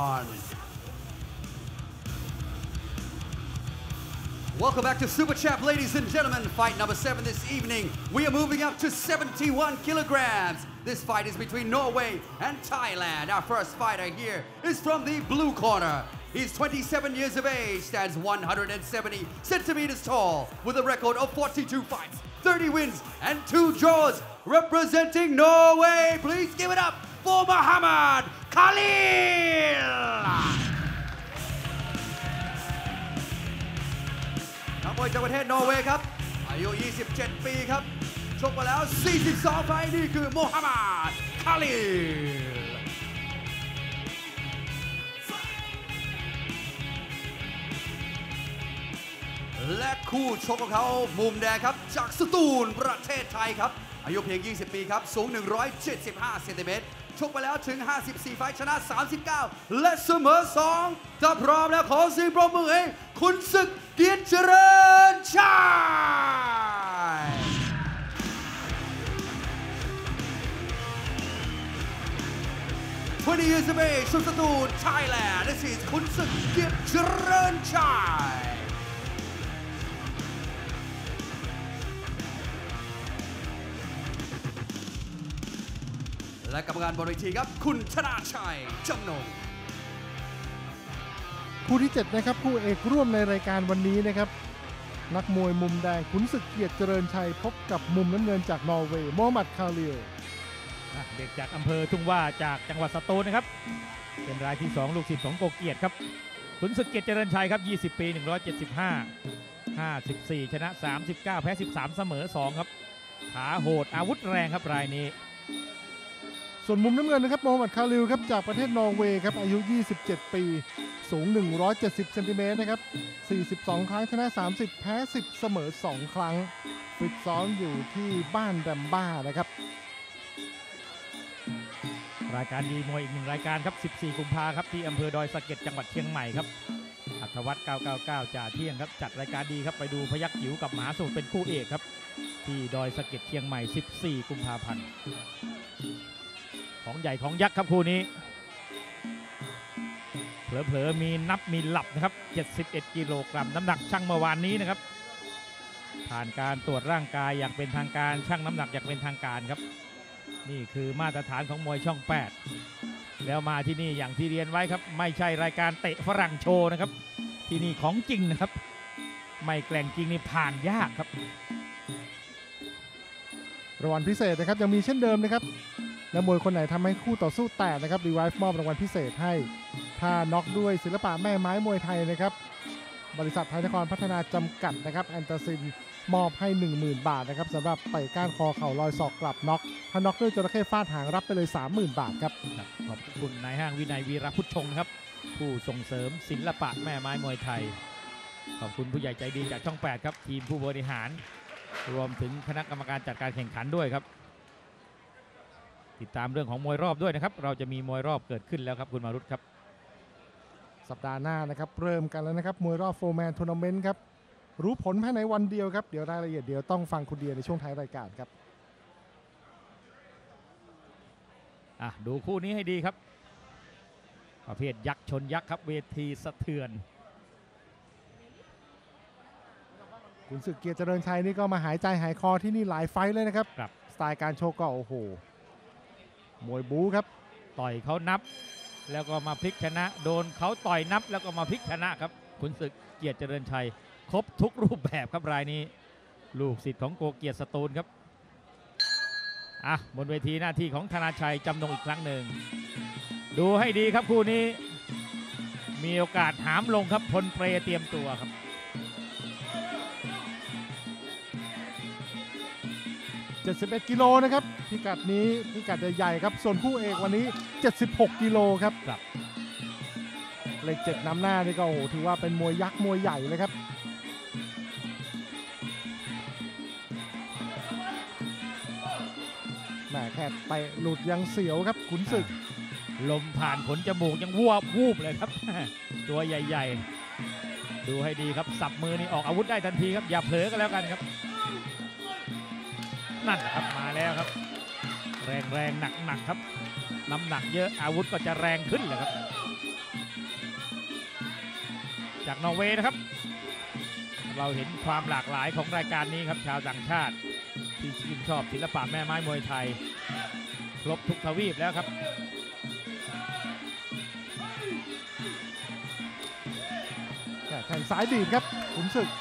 Welcome back to Super Champ, ladies and gentlemen. Fight number 7 this evening. We are moving up to 71 kilograms. This fight is between Norway and Thailand. Our first fighter here is from the blue corner. He's 27 years of age, stands 170 centimeters tall, with a record of 42 fights, 30 wins, and 2 draws. Representing Norway, please give it up for Muhammad Khalil. นักมวยจากประเทศนอร์เวย์ครับอายุ 27 ปีครับชกมาแล้ว 42 ไฟต์นี่คือโมฮัมหมัด คาลิลและคู่ชกของเขามุมแดงครับจากสตูลประเทศไทยครับอายุเพียง 20 ปีครับสูง 175 เซนติเมตรชกไปแล้วถึง 54 ไฟต์ชนะ 39 และเสมอ 2 ถ้าพร้อมแล้วขอเสียงปรบมือให้คุณศึกเกียรติเจริญชัย 20 years of age from Satoon, Thailand. This is คุณศึกเกียรติเจริญชัยและกรรมการบนเวทีครับคุณธนาชัยจำนงคู่ที่ 7 นะครับคู่เอกร่วมในรายการวันนี้นะครับนักมวยมุมแดงขุนศึกเกียรติเจริญชัยพบกับมุมน้ำเงินจากนอร์เวย์โมฮัมหมัด คาลิลเด็กจากอำเภอทุ่งว่าจากจังหวัดสตูลนะครับเป็นรายที่ 2 ลูกศิษย์ของโกเกียรติครับขุนศึกเกียรติเจริญชัยครับ20 ปี 175 54 ชนะ 39 แพ้ 13 เสมอ 2 ครับขาโหดอาวุธแรงครับรายนี้ส่วนมุมน้ำเงินนะครับโมฮัมหมัด คาลิลครับจากประเทศนอร์เวย์ครับอายุ 27 ปีสูง 170 เซนติเมตรนะครับ42 ครั้งชนะ 30 แพ้ 10 เสมอ 2 ครั้งฝึกซ้อมอยู่ที่บ้านแรมบ้านะครับรายการดีมวยอีก1รายการครับ14 กุมภาครับที่อำเภอดอยสะเก็ดจังหวัดเชียงใหม่ครับอัธวัฒน์999จ่าเที่ยงครับจัดรายการดีครับไปดูพยัคฆ์จิ๋วกับหมาสูตรเป็นคู่เอกครับที่ดอยสะเก็ดเชียงใหม่14 กุมภาพันธ์ของใหญ่ของยักษ์ครับคู่นี้เผลอๆมีนับมีหลับนะครับ71 กิโลกรัมน้ำหนักชั่งเมื่อวานนี้นะครับผ่านการตรวจร่างกายอย่างเป็นทางการชั่งน้ำหนักอย่างเป็นทางการครับนี่คือมาตรฐานของมวยช่อง 8แล้วมาที่นี่อย่างที่เรียนไว้ครับไม่ใช่รายการเตะฝรั่งโชว์นะครับที่นี่ของจริงนะครับไม่แกล้งจริงนี่ผ่านยากครับรางวัลพิเศษนะครับยังมีเช่นเดิมนะครับและมวยคนไหนทำให้คู่ต่อสู้แตกนะครับรีไวฟ์มอบรางวัลพิเศษให้ถ้าน็อกด้วยศิลปะแม่ไม้มวยไทยนะครับบริษัทไทยนครพัฒนาจำกัดนะครับแอนตาซินมอบให้ 10,000 บาทนะครับสำหรับเตะก้านคอเข่าลอยศอกกลับน็อกถ้าน็อกด้วยจระเข้ฟาดหางรับไปเลย 30,000 บาทครับขอบคุณนายห้างวินัยวีรพุทธชงครับผู้ส่งเสริมศิลปะแม่ไม้มวยไทยขอบคุณผู้ใหญ่ใจดีจากช่อง 8ครับทีมผู้บริหารรวมถึงคณะกรรมการจัดการแข่งขันด้วยครับติดตามเรื่องของมวยรอบด้วยนะครับเราจะมีมวยรอบเกิดขึ้นแล้วครับคุณมารุตครับสัปดาห์หน้านะครับเริ่มกันแล้วนะครับมวยรอบโฟร์แมนทัวร์นาเมนต์ครับรู้ผลภายในวันเดียวครับเดี๋ยวรายละเอียดเดี๋ยวต้องฟังคุณเดียในช่วงท้ายรายการครับดูคู่นี้ให้ดีครับประเภทยักษ์ชนยักษ์ครับเวทีสะเทือนขุนศึกเกียรติเจริญชัยนี่ก็มาหายใจหายคอที่นี่หลายไฟต์เลยนะครับสไตล์การโชว์ก็โอ้โหมวยบู๊ครับต่อยเขานับแล้วก็มาพลิกชนะโดนเขาต่อยนับแล้วก็มาพลิกชนะครับขุนศึกเกียรติเจริญชัยครบทุกรูปแบบครับรายนี้ลูกศิษย์ของโกเกียรติสตูลครับบนเวทีหน้าที่ของธนาชัยจำนงอีกครั้งหนึ่งดูให้ดีครับคู่นี้มีโอกาสหามลงครับพลเปรเตรียมตัวครับ 71 กิโลนะครับพิกัดนี้พิกัดใหญ่ๆครับส่วนคู่เอกวันนี้76 กิโลครับเลข7นำหน้านี่ก็โอ้โหถือว่าเป็นมวยยักษ์มวยใหญ่เลยครับแม่แค่เตะหลุดยังเสียวครับขุนศึกลมผ่านขนจมูกยังวูบเลยครับ ตัวใหญ่ๆ ดูให้ดีครับสับมือนี่ออกอาวุธได้ทันทีครับอย่าเผลอกันแล้วกันครับนั่นครับมาแล้วครับแรงหนักครับน้ำหนักเยอะอาวุธก็จะแรงขึ้นเลยครับจากนอร์เวย์นะครับเราเห็นความหลากหลายของรายการนี้ครับชาวต่างชาติที่ชื่นชอบศิลปะแม่ไม้มวยไทยครบทุกทวีปแล้วครับแข่งซ้ายดีดครับขุนศึก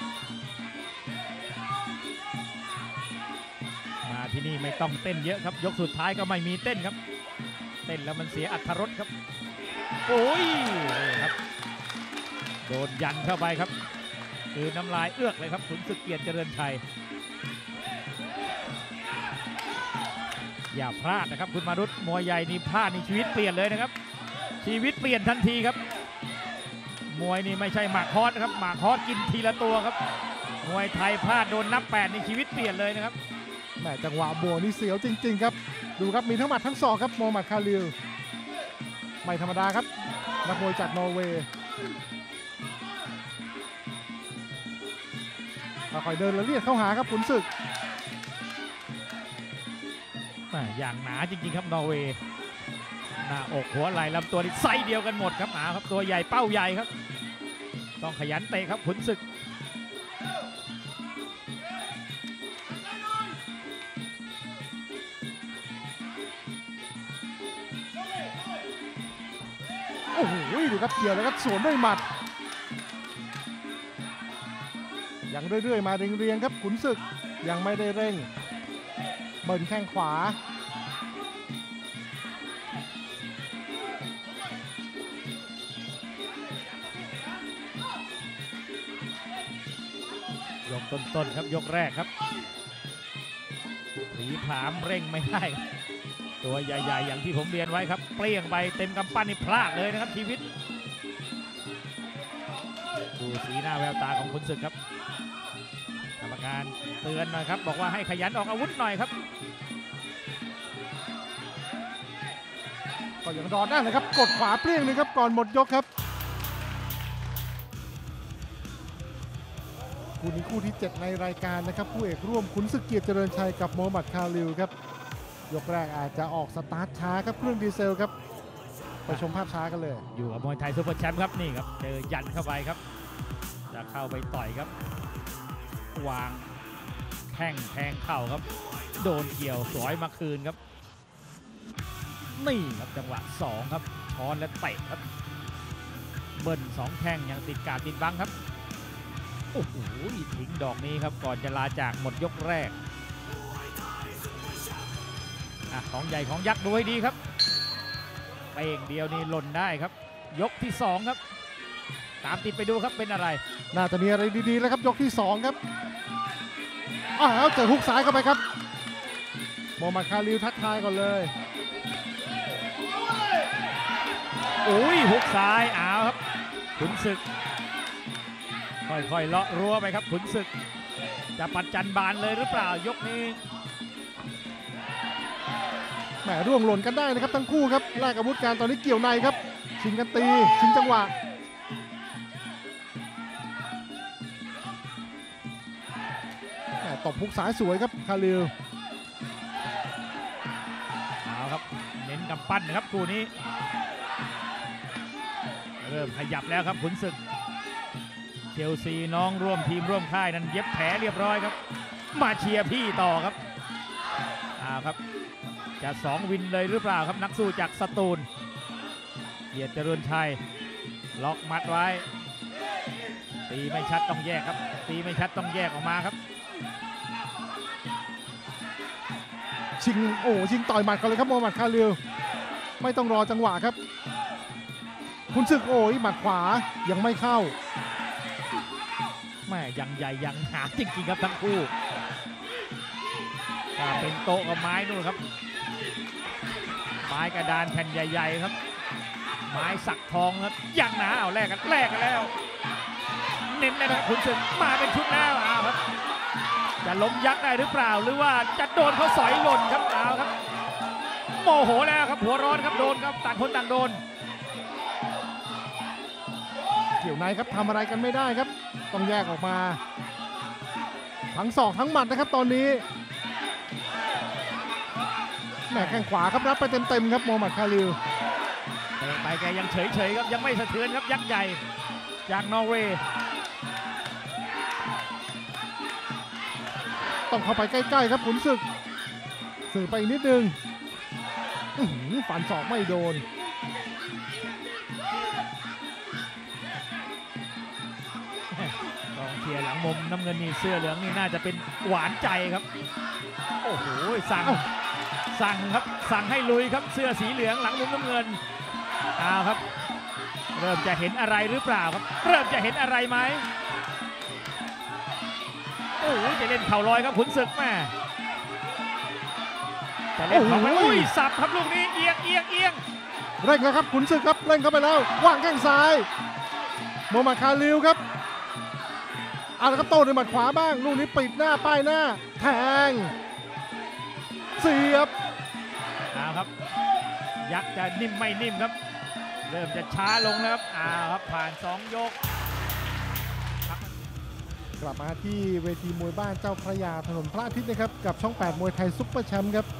มาที่นี่ไม่ต้องเต้นเยอะครับยกสุดท้ายก็ไม่มีเต้นครับเต้นแล้วมันเสียอรรถรสครับโอ้ยครับโดนยันเข้าไปครับคือน้ำลายเอื้อกเลยครับขุนศึกเกียรติเจริญชัยอย่าพลาดนะครับคุณมารุตมวยใหญ่นี่พลาดนี่ชีวิตเปลี่ยนเลยนะครับชีวิตเปลี่ยนทันทีครับมวยนี่ไม่ใช่หมากฮอสนะครับหมากฮอสกินทีละตัวครับมวยไทยพลาดโดนนับ8นี่ชีวิตเปลี่ยนเลยนะครับแม่จังหวะบวกนี่เสียวจริงๆครับดูครับมีทั้งหมัดทั้งศอกครับโมฮัมหมัดคาลิลไม่ธรรมดาครับนักมวยจากนอร์เวย์ค่อยๆเดินละเลียดเข้าหาครับขุนศึกอย่างหนาจริงๆครับนอร์เวย์หน้าอกหัวไหล่ลำตัวนี่ไซส์เดียวกันหมดครับหนาครับตัวใหญ่เป้าใหญ่ครับต้องขยันเตะครับขุนศึกโอ้โหดูครับเกี่ยวแล้วก็สวนด้วยหมัดยังเรื่อยๆมาเรียงๆครับขุนศึกยังไม่ได้เร่งเบิร์นแข้งขวายกต้นๆครับยกแรกครับผีผามเร่งไม่ได้ตัวใหญ่ๆอย่างที่ผมเรียนไว้ครับเปรี้ยงไปเต็มกำปั้นนี่พลาดเลยนะครับชีวิตดูสีหน้าแววตาของขุนศึกครับกรรมการเตือนหน่อยครับบอกว่าให้ขยันออกอาวุธหน่อยครับก็ยังรอได้เลยครับกดขวาเปรี้ยงนึงครับก่อนหมดยกครับคู่นี้คู่ที่ 7ในรายการนะครับคู่เอกร่วมขุนศึกเกียรติเจริญชัยกับโมฮัมหมัดคาลิลครับยกแรกอาจจะออกสตาร์ทช้าครับเครื่องดีเซลครับไปชมภาพช้ากันเลยอยู่กับมวยไทยซุปเปอร์แชมป์ครับนี่ครับเจอยันเข้าไปครับจะเข้าไปต่อยครับวางแข้งแทงเข่าครับโดนเกี่ยวสวยมาคืนครับนี่ครับจังหวะ2ครับช้อนและเตะครับเบิ้ล2แข้งยังติดกาดติดบังครับโอ้โหทิ้งดอกนี้ครับก่อนจะลาจากหมดยกแรกของใหญ่ของยักษ์ดูให้ดีครับเป้งเดียวนี่หล่นได้ครับยกที่2ครับตามติดไปดูครับเป็นอะไรน่าจะมีอะไรดีๆแล้วครับยกที่2ครับเจอฮุกซ้ายเข้าไปครับโมฮัมหมัดคาลิลทักทายก่อนเลยโอ้ยฮุกซ้ายครับขุนศึกค่อยๆเลาะรั้วไปครับขุนศึกจะปัดจันบานเลยหรือเปล่ายกนี้แหมร่วงหล่นกันได้นะครับทั้งคู่ครับแลกอาวุธกันตอนนี้เกี่ยวในครับชิงกันตีชิงจังหวะตบฮุกซ้ายสวยครับคาลิลเอาครับเน้นกำปั้นนะครับคู่นี้เริ่มขยับแล้วครับขุนศึกเชลซีน้องร่วมทีมร่วมค่ายนั้นเย็บแผลเรียบร้อยครับมาเชียร์พี่ต่อครับครับจะ2วินเลยหรือเปล่าครับนักสู้จากสตูลเกียรติเจริญชัยล็อกมัดไว้ตีไม่ชัดต้องแยกครับตีไม่ชัดต้องแยกออกมาครับชิงต่อยหมัดกันเลยครับโมฮัมหมัดคาลิลไม่ต้องรอจังหวะครับขุนศึกหมัดขวายังไม่เข้าแม่ยังใหญ่ยังหาจริงๆครับทั้งคู่ถ้าเป็นโต๊ะกับไม้นู่นครับไม้กระดานแผ่นใหญ่ๆครับไม้สักทองครับยังหนาแลกกันแล้วเน้นเลยนะขุนศึกมาเป็นชุดแล้วครับจะล้มยักษ์ได้หรือเปล่าหรือว่าจะโดนเขาสอยหล่นครับครับโมโหแล้วครับหัวร้อนครับโดนครับต่างคนต่างโดนเกี่ยวในครับทำอะไรกันไม่ได้ครับต้องแยกออกมาทั้งศอกทั้งหมัดนะครับตอนนี้แหม่แข้งขวาครับรับไปเต็มๆครับโมฮัมหมัดคาริลไปแกยังเฉยๆครับยังไม่สะเทือนครับยักษ์ใหญ่จากนอร์เวย์ต้องเข้าไปใกล้ๆครับขุนศึกสื่อไปอีกนิดนึงฝันศอกไม่โดนกองเชียร์หลังมุมน้ำเงินนี่เสื้อเหลืองนี่น่าจะเป็นหวานใจครับโอ้โหสั่งครับสั่งให้ลุยครับเสื้อสีเหลืองหลังมุมน้ำเงินเอาครับเริ่มจะเห็นอะไรหรือเปล่าครับเริ่มจะเห็นอะไรไหมโอ้โหจะเล่นเข่าลอยครับขุนศึกแม่จะเล่นเข่าลอยสับครับลูกนี้เอียงเร่งแล้วครับขุนศึกครับเร่งเข้าไปแล้ววางแข้งซ้ายโมฮัมหมัดคาริลครับเอาละครับโต้ด้วยหมัดขวาบ้างลูกนี้ปิดหน้าป้ายหน้าแทงเสียบเอาครับยักษ์จะนิ่มไม่นิ่มครับเริ่มจะช้าลงแล้วครับครับผ่าน2 ยกกลับมาที่เวทีมวยบ้านเจ้าพระยาถนนพระอาทิตย์นะครับกับช่อง8มวยไทยซุปเปอร์แชมป์ครับ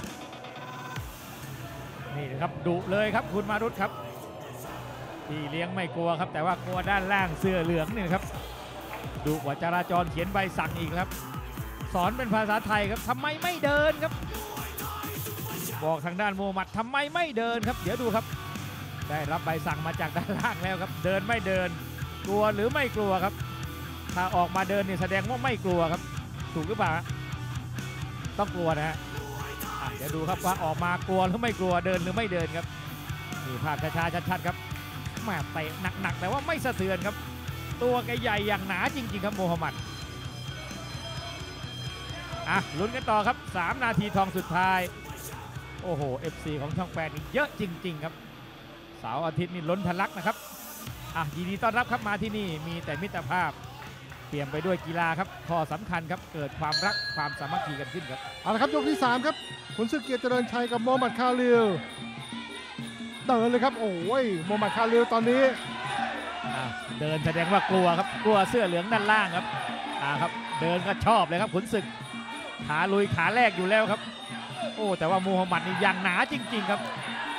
นี่นะครับดุเลยครับคุณมารุตครับพี่เลี้ยงไม่กลัวครับแต่ว่ากลัวด้านล่างเสื้อเหลืองนี่ครับดุกว่าจราจรเขียนใบสั่งอีกครับสอนเป็นภาษาไทยครับทำไมไม่เดินครับบอกทางด้านโมฮัมหมัดทำไมไม่เดินครับเดี๋ยวดูครับได้รับใบสั่งมาจากด้านล่างแล้วครับเดินไม่เดินกลัวหรือไม่กลัวครับถ้าออกมาเดินเนี่ยแสดงว่าไม่กลัวครับถูกหรือเปล่าต้องกลัวนะฮะเดี๋ยวดูครับว่าออกมากลัวหรือไม่กลัวเดินหรือไม่เดินครับนี่ภาพช้าๆชัดๆครับแม่เตะหนักๆแต่ว่าไม่สะเทือนครับตัวแกใหญ่อย่างหนาจริงๆครับโมฮัมหมัดลุ้นกันต่อครับ3 นาทีทองสุดท้ายโอ้โห FC ของช่อง8นี่เยอะจริงๆครับเสาร์อาทิตย์นี่ล้นทะลักนะครับยินดีต้อนรับครับมาที่นี่มีแต่มิตรภาพเปลี่ยนไปด้วยกีฬาครับข้อสำคัญครับเกิดความรักความสามัคคีกันขึ้นครับเอาละครับยกที่3ครับขุนศึกเกียรติเจริญชัยกับโมฮัมหมัดคาริลเดินเลยครับโอ้ยโมฮัมหมัดคาริลตอนนี้เดินแสดงว่ากลัวครับกลัวเสื้อเหลืองด้านล่างครับครับเดินก็ชอบเลยครับขุนศึกขาลุยขาแรกอยู่แล้วครับโอ้แต่ว่าโมฮัมหมัดนี่ยังหนาจริงๆครับ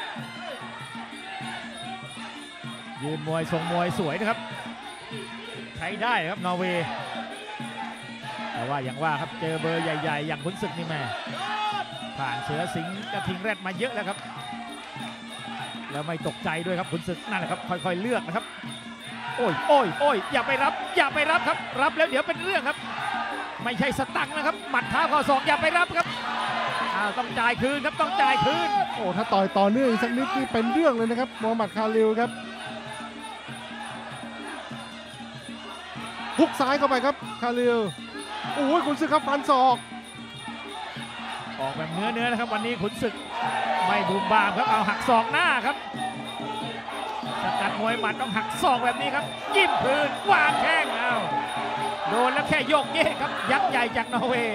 ยืนมวยทรงมวยสวยนะครับใช้ได้ครับนอร์เวย์แต่ว่าอย่างว่าครับเจอเบอร์ใหญ่ๆอย่างขุนศึกนี่แม่ผ่านเสือสิงห์กระทิงแรดมาเยอะแล้วครับแล้วไม่ตกใจด้วยครับขุนศึกนั่นแหละครับค่อยๆเลือกนะครับโอ้ยอย่าไปรับครับรับแล้วเดี๋ยวเป็นเรื่องครับไม่ใช่สตังค์นะครับหมัดเท้าข้อศอกอย่าไปรับครับต้องจ่ายคืนครับต้องจ่ายคืนโอ้ถ้าต่อเนื่องสักนิดนี่เป็นเรื่องเลยนะครับโมฮัมหมัดคาริลครับฮุกซ้ายเข้าไปครับคาริลโอ้ยขุนศึกครับฟันศอกออกแบบเนื้อนะครับวันนี้ขุนศึกไม่บูมบามครับเอาหักศอกหน้าครับสกัดมวยหมัดต้องหักศอกแบบนี้ครับจิ้มพื้นวางแข้งโดนแล้วแค่โยกเย่ครับยักษ์ใหญ่จากนอร์เวย์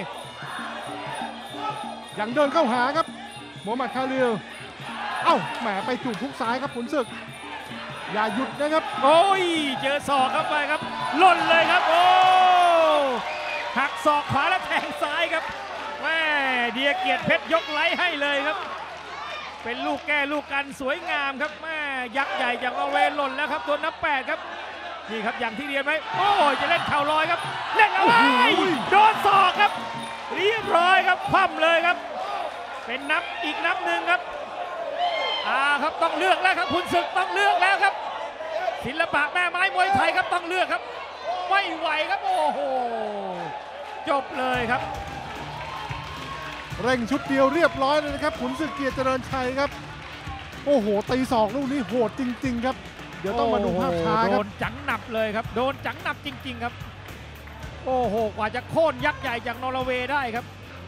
ยังเดินเข้าหาครับโมฮัมหมัดคาริลแหมไปจูบฮุกซ้ายครับขุนศึกอย่าหยุดนะครับโอ้ยเจอศอกเข้าไปครับหล่นเลยครับโอ้หักศอกขวาแล้วแทงซ้ายครับแม่เดียเกียรติเพชรยกไลท์ให้เลยครับเป็นลูกแก้ลูกกันสวยงามครับแม่ยักษ์ใหญ่จากนอร์เวย์หล่นแล้วครับตัวนับ8ครับนี่ครับอย่างที่เรียนไว้โอ้ยจะเล่นเข่าลอยครับเล่นอะไรโดนศอกครับเรียบร้อยครับคว่ำเลยครับเป็นอีกนับหนึ่งครับครับต้องเลือกแล้วครับขุนศึกต้องเลือกแล้วครับศิลปะแม่ไม้มวยไทยครับต้องเลือกครับไม่ไหวครับโอ้โหจบเลยครับเร่งชุดเดียวเรียบร้อยเลยนะครับขุนศึกเกียรติเจริญชัยครับโอ้โหตีศอกลูกนี้โหดจริงๆครับเดี๋ยวต้องมาดูภาพช้าครับโดนจังหนับเลยครับโดนจังหนับจริงๆครับโอ้โหกว่าจะโค่นยักษ์ใหญ่จากนอร์เวย์ได้ครับ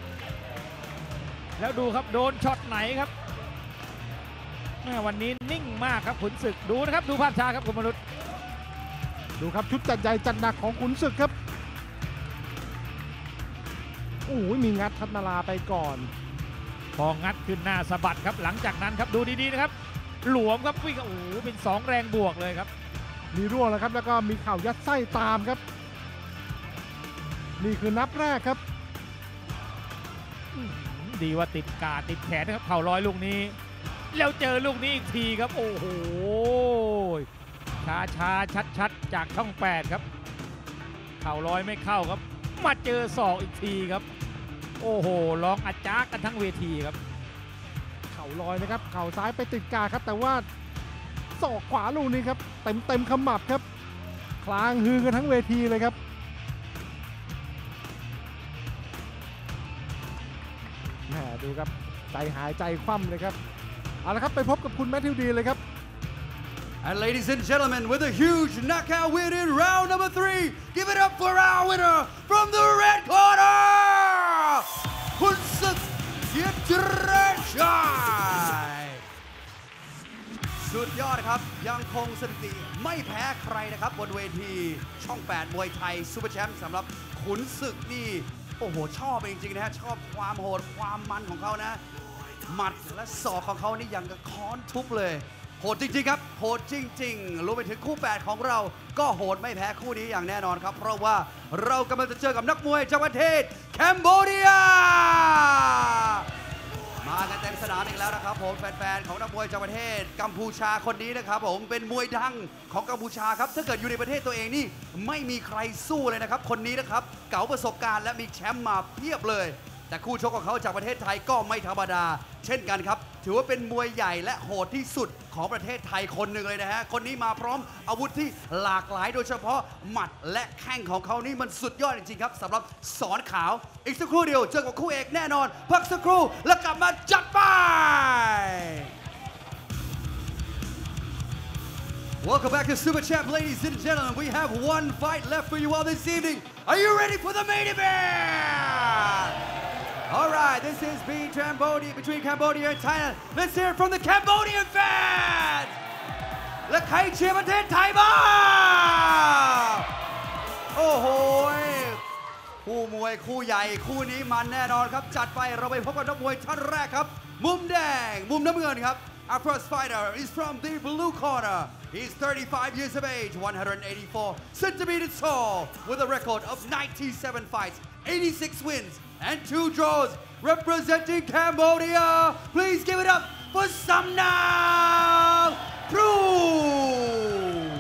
แล้วดูครับโดนช็อตไหนครับวันนี้นิ่งมากครับขุนศึกดูนะครับดูภาพช้าครับคุณมนุษย์ดูครับชุดจัดใหญ่จัดหนักของขุนศึกครับโอ้ยมีงัดทัดนาราไปก่อนพองัดขึ้นหน้าสะบัดครับหลังจากนั้นครับดูดีๆนะครับหลวมครับวิ่งโอ้โหเป็น2แรงบวกเลยครับมีร่วงแล้วครับแล้วก็มีเข่ายัดไส้ตามครับนี่คือนับแรกครับดีว่าติดกาติดแขนนะครับเข่าลอยลูกนี้แล้วเจอลูกนี้อีกทีครับโอ้โหช้าชัดจากช่อง8ครับเข่าลอยไม่เข้าครับมาเจอศอกอีกทีครับโอ้โหร้องอาจารย์กันทั้งเวทีครับเข่าลอยนะครับเข่าซ้ายไปติดกาครับแต่ว่าศอกขวาลูกนี้ครับเต็มขมับครับคลางฮือกันทั้งเวทีเลยครับแหมดูครับใจหายใจคว่ำเลยครับเอาละครับไปพบกับคุณแมทธิวดีเลยครับ And ladies and gentlemen, with a huge knockout win in round number 3, give it up for our winner from the red corner, คุณศึกเกียรติชัยสุดยอดครับยังคงสถิติไม่แพ้ใครนะครับบนเวทีช่อง 8 มวยไทยซูเปอร์แชมป์สำหรับขุนศึกนี่โอ้โหชอบจริงๆนะฮะชอบความโหดความมันของเขานะหมัดและศอกของเขานี่ยังกับค้อนทุบเลยโหดจริงๆครับโหดจริงๆรวมไปถึงคู่8ของเราก็โหดไม่แพ้คู่นี้อย่างแน่นอนครับเพราะว่าเรากำลังจะเจอกับนักมวยจากประเทศแคนเบเดียมากันเต็มสนามอีกแล้วนะครับผมแฟนๆของนักมวยจากประเทศกัมพูชาคนนี้นะครับผมเป็นมวยดังของกัมพูชาครับถ้าเกิดอยู่ในประเทศตัวเองนี่ไม่มีใครสู้เลยนะครับคนนี้นะครับเก๋าประสบการณ์และมีแชมป์มาเพียบเลยแต่คู่ชกของเขาจากประเทศไทยก็ไม่ธรรมดาเช่นกันครับถือว่าเป็นมวยใหญ่และโหดที่สุดของประเทศไทยคนหนึ่งเลยนะฮะคนนี้มาพร้อมอาวุธที่หลากหลายโดยเฉพาะหมัดและแข้งของเขานี่มันสุดยอดจริงๆครับสำหรับสอนขาวอีกสักครู่เดียวเจอกับคู่เอกแน่นอนพักสักครู่แล้วกลับมาจัดไป Welcome back to Super Champ, ladies and gentlemen. We have one fight left for you all this evening. Are you ready for the main event? All right, this is between Cambodia and Thailand. Let's hear it from the Cambodian fans. และใครเชียร์ประเทศไทยบ้างโอ้โหคู่มวยคู่ใหญ่คู่นี้มันแน่นอนครับจัดไปเราไปพบกับนักมวยท่านแรกครับมุมแดงมุมน้ำเงินครับ Our first fighter is from the blue corner. He's 35 years of age, 184 centimeters tall, with a record of 97 fights, 86 wins, and 2 draws. Representing Cambodia, please give it up for Samnang Pru.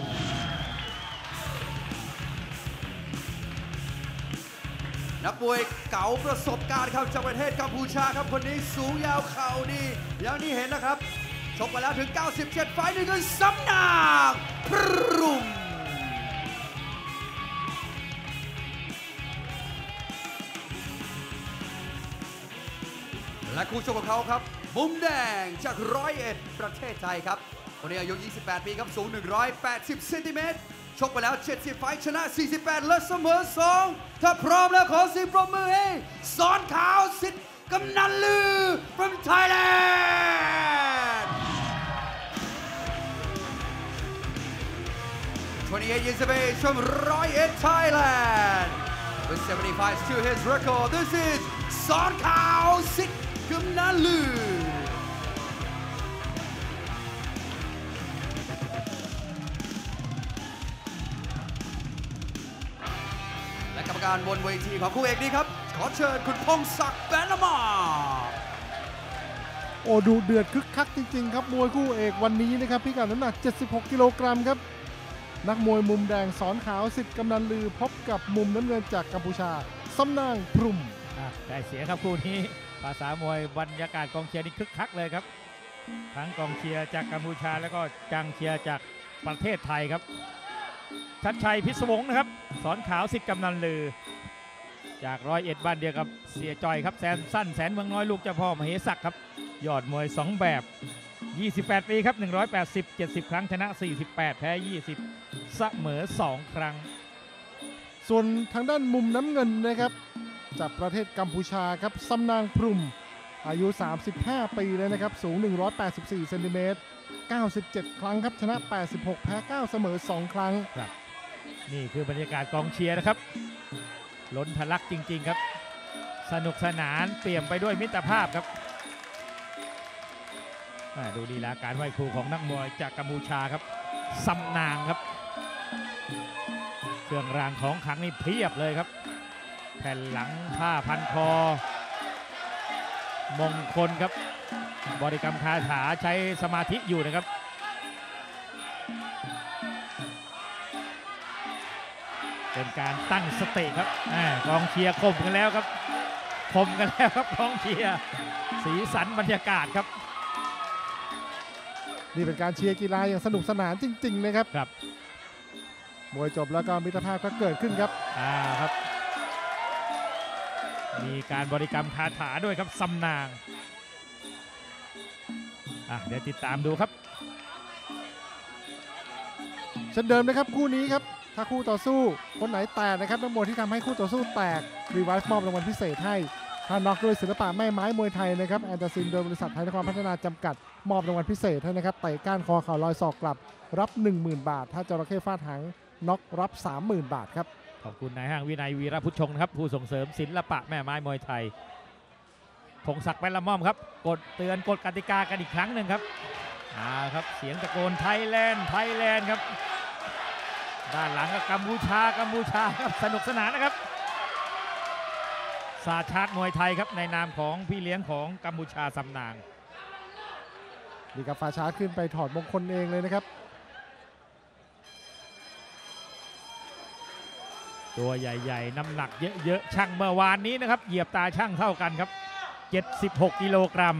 นักมวยเก๋าประสบการณ์ครับจากประเทศกัมพูชาครับคนนี้สูงยาวเข่าดีอย่างที่เห็นนะครับชกมาแล้วถึง97ไฟต์นี่คือสำนางพรุมและคู่ชกของเขาครับมุมแดงจาก101ประเทศไทยครับคนนี้อายุ28ปีครับสูง180เซนติเมตรชกไปแล้ว70ไฟต์ชนะ48และเสมอ2ถ้าพร้อมแล้วขอเสียงปรบมือให้สอนขาวสิทธิ์กำนันลือ from Thailand 28 years of age from Royet, Thailand. With 75 to his record, this is Son Khao Sit Kum Nan Lu. และกรรมการบนเวทีของคู่เอกนี้ครับขอเชิญคุณพงศักดิ์แบนละมาโอ้ดูเดือดคึกคักจริงๆครับมวยคู่เอกวันนี้นะครับพิกัดน้ำหนัก76กิโลกรัมครับนักมวยมุมแดงสอนขาวสิทธิ์กำนันลือพบกับมุมน้ำเงินจากกัมพูชาสำนางพรุ่มได้เสียครับคู่นี้ภาษามวยบรรยากาศกองเชียร์นี่คึกคักเลยครับทั้งกองเชียร์จากกัมพูชาแล้วก็จังเชียร์จากประเทศไทยครับชัดชัยพิศวงนะครับสอนขาวสิทธิ์กำนันลือจาก101บ้านเดียวกับเสียจอยครับแสนสั้นแสนเมืองน้อยลูกเจ้าพ่อมเหสักครับยอดมวย2แบบ28ปีครับ180 70ครั้งชนะ48แพ้20เสมอ2ครั้งส่วนทางด้านมุมน้ำเงินนะครับจากประเทศกัมพูชาครับสำนางพรุ่มอายุ35ปีเลยนะครับสูง184เซนติเมตร97ครั้งครับชนะ86แพ้9เสมอ2ครั้งครับนี่คือบรรยากาศกองเชียร์นะครับล้นทะลักจริงๆครับสนุกสนานเปี่ยมไปด้วยมิตรภาพครับดูลีลาการไหว้ครูของนักมวยจากกัมพูชาครับซัมนางครับเครื่องรางของขลังนี่เพียบเลยครับแผ่นหลังผ้าพันคอมงคลครับบริกรรมคาถาใช้สมาธิอยู่นะครับเป็นการตั้งสติครับกองเชียร์ข่มกันแล้วครับข่มกันแล้วครับกองเชียร์สีสันบรรยากาศครับนี่เป็นการเชียร์กีฬาอย่างสนุกสนานจริงๆนะครับครับมวยจบแล้วก็มิตรภาพก็เกิดขึ้นครับครับมีการบริกรรมคาถาด้วยครับซัมนางเดี๋ยวติดตามดูครับเช่นเดิมนะครับคู่นี้ครับถ้าคู่ต่อสู้คนไหนแตกนะครับนักมวยที่ทำให้คู่ต่อสู้แตกรีไวซ์มอบรางวัลพิเศษให้ถ้าน็อกด้วยศิลปะแม่ไม้มวยไทยนะครับแอนตาซินโดยบริษัทไทยนครพัฒนาจำกัดมอบรางวัลพิเศษให้นะครับเตะก้านคอเข่าลอยศอกกลับรับ 10,000 บาทถ้าจระเข้ฟาดหางน็อกรับ 30,000 บาทครับขอบคุณนายห้างวินัยวีรพุทธชงครับผู้ส่งเสริมศิลปะแม่ไม้มวยไทยพงศักดิ์แปนละม่อมครับกดเตือนกฎกติกากันอีกครั้งหนึ่งครับครับเสียงตะโกนไทยแลนด์ไทยแลนด์ครับด้านหลังก็กัมพูชาครับสนุกสนานนะครับสาชาติมวยไทยครับในนามของพี่เลี้ยงของกัมพูชาซัมนางดีกับฟาชาร์ขึ้นไปถอดมงคลเองเลยนะครับตัวใหญ่ๆน้ำหนักเยอะๆช่างเมื่อวานนี้นะครับเหยียบตาช่างเท่ากันครับ76 กิโลกรัม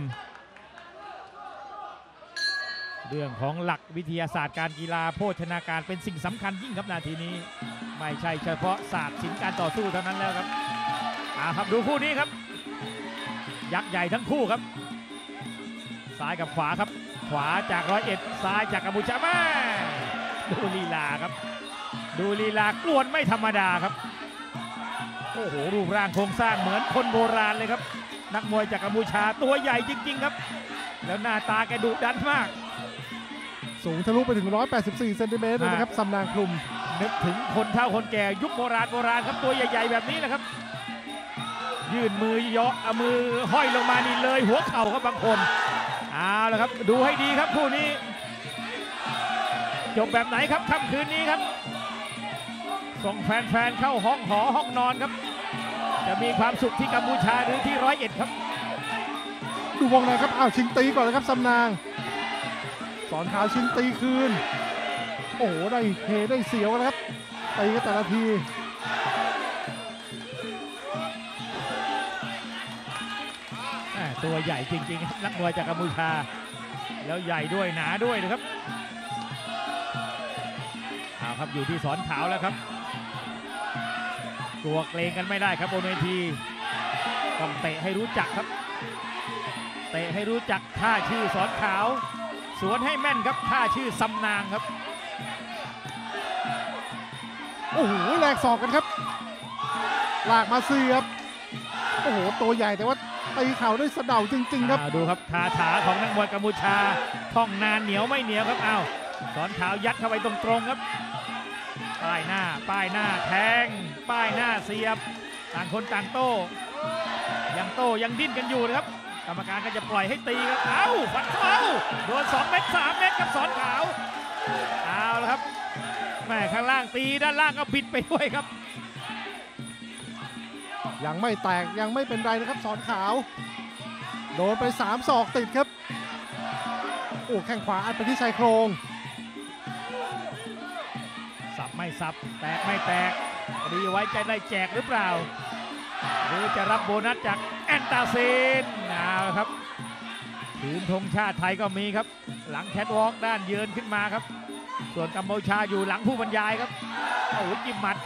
เรื่องของหลักวิทยาศาสตร์การกีฬาโภชนาการเป็นสิ่งสำคัญยิ่งครับนาทีนี้ไม่ใช่เฉพาะศาสตร์ศิลป์การต่อสู้เท่านั้นแล้วครับครับดูคู่นี้ครับยักษ์ใหญ่ทั้งคู่ครับซ้ายกับขวาครับขวาจาก101ซ้ายจากกัมพูชามาดูลีลาครับดูลีลากวนไม่ธรรมดาครับโอ้โหรูปร่างโครงสร้างเหมือนคนโบราณเลยครับนักมวยจากกัมพูชาตัวใหญ่จริงๆครับแล้วหน้าตาแกดุดันมากสูงทะลุไปถึง184เซนติเมตรเลยนะครับซัมนางคลุมนึกถึงคนเฒ่าคนแก่ยุคโบราณครับตัวใหญ่ๆแบบนี้นะครับยื่นมือยกเอามือห้อยลงมานี่เลยหัวเข่าครับบางคนละครับดูให้ดีครับคู่นี้จบแบบไหนครับค่ำคืนนี้ครับส่งแฟนๆเข้าห้องนอนครับจะมีความสุขที่กัมพูชาหรือที่101ครับดูวงในครับชิงตีก่อนเลยครับซัมนางสอนขาวชิงตีคืนโอ้โหได้เฮได้เสียวนะครับตีกันแต่ละทีตัวใหญ่จริงๆนักมวยจากกัมพูชาแล้วใหญ่ด้วยหนาด้วยนะครับครับอยู่ที่สอนขาวแล้วครับตัวเกรงกันไม่ได้ครับบนเวทีต้องเตะให้รู้จักครับเตะให้รู้จักท่าชื่อสอนขาวสวนให้แม่นครับท่าชื่อซัมนางครับโอ้โหแลกศอกกันครับลากมาเสียบโอ้โหตัวใหญ่แต่ว่าตีเข่าได้สะเดาจริงๆครับดูครับคาถาของนักมวยกัมพูชาท่องนานเหนียวไม่เหนียวครับสอนขาวยัดเข้าไปตรงๆครับป้ายหน้าแทงป้ายหน้าเสียบต่างคนต่างโต้ยังดิ้นกันอยู่นะครับกรรมการก็จะปล่อยให้ตีครับฟันเข้าโดน2 เม็ด3 เม็ดครับสอนขาวแล้วครับแม่ข้างล่างตีด้านล่างก็บิดไปด้วยครับยังไม่แตกยังไม่เป็นไรนะครับสอนขาวโดนไป3 ศอกติดครับโอ้แข้งขวาอัดไปที่ชายโครงสับไม่สับแตกไม่แตกดีไว้ใจได้แจกหรือเปล่าหรือจะรับโบนัสจากแอนตาซินครับถือธงชาติไทยก็มีครับหลังแคทวอล์กด้านเยือนขึ้นมาครับส่วนกัมพูชาอยู่หลังผู้บรรยายครับอาวุธจิ้มหมัด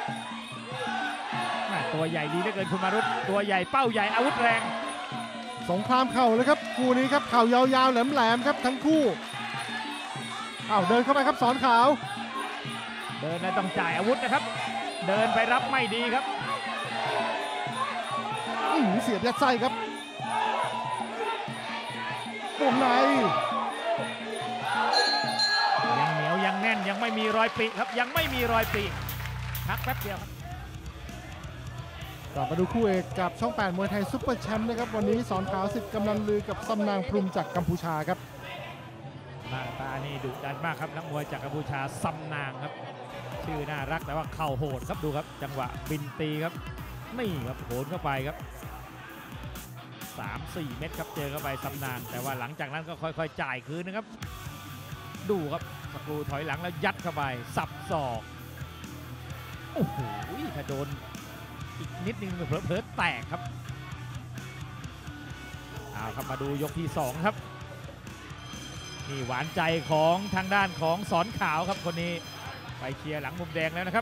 ตัวใหญ่ดีเหลือเกินคุณมารุตตัวใหญ่เป้าใหญ่อาวุธแรงสงครามเข่าเลยครับคู่นี้ครับเข่ายาวๆแหลมๆครับทั้งคู่เดินเข้าไปครับสอนขาวเดินแล้วต้องจ่ายอาวุธนะครับเดินไปรับไม่ดีครับเสียบยัดไส้ครับวงในยังเหนียวยังแน่นยังไม่มีรอยปริครับยังไม่มีรอยปริพักแป๊บเดียวครับสลับมาดูคู่เอกกับช่อง 8 มวยไทยซุปเปอร์แชมป์นะครับวันนี้สอนขาวสิทธิ์กำนันลือกับซัมนางพรุมจากกัมพูชาครับหน้าตานี่ดุดันมากครับนักมวยจากกัมพูชาซัมนางครับชื่อน่ารักแต่ว่าเข่าโหดครับดูครับจังหวะบินตีครับนี่ครับโหนเข้าไปครับ 3-4 เม็ดครับเจอเข้าไปซัมนางแต่ว่าหลังจากนั้นก็ค่อยๆจ่ายคืนนะครับดูครับสกรูถอยหลังแล้วยัดเข้าไปสับศอกโอ้โหถ้าโดนอีกนิดนึงเผลอๆแตกครับเอาครับมาดูยกที่2ครับนี่หวานใจของทางด้านของสอนขาวครับคนนี้ไปเชียร์หลังมุมแดงแล้วนะครับ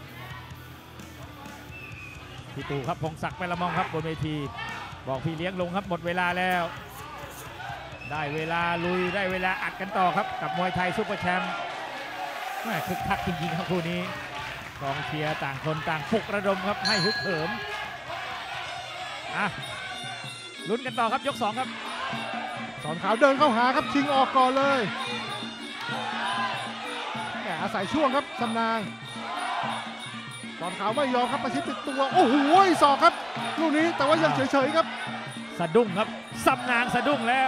พี่ตู่ครับพงศักดิ์ไปละมองครับบนเวทีบอกพี่เลี้ยงลงครับหมดเวลาแล้วได้เวลาลุยได้เวลาอัดกันต่อครับกับมวยไทยซุปเปอร์แชมป์คึกคักจริงๆครับคู่นี้กองเชียร์ต่างคนต่างปลุกระดมครับให้ฮึกเหิมลุ้นกันต่อครับยก2ครับสอนขาวเดินเข้าหาครับชิงออกก่อนเลยอาศัยช่วงครับซัมนางสอนขาวไม่ยอมครับประชิดติดตัวโอ้โหศอกครับลูกนี้แต่ว่ายังเฉยๆครับสะดุ้งครับซัมนางสะดุ้งแล้ว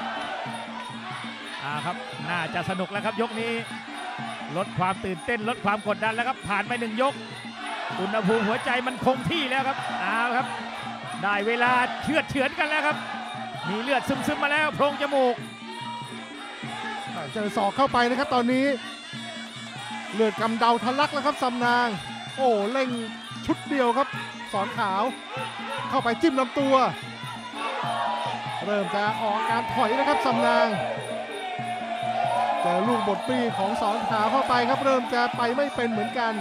ครับน่าจะสนุกแล้วครับยกนี้ลดความตื่นเต้นลดความกดดันแล้วครับผ่านไป1 ยกอุณหภูมิหัวใจมันคงที่แล้วครับครับได้เวลาเฉือนกันแล้วครับมีเลือดซึมๆมาแล้วโพรงจมูกเจอศอกเข้าไปนะครับตอนนี้เลือดกำเดาทะลักแล้วครับซัมนางโอ้เล่งชุดเดียวครับสอนขาวเข้าไปจิ้มลำตัวเริ่มจะออกการถอยนะครับซัมนางเจอลูกบดปี้ของสอนขาวเข้าไปครับเริ่มจะไปไม่เป็นเหมือนกัน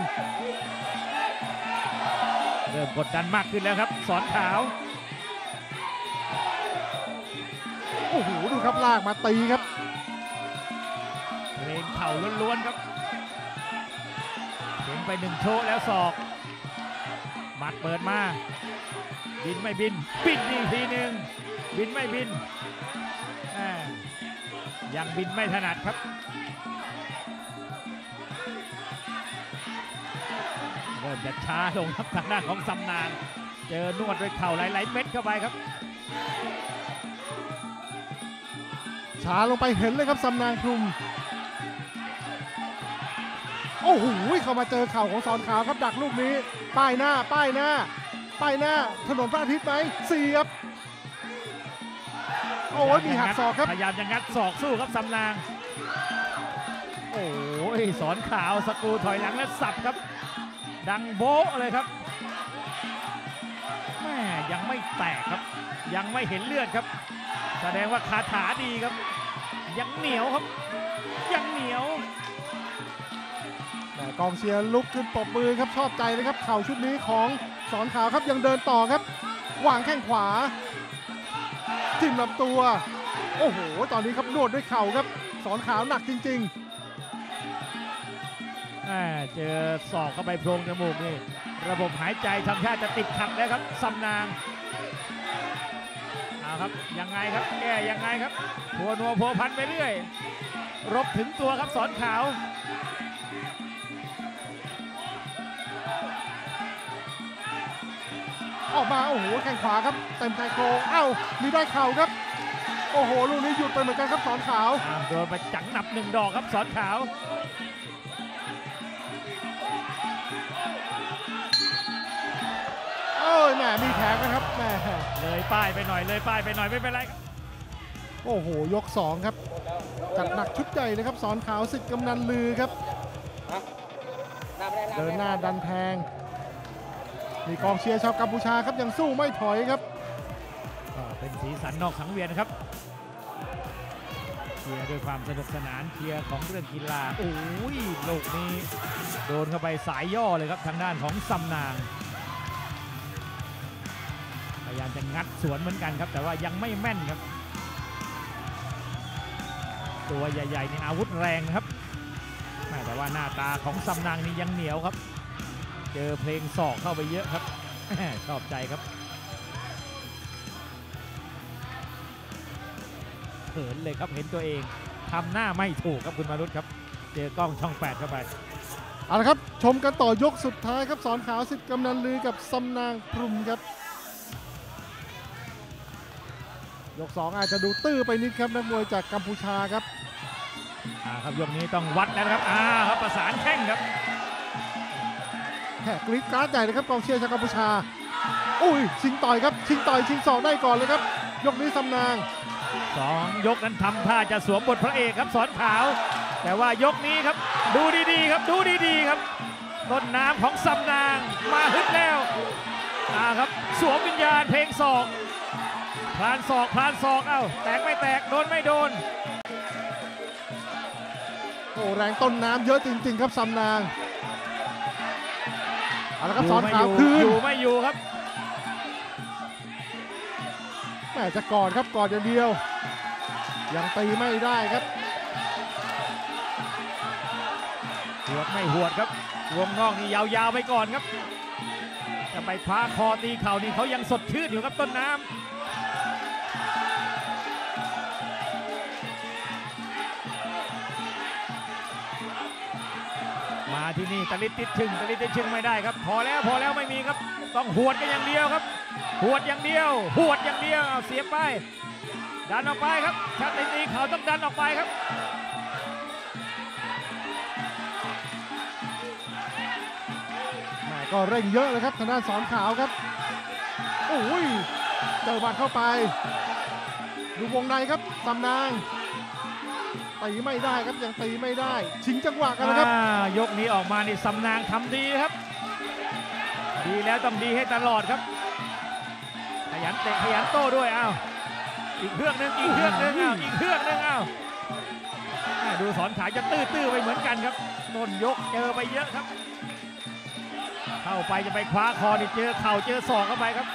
เริ่มกดดันมากขึ้นแล้วครับสอนขาวโอ้โหดูครับลากมาตีครับเร่งเข่าล้วนๆครับเห็นไป1 โชว์แล้วศอกหมัดเปิดมาบินไม่บินบินอีกทีหนึ่งบินไม่บินยังบินไม่ถนัดครับเริ่มจะช้าลงครับทางด้านของซัมนางเจอนวดด้วยเข่าหลายๆเม็ดเข้าไปครับช้าลงไปเห็นเลยครับซัมนางพรุมโอ้โหเข้ามาเจอเข่าของสอนขาวครับดักลูกนี้ป้ายหน้าถนนพระอาทิตย์ไหมเสียบโอ้ยมีหักศอกครับพยายามจะงัดศอกสู้ครับซัมนางโอ้ยสอนขาวสกรูถอยหลังแล้วสับครับดังโบ๊ะเลยครับแม่ยังไม่แตกครับยังไม่เห็นเลือดครับแสดงว่าคาถาดีครับยังเหนียวครับยังเหนียวกองเชียร์ลุกขึ้นปรบมือครับชอบใจเลยครับเข่าชุดนี้ของสอนขาวครับยังเดินต่อครับวางแข้งขวาจิ้มลำตัวโอ้โหตอนนี้ครับนวดด้วยเข่าครับสอนขาวหนักจริงๆเจอศอกเข้าไปโพรงจมูกนี่ระบบหายใจทำท่าจะติดขัดแล้วครับซัมนางครับยังไงครับแก้ยังไงครับหัวนัวพัวพันไปเรื่อยรบถึงตัวครับสอนขาวออกมาโอ้โหแข้งขวาครับเต็มชายโครงเอ้ามีได้เข่าครับโอ้โหลูกนี้หยุดไปเหมือนกันครับสอนขาวโดนไปจังหนับ1 ดอกครับสอนขาวโอ้ยแหมมีแผลกันครับแหมเลยป้ายไปหน่อยไม่เป็นไรครับโอ้โหยก2ครับจัดหนักชุดใหญ่เลยครับสอนขาวสิทธิ์กำนันลือครับเดินหน้าดันแทงมีกองเชียร์ชาวกัมพูชาครับยังสู้ไม่ถอยครับเป็นสีสันนอกสังเวียนครับเชียร์ด้วยความสนุกสนานเชียร์ของเรื่องกีฬาโอ้ยลูกนี้โดนเข้าไปสายย่อเลยครับทางด้านของซัมนางพยายามจะงัดสวนเหมือนกันครับแต่ว่ายังไม่แม่นครับตัวใหญ่ๆในอาวุธแรงนะครับแต่ว่าหน้าตาของซัมนางนี่ยังเหนียวครับเจอเพลงศอกเข้าไปเยอะครับชอบใจครับเขินเลยครับเห็นตัวเองทำหน้าไม่ถูกครับคุณมารุตครับเจอกล้องช่อง 8เข้าไปเอาละครับชมกันต่อยกสุดท้ายครับสอนขาวสิทธิ์กำนันลือกับสำนางพรุมครับยก2อาจจะดูตื้อไปนิดครับนักมวยจากกัมพูชาครับครับยกนี้ต้องวัดแล้วนะครับครับประสานแข้งครับแหกกรี๊ดกราดใหญ่เลยครับกองเชียร์ชาวกัมพูชาอุ้ยชิงต่อยครับชิงต่อยชิงศอกได้ก่อนเลยครับยกนี้สำนาง 2 ยกนั้นทำท่าจะสวมบทพระเอกครับสอนขาวแต่ว่ายกนี้ครับดูดีๆครับดูดีๆครับต้นน้ำของสำนางมาฮึดแล้วครับสวมวิญญาณเพลงศอกพลานศอกเอ้าแตกไม่แตกโดนไม่โดนโอ้แรงต้นน้ำเยอะจริงๆครับสำนางเอาละครับสอนขาวคืนอยู่ไม่อยู่ครับแม่จะกอดครับกอดอย่างเดียวยังตีไม่ได้ครับหวดไม่หวดครับวงนอกนี่ยาวๆไปก่อนครับจะไปคว้าคอตีเข่านี่เขายังสดชื่นอยู่ครับต้นน้ำมาที่นี่ตะลิดติดชึงไม่ได้ครับพอแล้วไม่มีครับต้องหวดกันอย่างเดียวครับหวดอย่างเดียวเสียบไปดันออกไปครับถ้าตีเข่าต้องดันออกไปครับก็เร่งเยอะเลยครับทางด้านสอนขาวครับโอ้ยเจอบัดเข้าไปดูวงในครับสำนางตีไม่ได้ครับยังตีไม่ได้ชิงจังหวะกันนะครับยกนี้ออกมานี่สำนางทำดีครับดีแล้วต้องดีให้ตลอดครับขยันเตะขยันโต้ด้วยอีกเครื่องนึงดูสอนขาวจะตื้อไปเหมือนกันครับต้นยกเจอไปเยอะครับเข้าไปจะไปคว้าคอนี่เจอเข่าเจอศอกเข้าไปครับ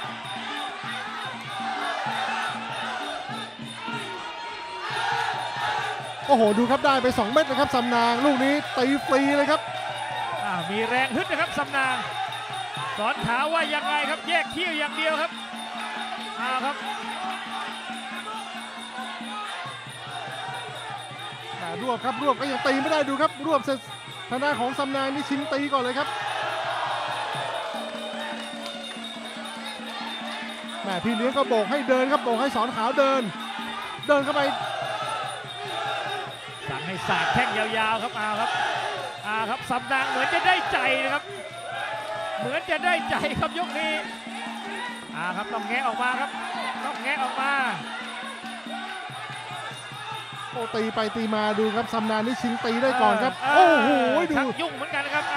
โอ้โหดูครับได้ไป2เม็ดนะครับสำนางลูกนี้ตีฟรีเลยครับมีแรงฮึดนะครับสำนางสอนขาวว่ายังไงครับแยกเขี้ยวอย่างเดียวครับครับรวบครับรวบก็ยังตีไม่ได้ดูครับรวบเสร็จทางด้านของสำนางนี่ชิงตีก่อนเลยครับแม่พี่เลี้ยงก็โบกให้เดินครับโบกให้สอนขาวเดินเข้าไปสั่งให้สาดแข้งยาวๆครับครับสำนางเหมือนจะได้ใจนะครับครับยกนี้ครับต้องแงะออกมาครับต้องแงะออกมาโอ้ตีไปตีมาดูครับสำนางนี่ชิงตีได้ก่อนครับโอ้โหดูยุ่งเหมือนกันนะครับ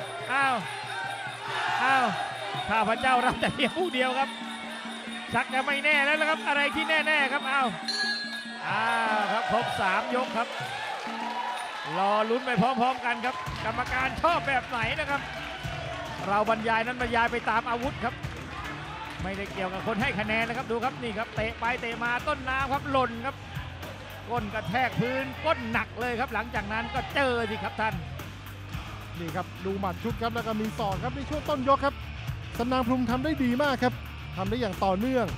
ข้าพเจ้ารับแต่เพียงผู้เดียวครับชักจะไม่แน่แล้วนะครับอะไรที่แน่ๆครับครับครบ3 ยกครับรอลุ้นไปพร้อมๆกันครับกรรมการชอบแบบไหนนะครับเราบรรยายนั้นบรรยายไปตามอาวุธครับไม่ได้เกี่ยวกับคนให้คะแนนนะครับดูครับนี่ครับเตะไปเตะมาต้นน้ำครับหล่นครับก้นกระแทกพื้นก้นหนักเลยครับหลังจากนั้นก็เจอสิครับท่านนี่ครับดูหมัดชุดครับแล้วก็มีศอกครับในช่วงต้นยกครับสำนางพรุมทำได้ดีมากครับทำได้อย่างต่อเนื่อง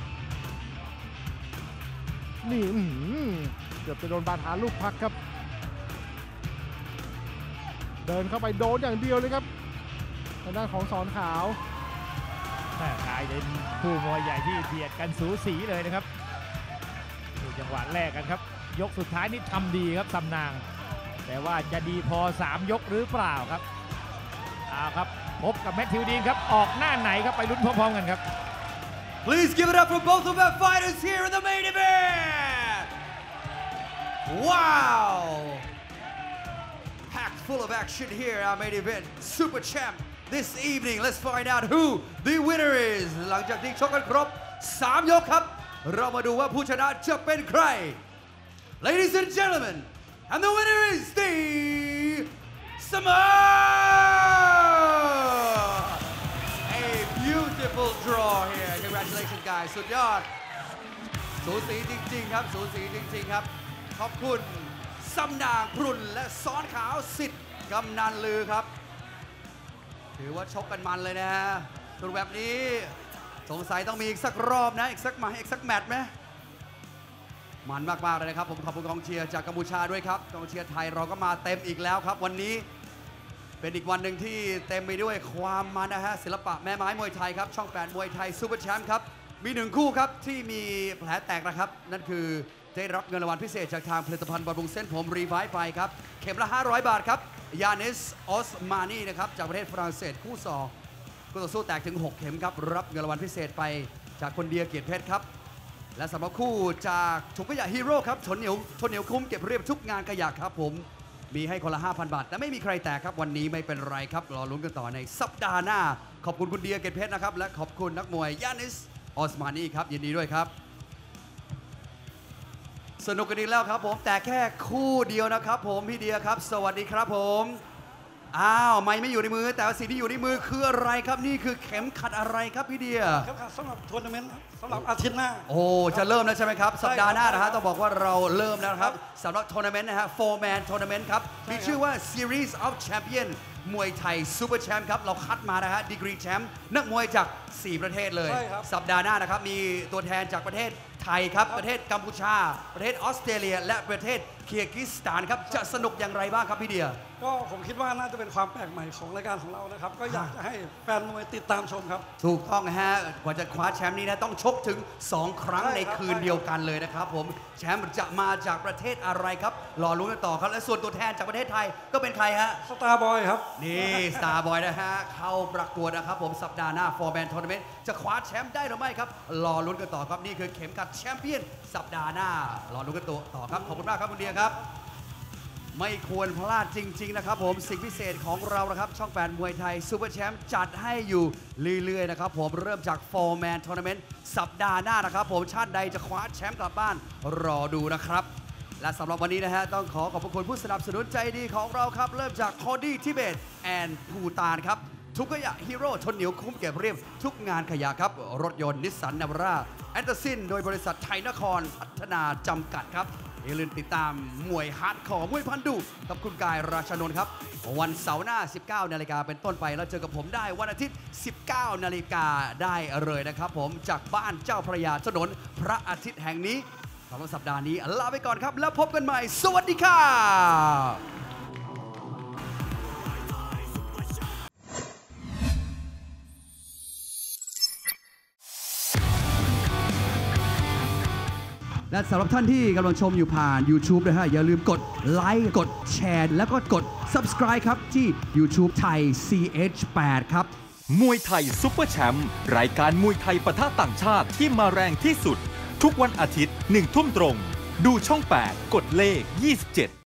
นี่เกือบจะโดนบาดหาลูกพักครับเดินเข้าไปโดนอย่างเดียวเลยครับทางด้านของสอนขาวกลายเป็นคู่มวยใหญ่ที่เบียดกันสูสีเลยนะครับจังหวะแรกกันครับยกสุดท้ายนี่ทำดีครับสำนางแต่ว่าจะดีพอ3 ยกหรือเปล่าครับครับพบกับแมทธิวดีนครับออกหน้าไหนครับไปลุ้นพร้อมๆกันครับ Please give it up for both of our fighters here in the main event. Wow, packed full of action here our main event Super Champ this evening. Let's find out who the winner is. หลังจากที่ชกกันครบ3 ยกครับเรามาดูว่าผู้ชนะจะเป็นใคร Ladies and gentlemen, and the winner is the A beautiful draw here. Congratulations, guys. สุดยอดสูสีจริงๆครับสูสีจริงๆครับขอบคุณสำนางพรุนและซ้อนขาวสิทธิ์กำนันลือครับถือว่าชกกันมันเลยนะฮะส่วนแบบนี้สงสัยต้องมีอีกสักรอบนะอีกสักแมตช์ไหมมันมากๆเลยนะครับผมขอบคุณกองเชียร์จากกัมพูชาด้วยครับกองเชียร์ไทยเราก็มาเต็มอีกแล้วครับวันนี้เป็นอีกวันหนึ่งที่เต็มไปด้วยความมันนะฮะศิลปะแม่ไม้มวยไทยครับช่อง8มวยไทยซูเปอร์แชมป์ครับมี1คู่ครับที่มีแผลแตกนะครับนั่นคือได้รับเงินรางวัลพิเศษจากทางผลิตภัณฑ์บำรุงเส้นผมรีไวฟ์ไปครับเข็มละ500 บาทครับยานิสออสมานีนะครับจากประเทศฝรั่งเศสคู่2คู่ต่อสู้แตกถึง6เข็มครับรับเงินรางวัลพิเศษไปจากคนเดียเกียรติเพชรครับและสำหรับคู่จากถุงขยะฮีโร่ครับชนเหนียวคุ้มเก็บเรียบทุกงานขยะครับผมมีให้คนละ 5,000 บาทแต่ไม่มีใครแตกครับวันนี้ไม่เป็นไรครับรอลุ้นกันต่อในสัปดาห์หน้าขอบคุณคุณเดียเกตเพชรนะครับและขอบคุณนักมวยยานิสออสมานีครับยินดีด้วยครับสนุกกันดีแล้วครับผมแต่แค่คู่เดียวนะครับผมพี่เดียครับสวัสดีครับผมอ้าวไม่อยู่ในมือแต่ว่าสิ่งที่อยู่ในมือคืออะไรครับนี่คือเข็มขัดอะไรครับพี่เดียครับสำหรับทัวร์นาเมนต์สำหรับอาทิตย์หน้าโอ้จะเริ่มแล้วใช่ไหมครับสัปดาห์หน้านะฮะต้องบอกว่าเราเริ่มแล้วครับสำหรับทัวร์นาเมนต์นะฮะ4-man tournament ครับมีชื่อว่า Series of Champion มวยไทยซูเปอร์แชมป์ครับเราคัดมานะฮะดีกรีแชมป์นักมวยจาก4ประเทศเลยสัปดาห์หน้านะครับมีตัวแทนจากประเทศไทยครับประเทศกัมพูชาประเทศออสเตรเลียและประเทศเคียร์กิสถานครับจะสนุกอย่างไรบ้างครับพี่เดียก็ผมคิดว่าน่าจะเป็นความแปลกใหม่ของรายการของเรานะครับก็อยากจะให้แฟนมวยติดตามชมครับถูกต้องฮะกว่าจะคว้าแชมป์นี้นะต้องชกถึง2 ครั้งในคืนเดียวกันเลยนะครับผมแชมป์จะมาจากประเทศอะไรครับรอลุ้นกันต่อครับและส่วนตัวแทนจากประเทศไทยก็เป็นใครฮะสตาร์บอยครับนี่สตาร์บอยนะฮะเข้าประกวดนะครับผมสัปดาห์หน้า4-man tournament จะคว้าแชมป์ได้หรือไม่ครับรอลุ้นกันต่อครับนี่คือเข็มขัดแชมเปี้ยนสัปดาห์หน้ารอลุ้นกันต่อครับขอบคุณมากครับคุณเดียครับไม่ควรพลาดจริงๆนะครับผมสิ่งพิเศษของเรานะครับช่อง8มวยไทยซูเปอร์แชมป์จัดให้อยู่เรื่อยๆนะครับผมเริ่มจาก4-man tournament สัปดาห์หน้านะครับผมชาติใดจะคว้าแชมป์กลับบ้านรอดูนะครับและสำหรับวันนี้นะฮะต้องขอบคุณผู้สนับสนุนใจดีของเราครับเริ่มจากคอดี้ทิเบตแอนด์ภูตานครับทุกขยะฮีโร่ทนเหนียวคุ้มเก็บเรียบทุกงานขยะครับรถยนต์นิสสันนาวาร่าแอนเตอร์ซินโดยบริษัทไทยนครพัฒนาจำกัดครับอย่าลืมติดตามมวยฮาร์ดคอร์มวยพันดุกับคุณกายราชนนท์ครับวันเสาร์หน้า 19 นาฬิกาเป็นต้นไปแล้วเจอกับผมได้วันอาทิตย์ 19 นาฬิกาได้เลยนะครับผมจากบ้านเจ้าพระยาถนนพระอาทิตย์แห่งนี้สำหรับสัปดาห์นี้ลาไปก่อนครับแล้วพบกันใหม่สวัสดีครับและสำหรับท่านที่กำลังชมอยู่ผ่าน YouTube นะฮะอย่าลืมกดไลค์กดแชร์แล้วก็กด Subscribe ครับที่ YouTube ไทย CH8 ครับมวยไทยซุปเปอร์แชมป์รายการมวยไทยปะทะต่างชาติที่มาแรงที่สุดทุกวันอาทิตย์ 1 ทุ่มตรงดูช่อง 8 กดเลข 27